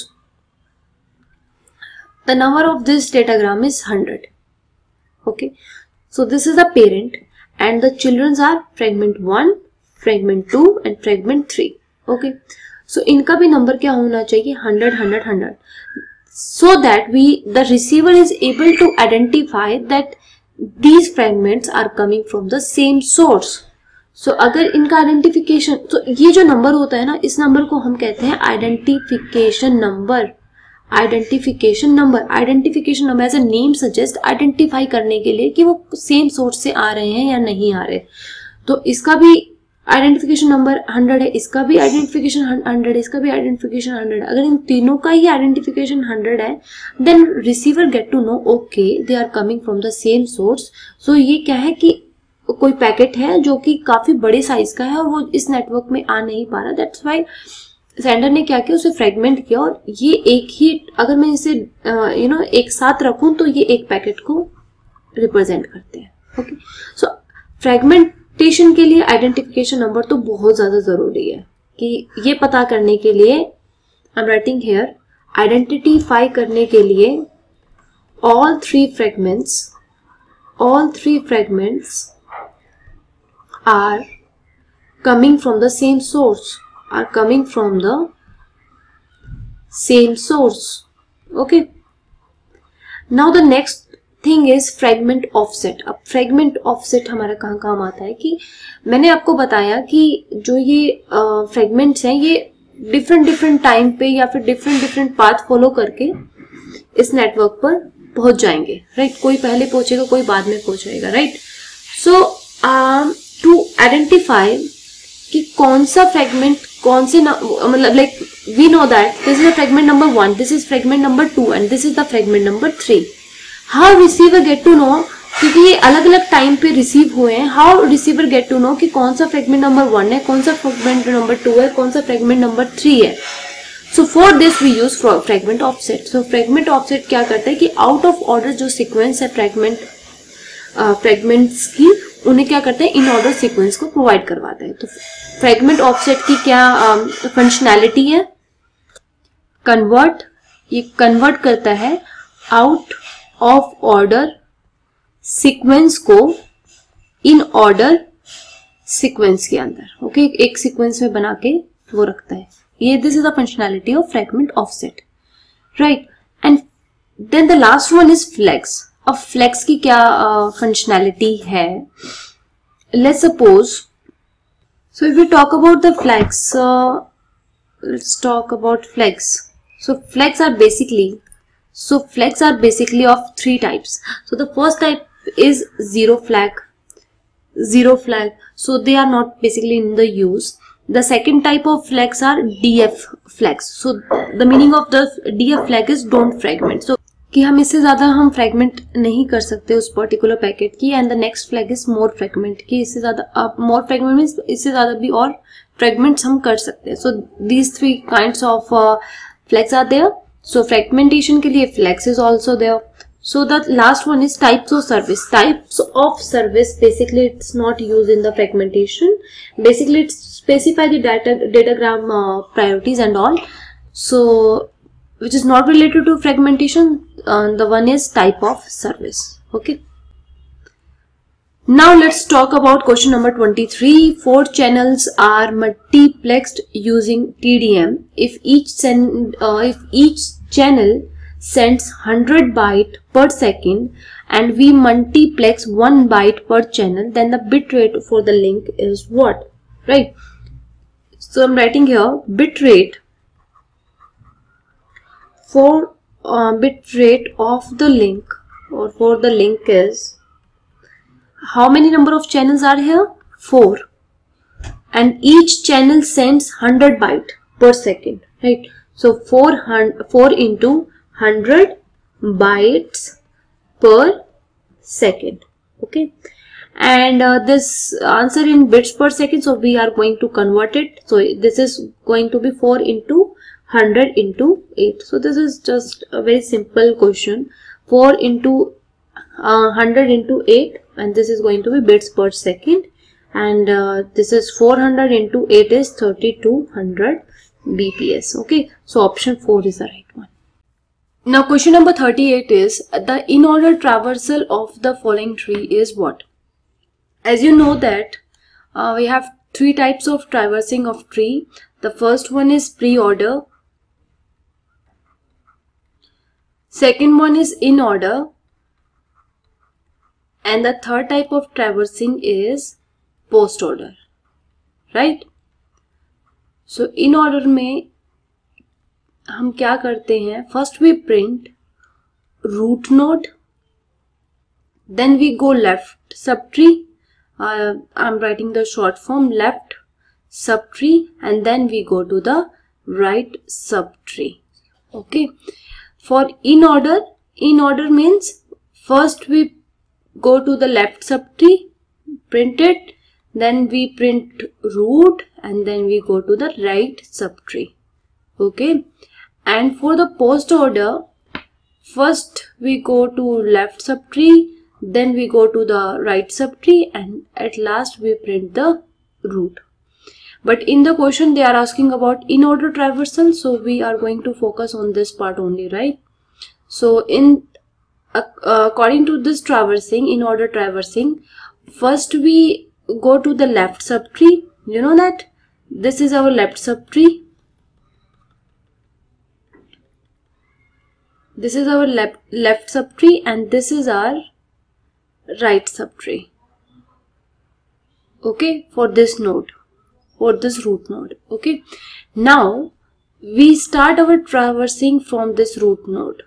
the number of this datagram is one hundred. Okay, so this is the parent and the children are fragment one, fragment two and fragment three. Okay, so इनका भी number क्या होना चाहिए? one hundred, one hundred, one hundred, so that we the receiver is able to identify that these fragments are coming from the same source. So so, अगर इनका identification, तो ये जो नंबर होता है ना, इस नंबर को हम कहते हैं identification number. Identification number identification number as a name suggest, identify करने के लिए कि वो सेम सोर्स से आ रहे हैं या नहीं आ रहे. तो इसका भी आइडेंटिफिकेशन नंबर हंड्रेड है, इसका भी आइडेंटिफिकेशन हंड्रेड है, इसका भी आइडेंटिफिकेशन हंड्रेड है. अगर इन तीनों का ही आइडेंटिफिकेशन हंड्रेड है, then receiver get to know okay they are coming from the same source. So ये क्या है कि कोई पैकेट है जो कि काफी बड़े साइज का है और वो इस नेटवर्क में आ नहीं पा रहा. दैट्स व्हाई सेंडर ने क्या किया, उसे फ्रेगमेंट किया, और ये एक ही, अगर मैं इसे यू नो एक साथ रखूं तो ये एक पैकेट को रिप्रेजेंट करते हैं. ओके, सो फ्रेगमेंटेशन के लिए आइडेंटिफिकेशन नंबर तो बहुत ज्यादा जरूरी है कि ये पता करने के लिए, I am writing here, identify करने के लिए all three fragments all three fragments are coming from the same source are coming from the same source. Okay, now the next thing is fragment offset. अब fragment offset हमारा कहाँ काम आता है कि मैंने आपको बताया कि जो ये फ्रेगमेंट्स uh, हैं ये डिफरेंट डिफरेंट टाइम पे या फिर डिफरेंट डिफरेंट पाथ फॉलो करके इस नेटवर्क पर पहुंच जाएंगे, राइट right? कोई पहले पहुंचेगा, कोई बाद में पहुंचेगा, राइट? सो टू आइडेंटिफाई कि कौन सा फ्रेगमेंट कौन से मतलब like we know that this is the fragment number one, this is fragment number two and this is the fragment number three. How receiver get to know, क्योंकि ये अलग अलग टाइम पे रिसीव हुए हैं, how receiver get to know कि कौन सा फ्रेगमेंट नंबर वन है, कौन सा फ्रेगमेंट नंबर टू है, कौन सा फ्रेगमेंट नंबर थ्री है. So for this we use fragment offset. So fragment offset क्या करता है कि आउट ऑफ ऑर्डर जो सीक्वेंस है फ्रेगमेंट फ्रेगमेंट्स uh, की, उन्हें क्या करते हैं, इन ऑर्डर सीक्वेंस को प्रोवाइड करवाता है. तो फ्रेगमेंट ऑफसेट की क्या फंक्शनैलिटी uh, है? कन्वर्ट, ये कन्वर्ट करता है आउट ऑफ ऑर्डर सीक्वेंस को इन ऑर्डर सीक्वेंस के अंदर. Okay okay? एक सीक्वेंस में बना के वो रखता है. ये this is the functionality of fragment offset, right? And then the last one is flags. अब फ्लेक्स की क्या फंक्शनैलिटी uh, है? Let's suppose, so if we talk about the flags, let's talk about flags. So flags are basically so flags are basically of three types. So the first type is zero flag. Zero flag, so they are not basically in the use. The second type of flags are D F flags. So the meaning of the D F flag is don't fragment. So कि हम इससे ज्यादा हम fragment नहीं कर सकते उस particular packet की. And the next flag is more fragment, कि इससे ज्यादा मोर फ्रेगमेंट मीन्स इससे ज्यादा भी और फ्रेगमेंट्स हम कर सकते हैं. So these three kinds of flags are there. So fragmentation के लिए flags is also there. So the last one is types of service. Types of service, basically it's not used in the fragmentation. Basically it specify the data datagram uh, priorities and all. So which is not related to fragmentation. Uh, the one is type of service. Okay. Now let's talk about question number twenty-three. Four channels are multiplexed using T D M. If each send, uh, if each channel sends one hundred byte per second and we multiplex one byte per channel, then the bit rate for the link is what? Right? So I'm writing here bit rate for uh, bit rate of the link or for the link is, how many number of channels are here? four. And each channel sends one hundred byte per second, right? So four, four into one hundred bytes per second, okay? And uh, this answer in bits per second, so we are going to convert it. So this is going to be four into one hundred into eight. So this is just a very simple question. four into uh, one hundred into eight, and this is going to be bits per second, and uh, this is four hundred into eight is thirty-two hundred B P S. Okay, so option four is the right one. Now question number thirty-eight is the in order traversal of the following tree is what? As you know that uh, we have three types of traversing of tree. The first one is pre-order, second one is in order, and the third type of traversing is post order, right? So in order में हम क्या करते हैं? First we print root node, then we go left subtree. Uh, I'm writing the short form left subtree, and then we go to the right subtree. Okay. For in order, in order means first we go to the left subtree, print it, then we print root, and then we go to the right subtree. Okay. And for the post order, first we go to left subtree, then we go to the right subtree, and at last we print the root. But in the question they are asking about in order traversal, so we are going to focus on this part only, right? So in uh, according to this traversing, in order traversing, first we go to the left subtree. You know that this is our left subtree, this is our left left subtree, and this is our right subtree. Okay, for this node, for this root node. Okay, now we start our traversing from this root node.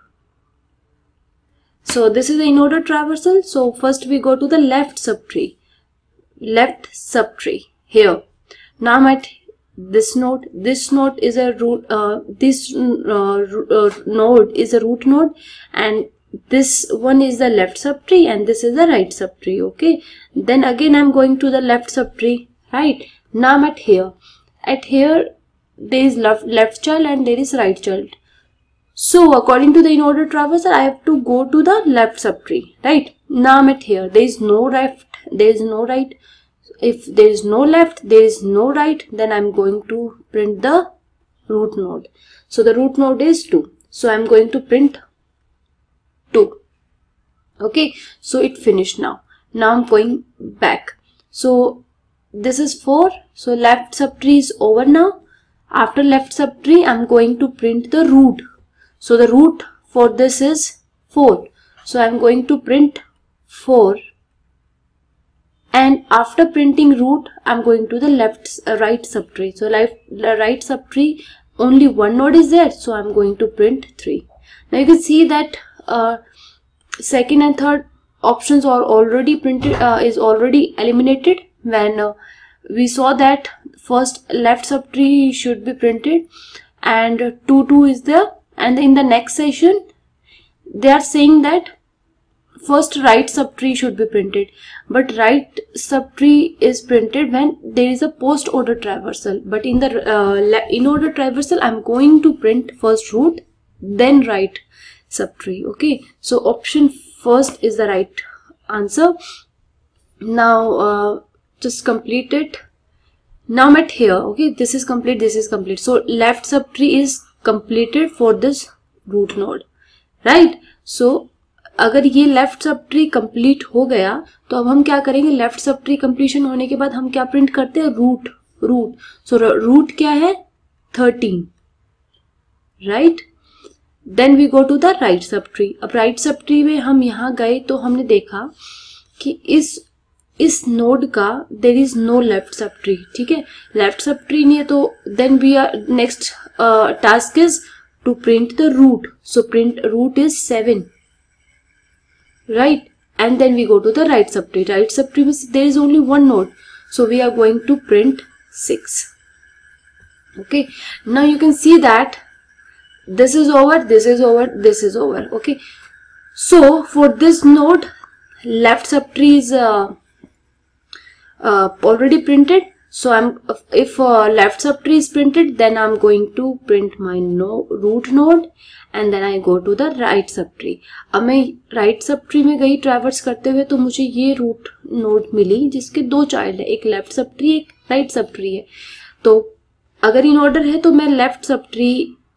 So this is the in order traversal. So first we go to the left subtree, left subtree here. Now I'm at this node. This node is a root. Uh, this uh, uh, node is a root node, and this one is the left subtree, and this is the right subtree. Okay. Then again I'm going to the left subtree. Right. Now I'm at here. At here there is left left child and there is right child. So according to the in order traversal, I have to go to the left subtree. Right. Now I'm at here. There is no left. There is no right. If there is no left, there is no right, then I'm going to print the root node. So the root node is two. So I'm going to print two. Okay. So it finished now. Now I'm going back. So this is four. So left subtree is over now. After left subtree, I'm going to print the root. So the root for this is four. So I'm going to print four. And after printing root, I'm going to the left uh, right subtree. So left the right subtree, only one node is there. So I'm going to print three. Now you can see that uh, second and third options are already printed, uh, is already eliminated when uh, we saw that first left subtree should be printed and two two is there. And in the next session, they are saying that first right subtree should be printed, but right subtree is printed when there is a post order traversal. But in the uh, in order traversal, I'm going to print first root, then right subtree. Okay, so option first is the right answer. Now uh, just complete it. Now I'm at here. Okay, this is complete, this is complete. So left subtree is completed for this root node, right? So अगर ये left sub tree complete हो गया तो अब हम क्या करेंगे, left sub tree completion होने के बाद हम क्या प्रिंट करते हैं, रूट रूट सो रूट क्या है, thirteen, right. Then we go to the right subtree. अब राइट सब ट्री में हम यहाँ गए तो हमने देखा कि इस इस नोड का there is no left subtree, ठीक है, लेफ्ट सब ट्री नहीं है, तो then we are next task is to print the root, so print root is seven, right, and then we go to the right subtree. Right subtree means there is only one node, so we are going to print six. Okay, now you can see that this is over, this is over, this is over. Okay, so for this node left subtree is uh, uh, already printed, so I'm if uh, left subtree is printed, then I'm going to print my no root node and then I go to the right subtree. अब मैं right subtree में गई traverse करते हुए तो मुझे ये root node मिली जिसके दो चाइल्ड है, एक लेफ्ट सबट्री एक राइट सबट्री है। तो अगर इन ऑर्डर है तो मैं लेफ्ट सबट्री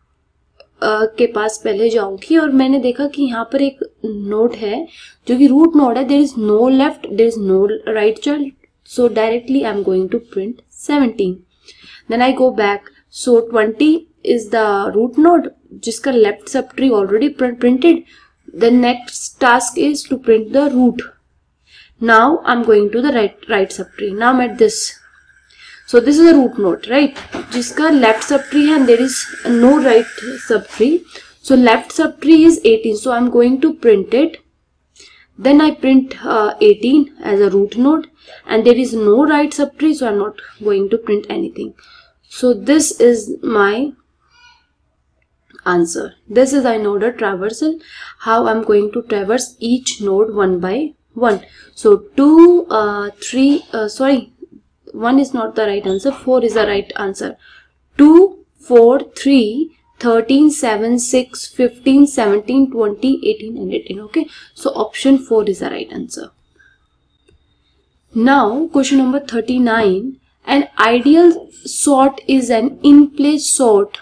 के पास पहले जाऊंगी और मैंने देखा कि यहाँ पर एक नोड है जो कि रूट नोड है, there is no left, there is no right child, so directly I am going to print seventeen. Then I go back, so twenty is the root node जिसका left subtree already printed. The next task is to print the root. Now I'm going to the right right subtree. Now I'm at this. So this is a root node, right? जिसका left subtree है and there is no right subtree. So left subtree is eighteen. So I'm going to print it. Then I print uh, eighteen as a root node and there is no right subtree. So I'm not going to print anything. So this is my answer. This is I node a traversal, how I'm going to traverse each node one by one. So two, uh, three, uh, sorry, one is not the right answer, four is the right answer. two, four, three, thirteen, seven, six, fifteen, seventeen, twenty, eighteen and eighteen. Okay, so option four is the right answer. Now question number thirty-nine. An ideal sort is an in-place sort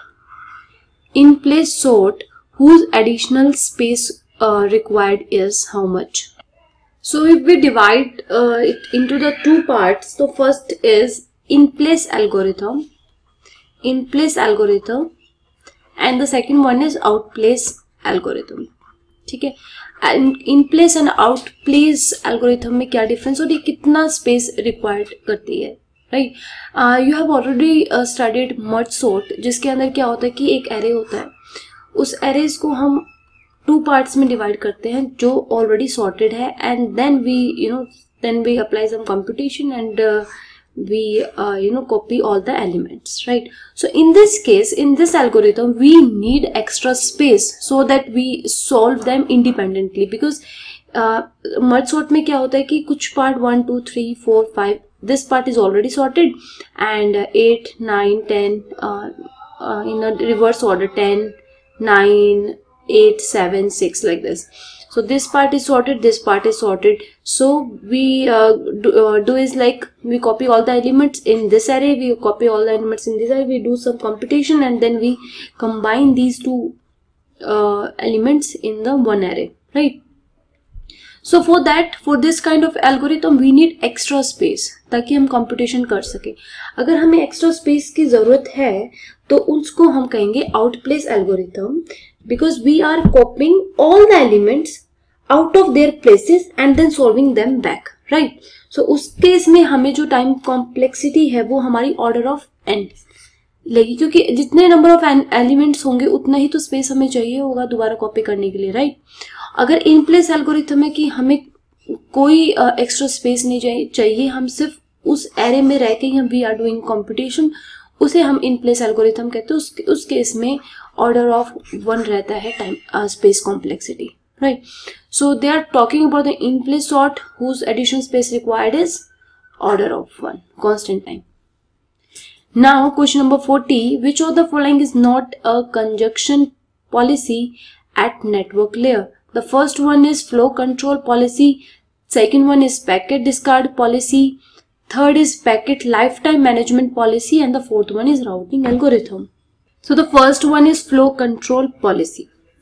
in place sort whose additional space uh, required is how much? So if we divide uh, it into the two parts, so first is in place algorithm, in place algorithm, and the second one is out place algorithm. ठीक है, and in place and out place algorithm में क्या difference और ये कितना space required करती है, right. You have already studied merge sort, जिसके अंदर क्या होता है कि एक एरे होता है, उस एरेज को हम टू पार्ट्स में डिवाइड करते हैं जो ऑलरेडी सॉर्टेड है and then we you know then we apply some computation and we you know copy all the elements, right. So in this case in this algorithm we need extra space so that we solve them independently, because merge sort में क्या होता है कि कुछ part one two three four five this part is already sorted and uh, eight, nine, ten uh, uh, in a reverse order, ten, nine, eight, seven, six like this. So this part is sorted, this part is sorted. So we uh, do, uh, do is like we copy all the elements in this array, we copy all the elements in this array, we do some computation and then we combine these two uh, elements in the one array, right? So for that, for this kind of algorithm we need extra space ताकि हम computation कर सके। अगर हमें extra space की ज़रूरत है तो उसको हम कहेंगे outplace algorithm, because we are copying all the elements out of their places and then solving them back, right? So उस केस में हमें जो time complexity है वो हमारी order of n लगी, क्योंकि जितने नंबर ऑफ एलिमेंट्स होंगे उतना ही तो स्पेस हमें चाहिए होगा दोबारा कॉपी करने के लिए, राइट। अगर इन प्लेस एल्गोरिथम है कि हमें कोई एक्स्ट्रा स्पेस नहीं चाहिए, हम सिर्फ उस एरे में रह के हम वी आर डूइंग कंप्यूटेशन, उसे हम इन प्लेस एल्गोरिथम कहते हैं। उस, उस केस में ऑर्डर ऑफ वन रहता है time space complexity, right. So they are talking about the in place sort whose addition space required is order of one constant time. Now question number forty, which of the following is not a conjunction policy at network layer? The first one is flow control policy, second one is packet discard policy, third is packet lifetime management policy and the fourth one is routing algorithm. So the first one is flow control policy.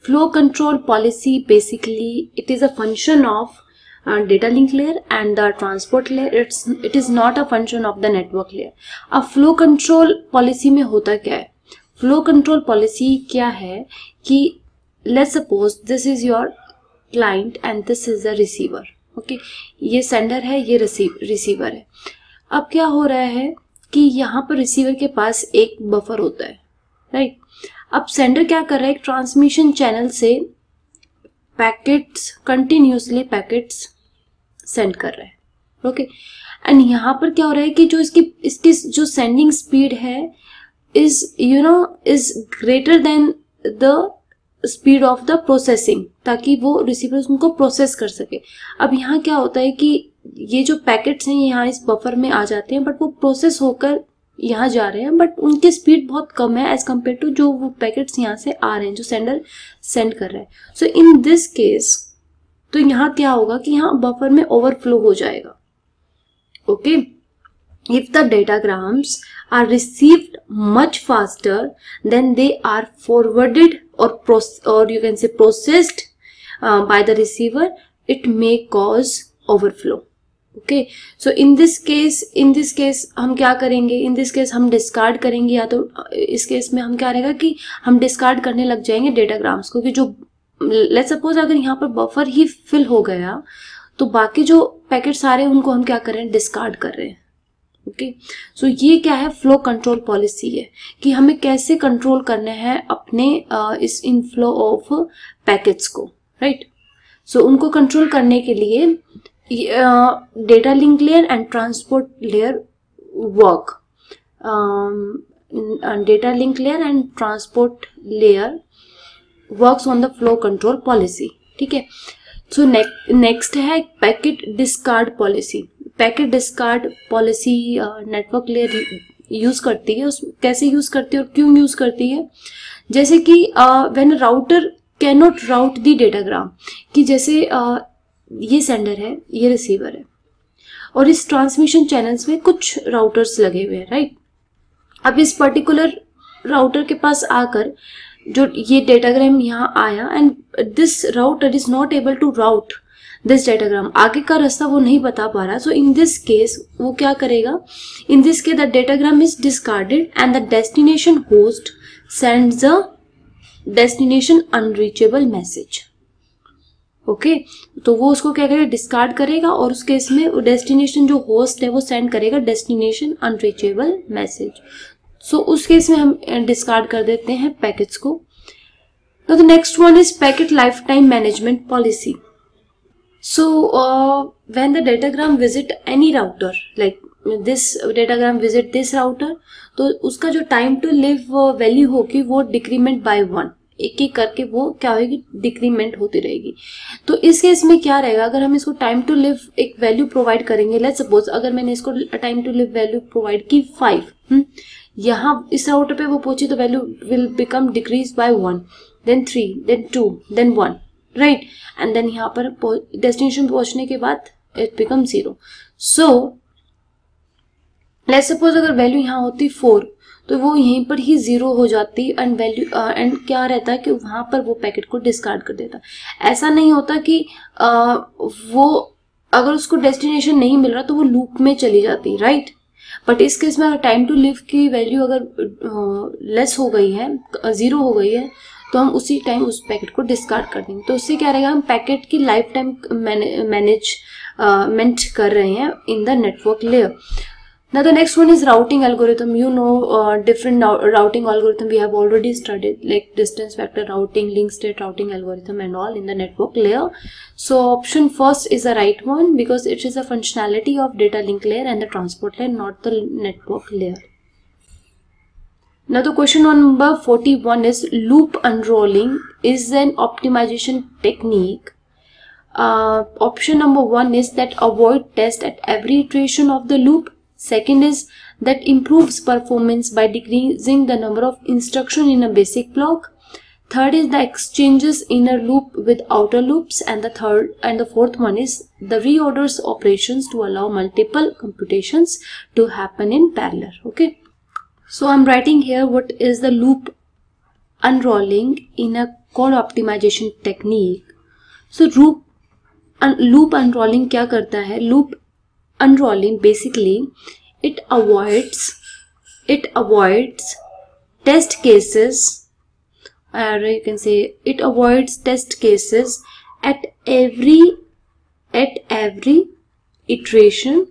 flow control policy, basically it is a function of uh, data link layer and the transport layer. It's it is not a function of the network layer. अब flow control policy में होता क्या है? Flow control policy क्या है कि let's suppose this is your client and this is the receiver. Okay, ये sender है, ये receiver है. अब क्या हो रहा है कि यहाँ पर रिसीवर के पास एक बफर होता है, राइट. अब सेंडर क्या कर रहा है, एक ट्रांसमिशन चैनल से पैकेट्स कंटिन्यूसली पैकेट्स सेंड कर रहा है. ओके, एंड यहाँ पर क्या हो रहा है कि जो इसकी इसकी जो सेंडिंग स्पीड है is you know is greater than the speed of the processing, ताकि वो रिसीवर उनको प्रोसेस कर सके. अब यहाँ क्या होता है कि ये जो पैकेट्स हैं ये यहाँ इस बफर में आ जाते हैं, बट वो प्रोसेस होकर यहाँ जा रहे हैं, बट उनकी स्पीड बहुत कम है एज कम्पेयर टू जो वो पैकेट्स यहाँ से आ रहे हैं जो सेंडर सेंड कर रहा है. सो इन दिस केस तो यहाँ क्या होगा कि यहाँ बफर में ओवरफ्लो हो जाएगा. Okay, if the datagrams are received much faster then they are forwarded or proce- or you can say processed uh, by the receiver, it may cause overflow. Okay, so in this case in this case हम क्या करेंगे, in this case हम discard करेंगे, या तो इस case में हम क्या रहेगा कि हम डिस्कार्ड करने लग जाएंगे डेटाग्राम्स को, कि जो लेट्स सपोज अगर यहाँ पर बफर ही फिल हो गया तो बाकी जो पैकेट्स आ रहे हैं उनको हम क्या कर रहे हैं, डिस्कार्ड कर रहे हैं. ओके, सो ये क्या है, फ्लो कंट्रोल पॉलिसी है कि हमें कैसे कंट्रोल करना है अपने uh, इस इनफ्लो ऑफ पैकेट्स को, राइट. सो उनको कंट्रोल करने के लिए data link layer and transport layer work. Data link layer and transport layer works on the flow control policy. ठीक है, सो नेक्स्ट है packet discard policy. Packet discard policy network layer use करती है. उस कैसे यूज करती है और क्यों यूज करती है, जैसे कि when router can not route the datagram, कि जैसे uh, ये सेंडर है, ये रिसीवर है, और इस ट्रांसमिशन चैनल्स में कुछ राउटर्स लगे हुए हैं, राइट. अब इस पर्टिकुलर राउटर के पास आकर जो ये डेटाग्राम यहाँ आया and this router is not able to route this datagram, आगे का रास्ता वो नहीं बता पा रहा. सो इन दिस केस वो क्या करेगा, in this case the datagram is discarded and the destination host sends the destination unreachable message. Okay, तो वो उसको क्या करेगा, डिस्कार्ड करेगा, और उस केस में डेस्टिनेशन जो होस्ट है वो सेंड करेगा डेस्टिनेशन अनरीचेबल मैसेज. सो उस केस में हम डिस्कार्ड कर देते हैं पैकेट्स को. The next one is packet lifetime management policy. So uh, when the datagram visit any router, like this datagram visit this router, तो उसका जो time to live value होगी वो decrement by one, एक एक करके वो क्या होगी, डिक्रीमेंट होती रहेगी. तो इस केस में क्या रहेगा, अगर हम इसको टाइम टू लिव एक वैल्यू प्रोवाइड करेंगे, लेट्स सपोज अगर मैंने इसको time to live value provide की फाइव, यहाँ इस राउटर पे वो पहुंची तो value will become decrease by one, then three, then two, then one, right. And then यहाँ पर डेस्टिनेशन पहुंचने के बाद it become zero. So let's suppose अगर वैल्यू यहाँ होती फोर तो वो यहीं पर ही जीरो हो जाती एंड वैल्यू एंड क्या रहता है कि वहां पर वो पैकेट को डिस्कार्ड कर देता. ऐसा नहीं होता कि uh, वो अगर उसको डेस्टिनेशन नहीं मिल रहा तो वो लूप में चली जाती, राइट. बट इस केस में अगर टाइम टू लिव की वैल्यू अगर लेस uh, हो गई है, जीरो हो गई है, तो हम उसी टाइम उस पैकेट को डिस्कार्ड कर देंगे. तो उससे क्या रहेगा, हम पैकेट की लाइफ टाइम मैनेजमेंट कर रहे हैं in the network layer. Now the next one is routing algorithm. You know uh, different routing algorithm we have already studied, like distance vector routing, link state routing algorithm and all in the network layer. So option first is the right one because it is a functionality of data link layer and the transport layer, not the network layer. Now the question number forty-one is loop unrolling is an optimization technique. Uh, option number one is that avoid test at every iteration of the loop. Second is that improves performance by decreasing the number of instruction in a basic block. Third is the exchanges inner loop with outer loops, and the third and the fourth one is the reorders operations to allow multiple computations to happen in parallel. Okay, so I'm writing here what is the loop unrolling in a code optimization technique. So loop un, loop unrolling क्या करता है? Loop unrolling basically it avoids it avoids test cases, or you can say it avoids test cases at every at every iteration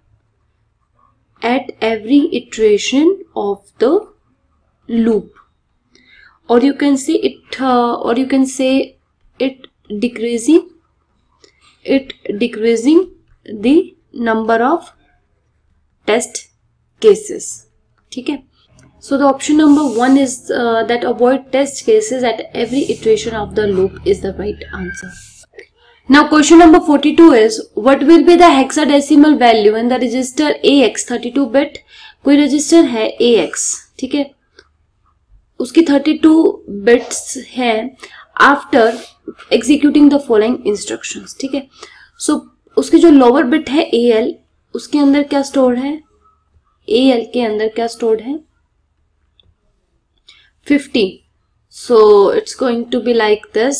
at every iteration of the loop, or you can say it uh, or you can say it decreasing it decreasing the number of test cases. ठीक है? So the option number one is uh, that avoid test cases at every iteration of the loop is the right answer. Now question number forty-two is what will be the hexadecimal value in the register A X thirty-two bit. कोई register है A X, ठीक है, उसकी thirty-two bits है after executing the following instructions. ठीक है, so उसकी जो lower bit है A L, उसके अंदर क्या stored है? A L के अंदर क्या stored है? fifty. So it's going to be like this,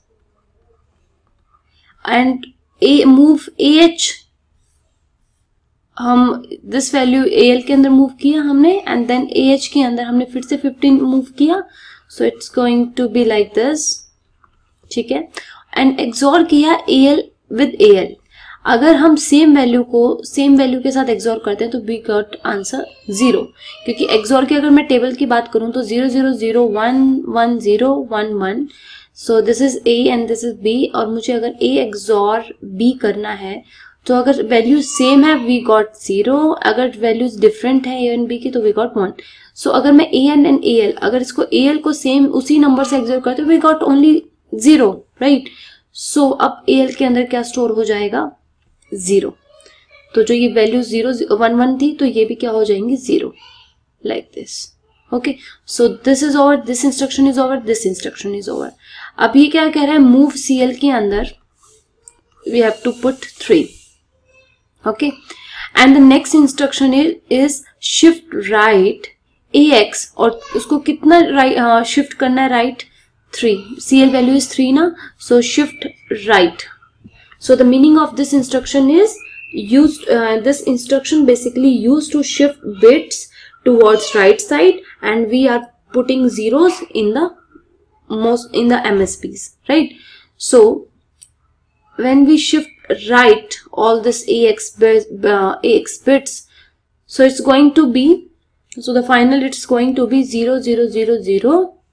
and a move ah हम this value al के अंदर move किया हमने, and then ah के अंदर हमने फिर से fifteen move किया. So it's going to be like this. ठीक है, and XOR किया al with al. अगर हम सेम वैल्यू को सेम वैल्यू के साथ एक्सॉर करते हैं तो वी गॉट आंसर जीरो, क्योंकि एक्सॉर की अगर मैं टेबल की बात करूं तो zero zero zero one one zero one one, so this is A and this is B, और मुझे अगर ए एक्सॉर बी करना है तो अगर वैल्यू सेम है वी गॉट जीरो, अगर वैल्यूज डिफरेंट है ए एंड बी की तो वी गॉट वन. सो अगर मैं A N and A L अगर इसको ए एल को सेम उसी नंबर से एक्सॉर करते we got only zero, right. So अब ए एल के अंदर क्या स्टोर हो जाएगा? जीरो. तो जो ये वैल्यू जीरो वन वन थी तो ये भी क्या हो जाएंगी? Zero, like this. Okay, so this is over, this instruction is over, this instruction is over. अब ये क्या कह रहा है? मूव सी एल के अंदर we have to put three. Okay, and the next instruction is is shift right A X, और उसको कितना राइट शिफ्ट करना है? Right three. C L value is three ना, so shift right. So the meaning of this instruction is used, uh, this instruction basically used to shift bits towards right side, and we are putting zeros in the most in the M S Ps, right? So when we shift right all this A X bits, uh, A X bits, so it's going to be, so the final it's going to be zero zero zero zero,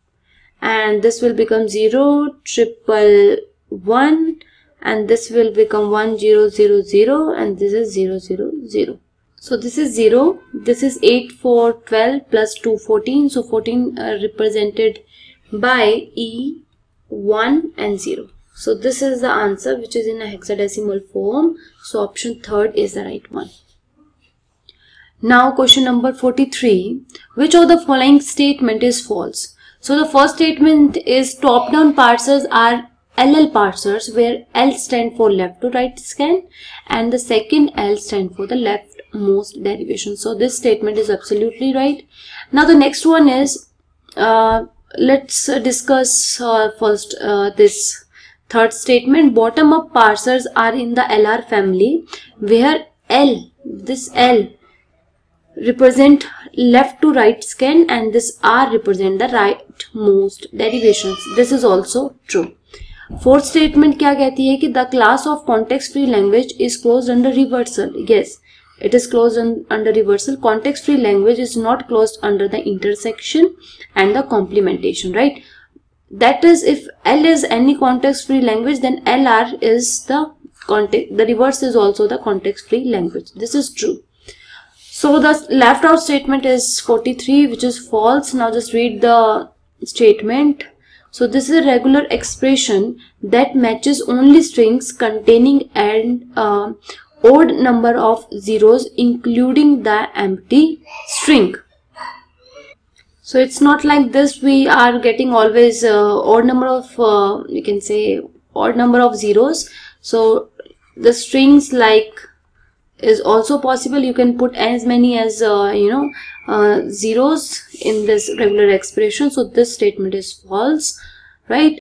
and this will become zero triple one, and this will become one zero zero zero, and this is zero zero zero. So this is zero, this is eight four twelve plus two fourteen, so fourteen are represented by E one and zero. So this is the answer which is in a hexadecimal form. So option third is the right one. Now question number forty-three, which of the following statement is false? So the first statement is top down parsers are L L parsers, where L stand for left to right scan and the second L stand for the leftmost derivation. So this statement is absolutely right. Now the next one is, uh, let's discuss uh, first uh, this third statement. Bottom up parsers are in the L R family, where L, this L represent left to right scan and this R represent the rightmost derivations. This is also true. Fourth statement क्या कहती है कि the class of context free language is closed under reversal. Yes, it is closed under reversal. Context free language is not closed under the intersection and the complementation, right. That is if L is any context free language, then L R is the context, the reverse is also the context free language. This is true. So the left out statement is forty-three, which is false. Now just read the statement. So this is a regular expression that matches only strings containing an uh, odd number of zeros, including the empty string. So it's not like this we are getting always uh, odd number of uh, you can say odd number of zeros. So the strings like is also possible. You can put as many as uh, you know uh, zeros in this regular expression. So this statement is false, right?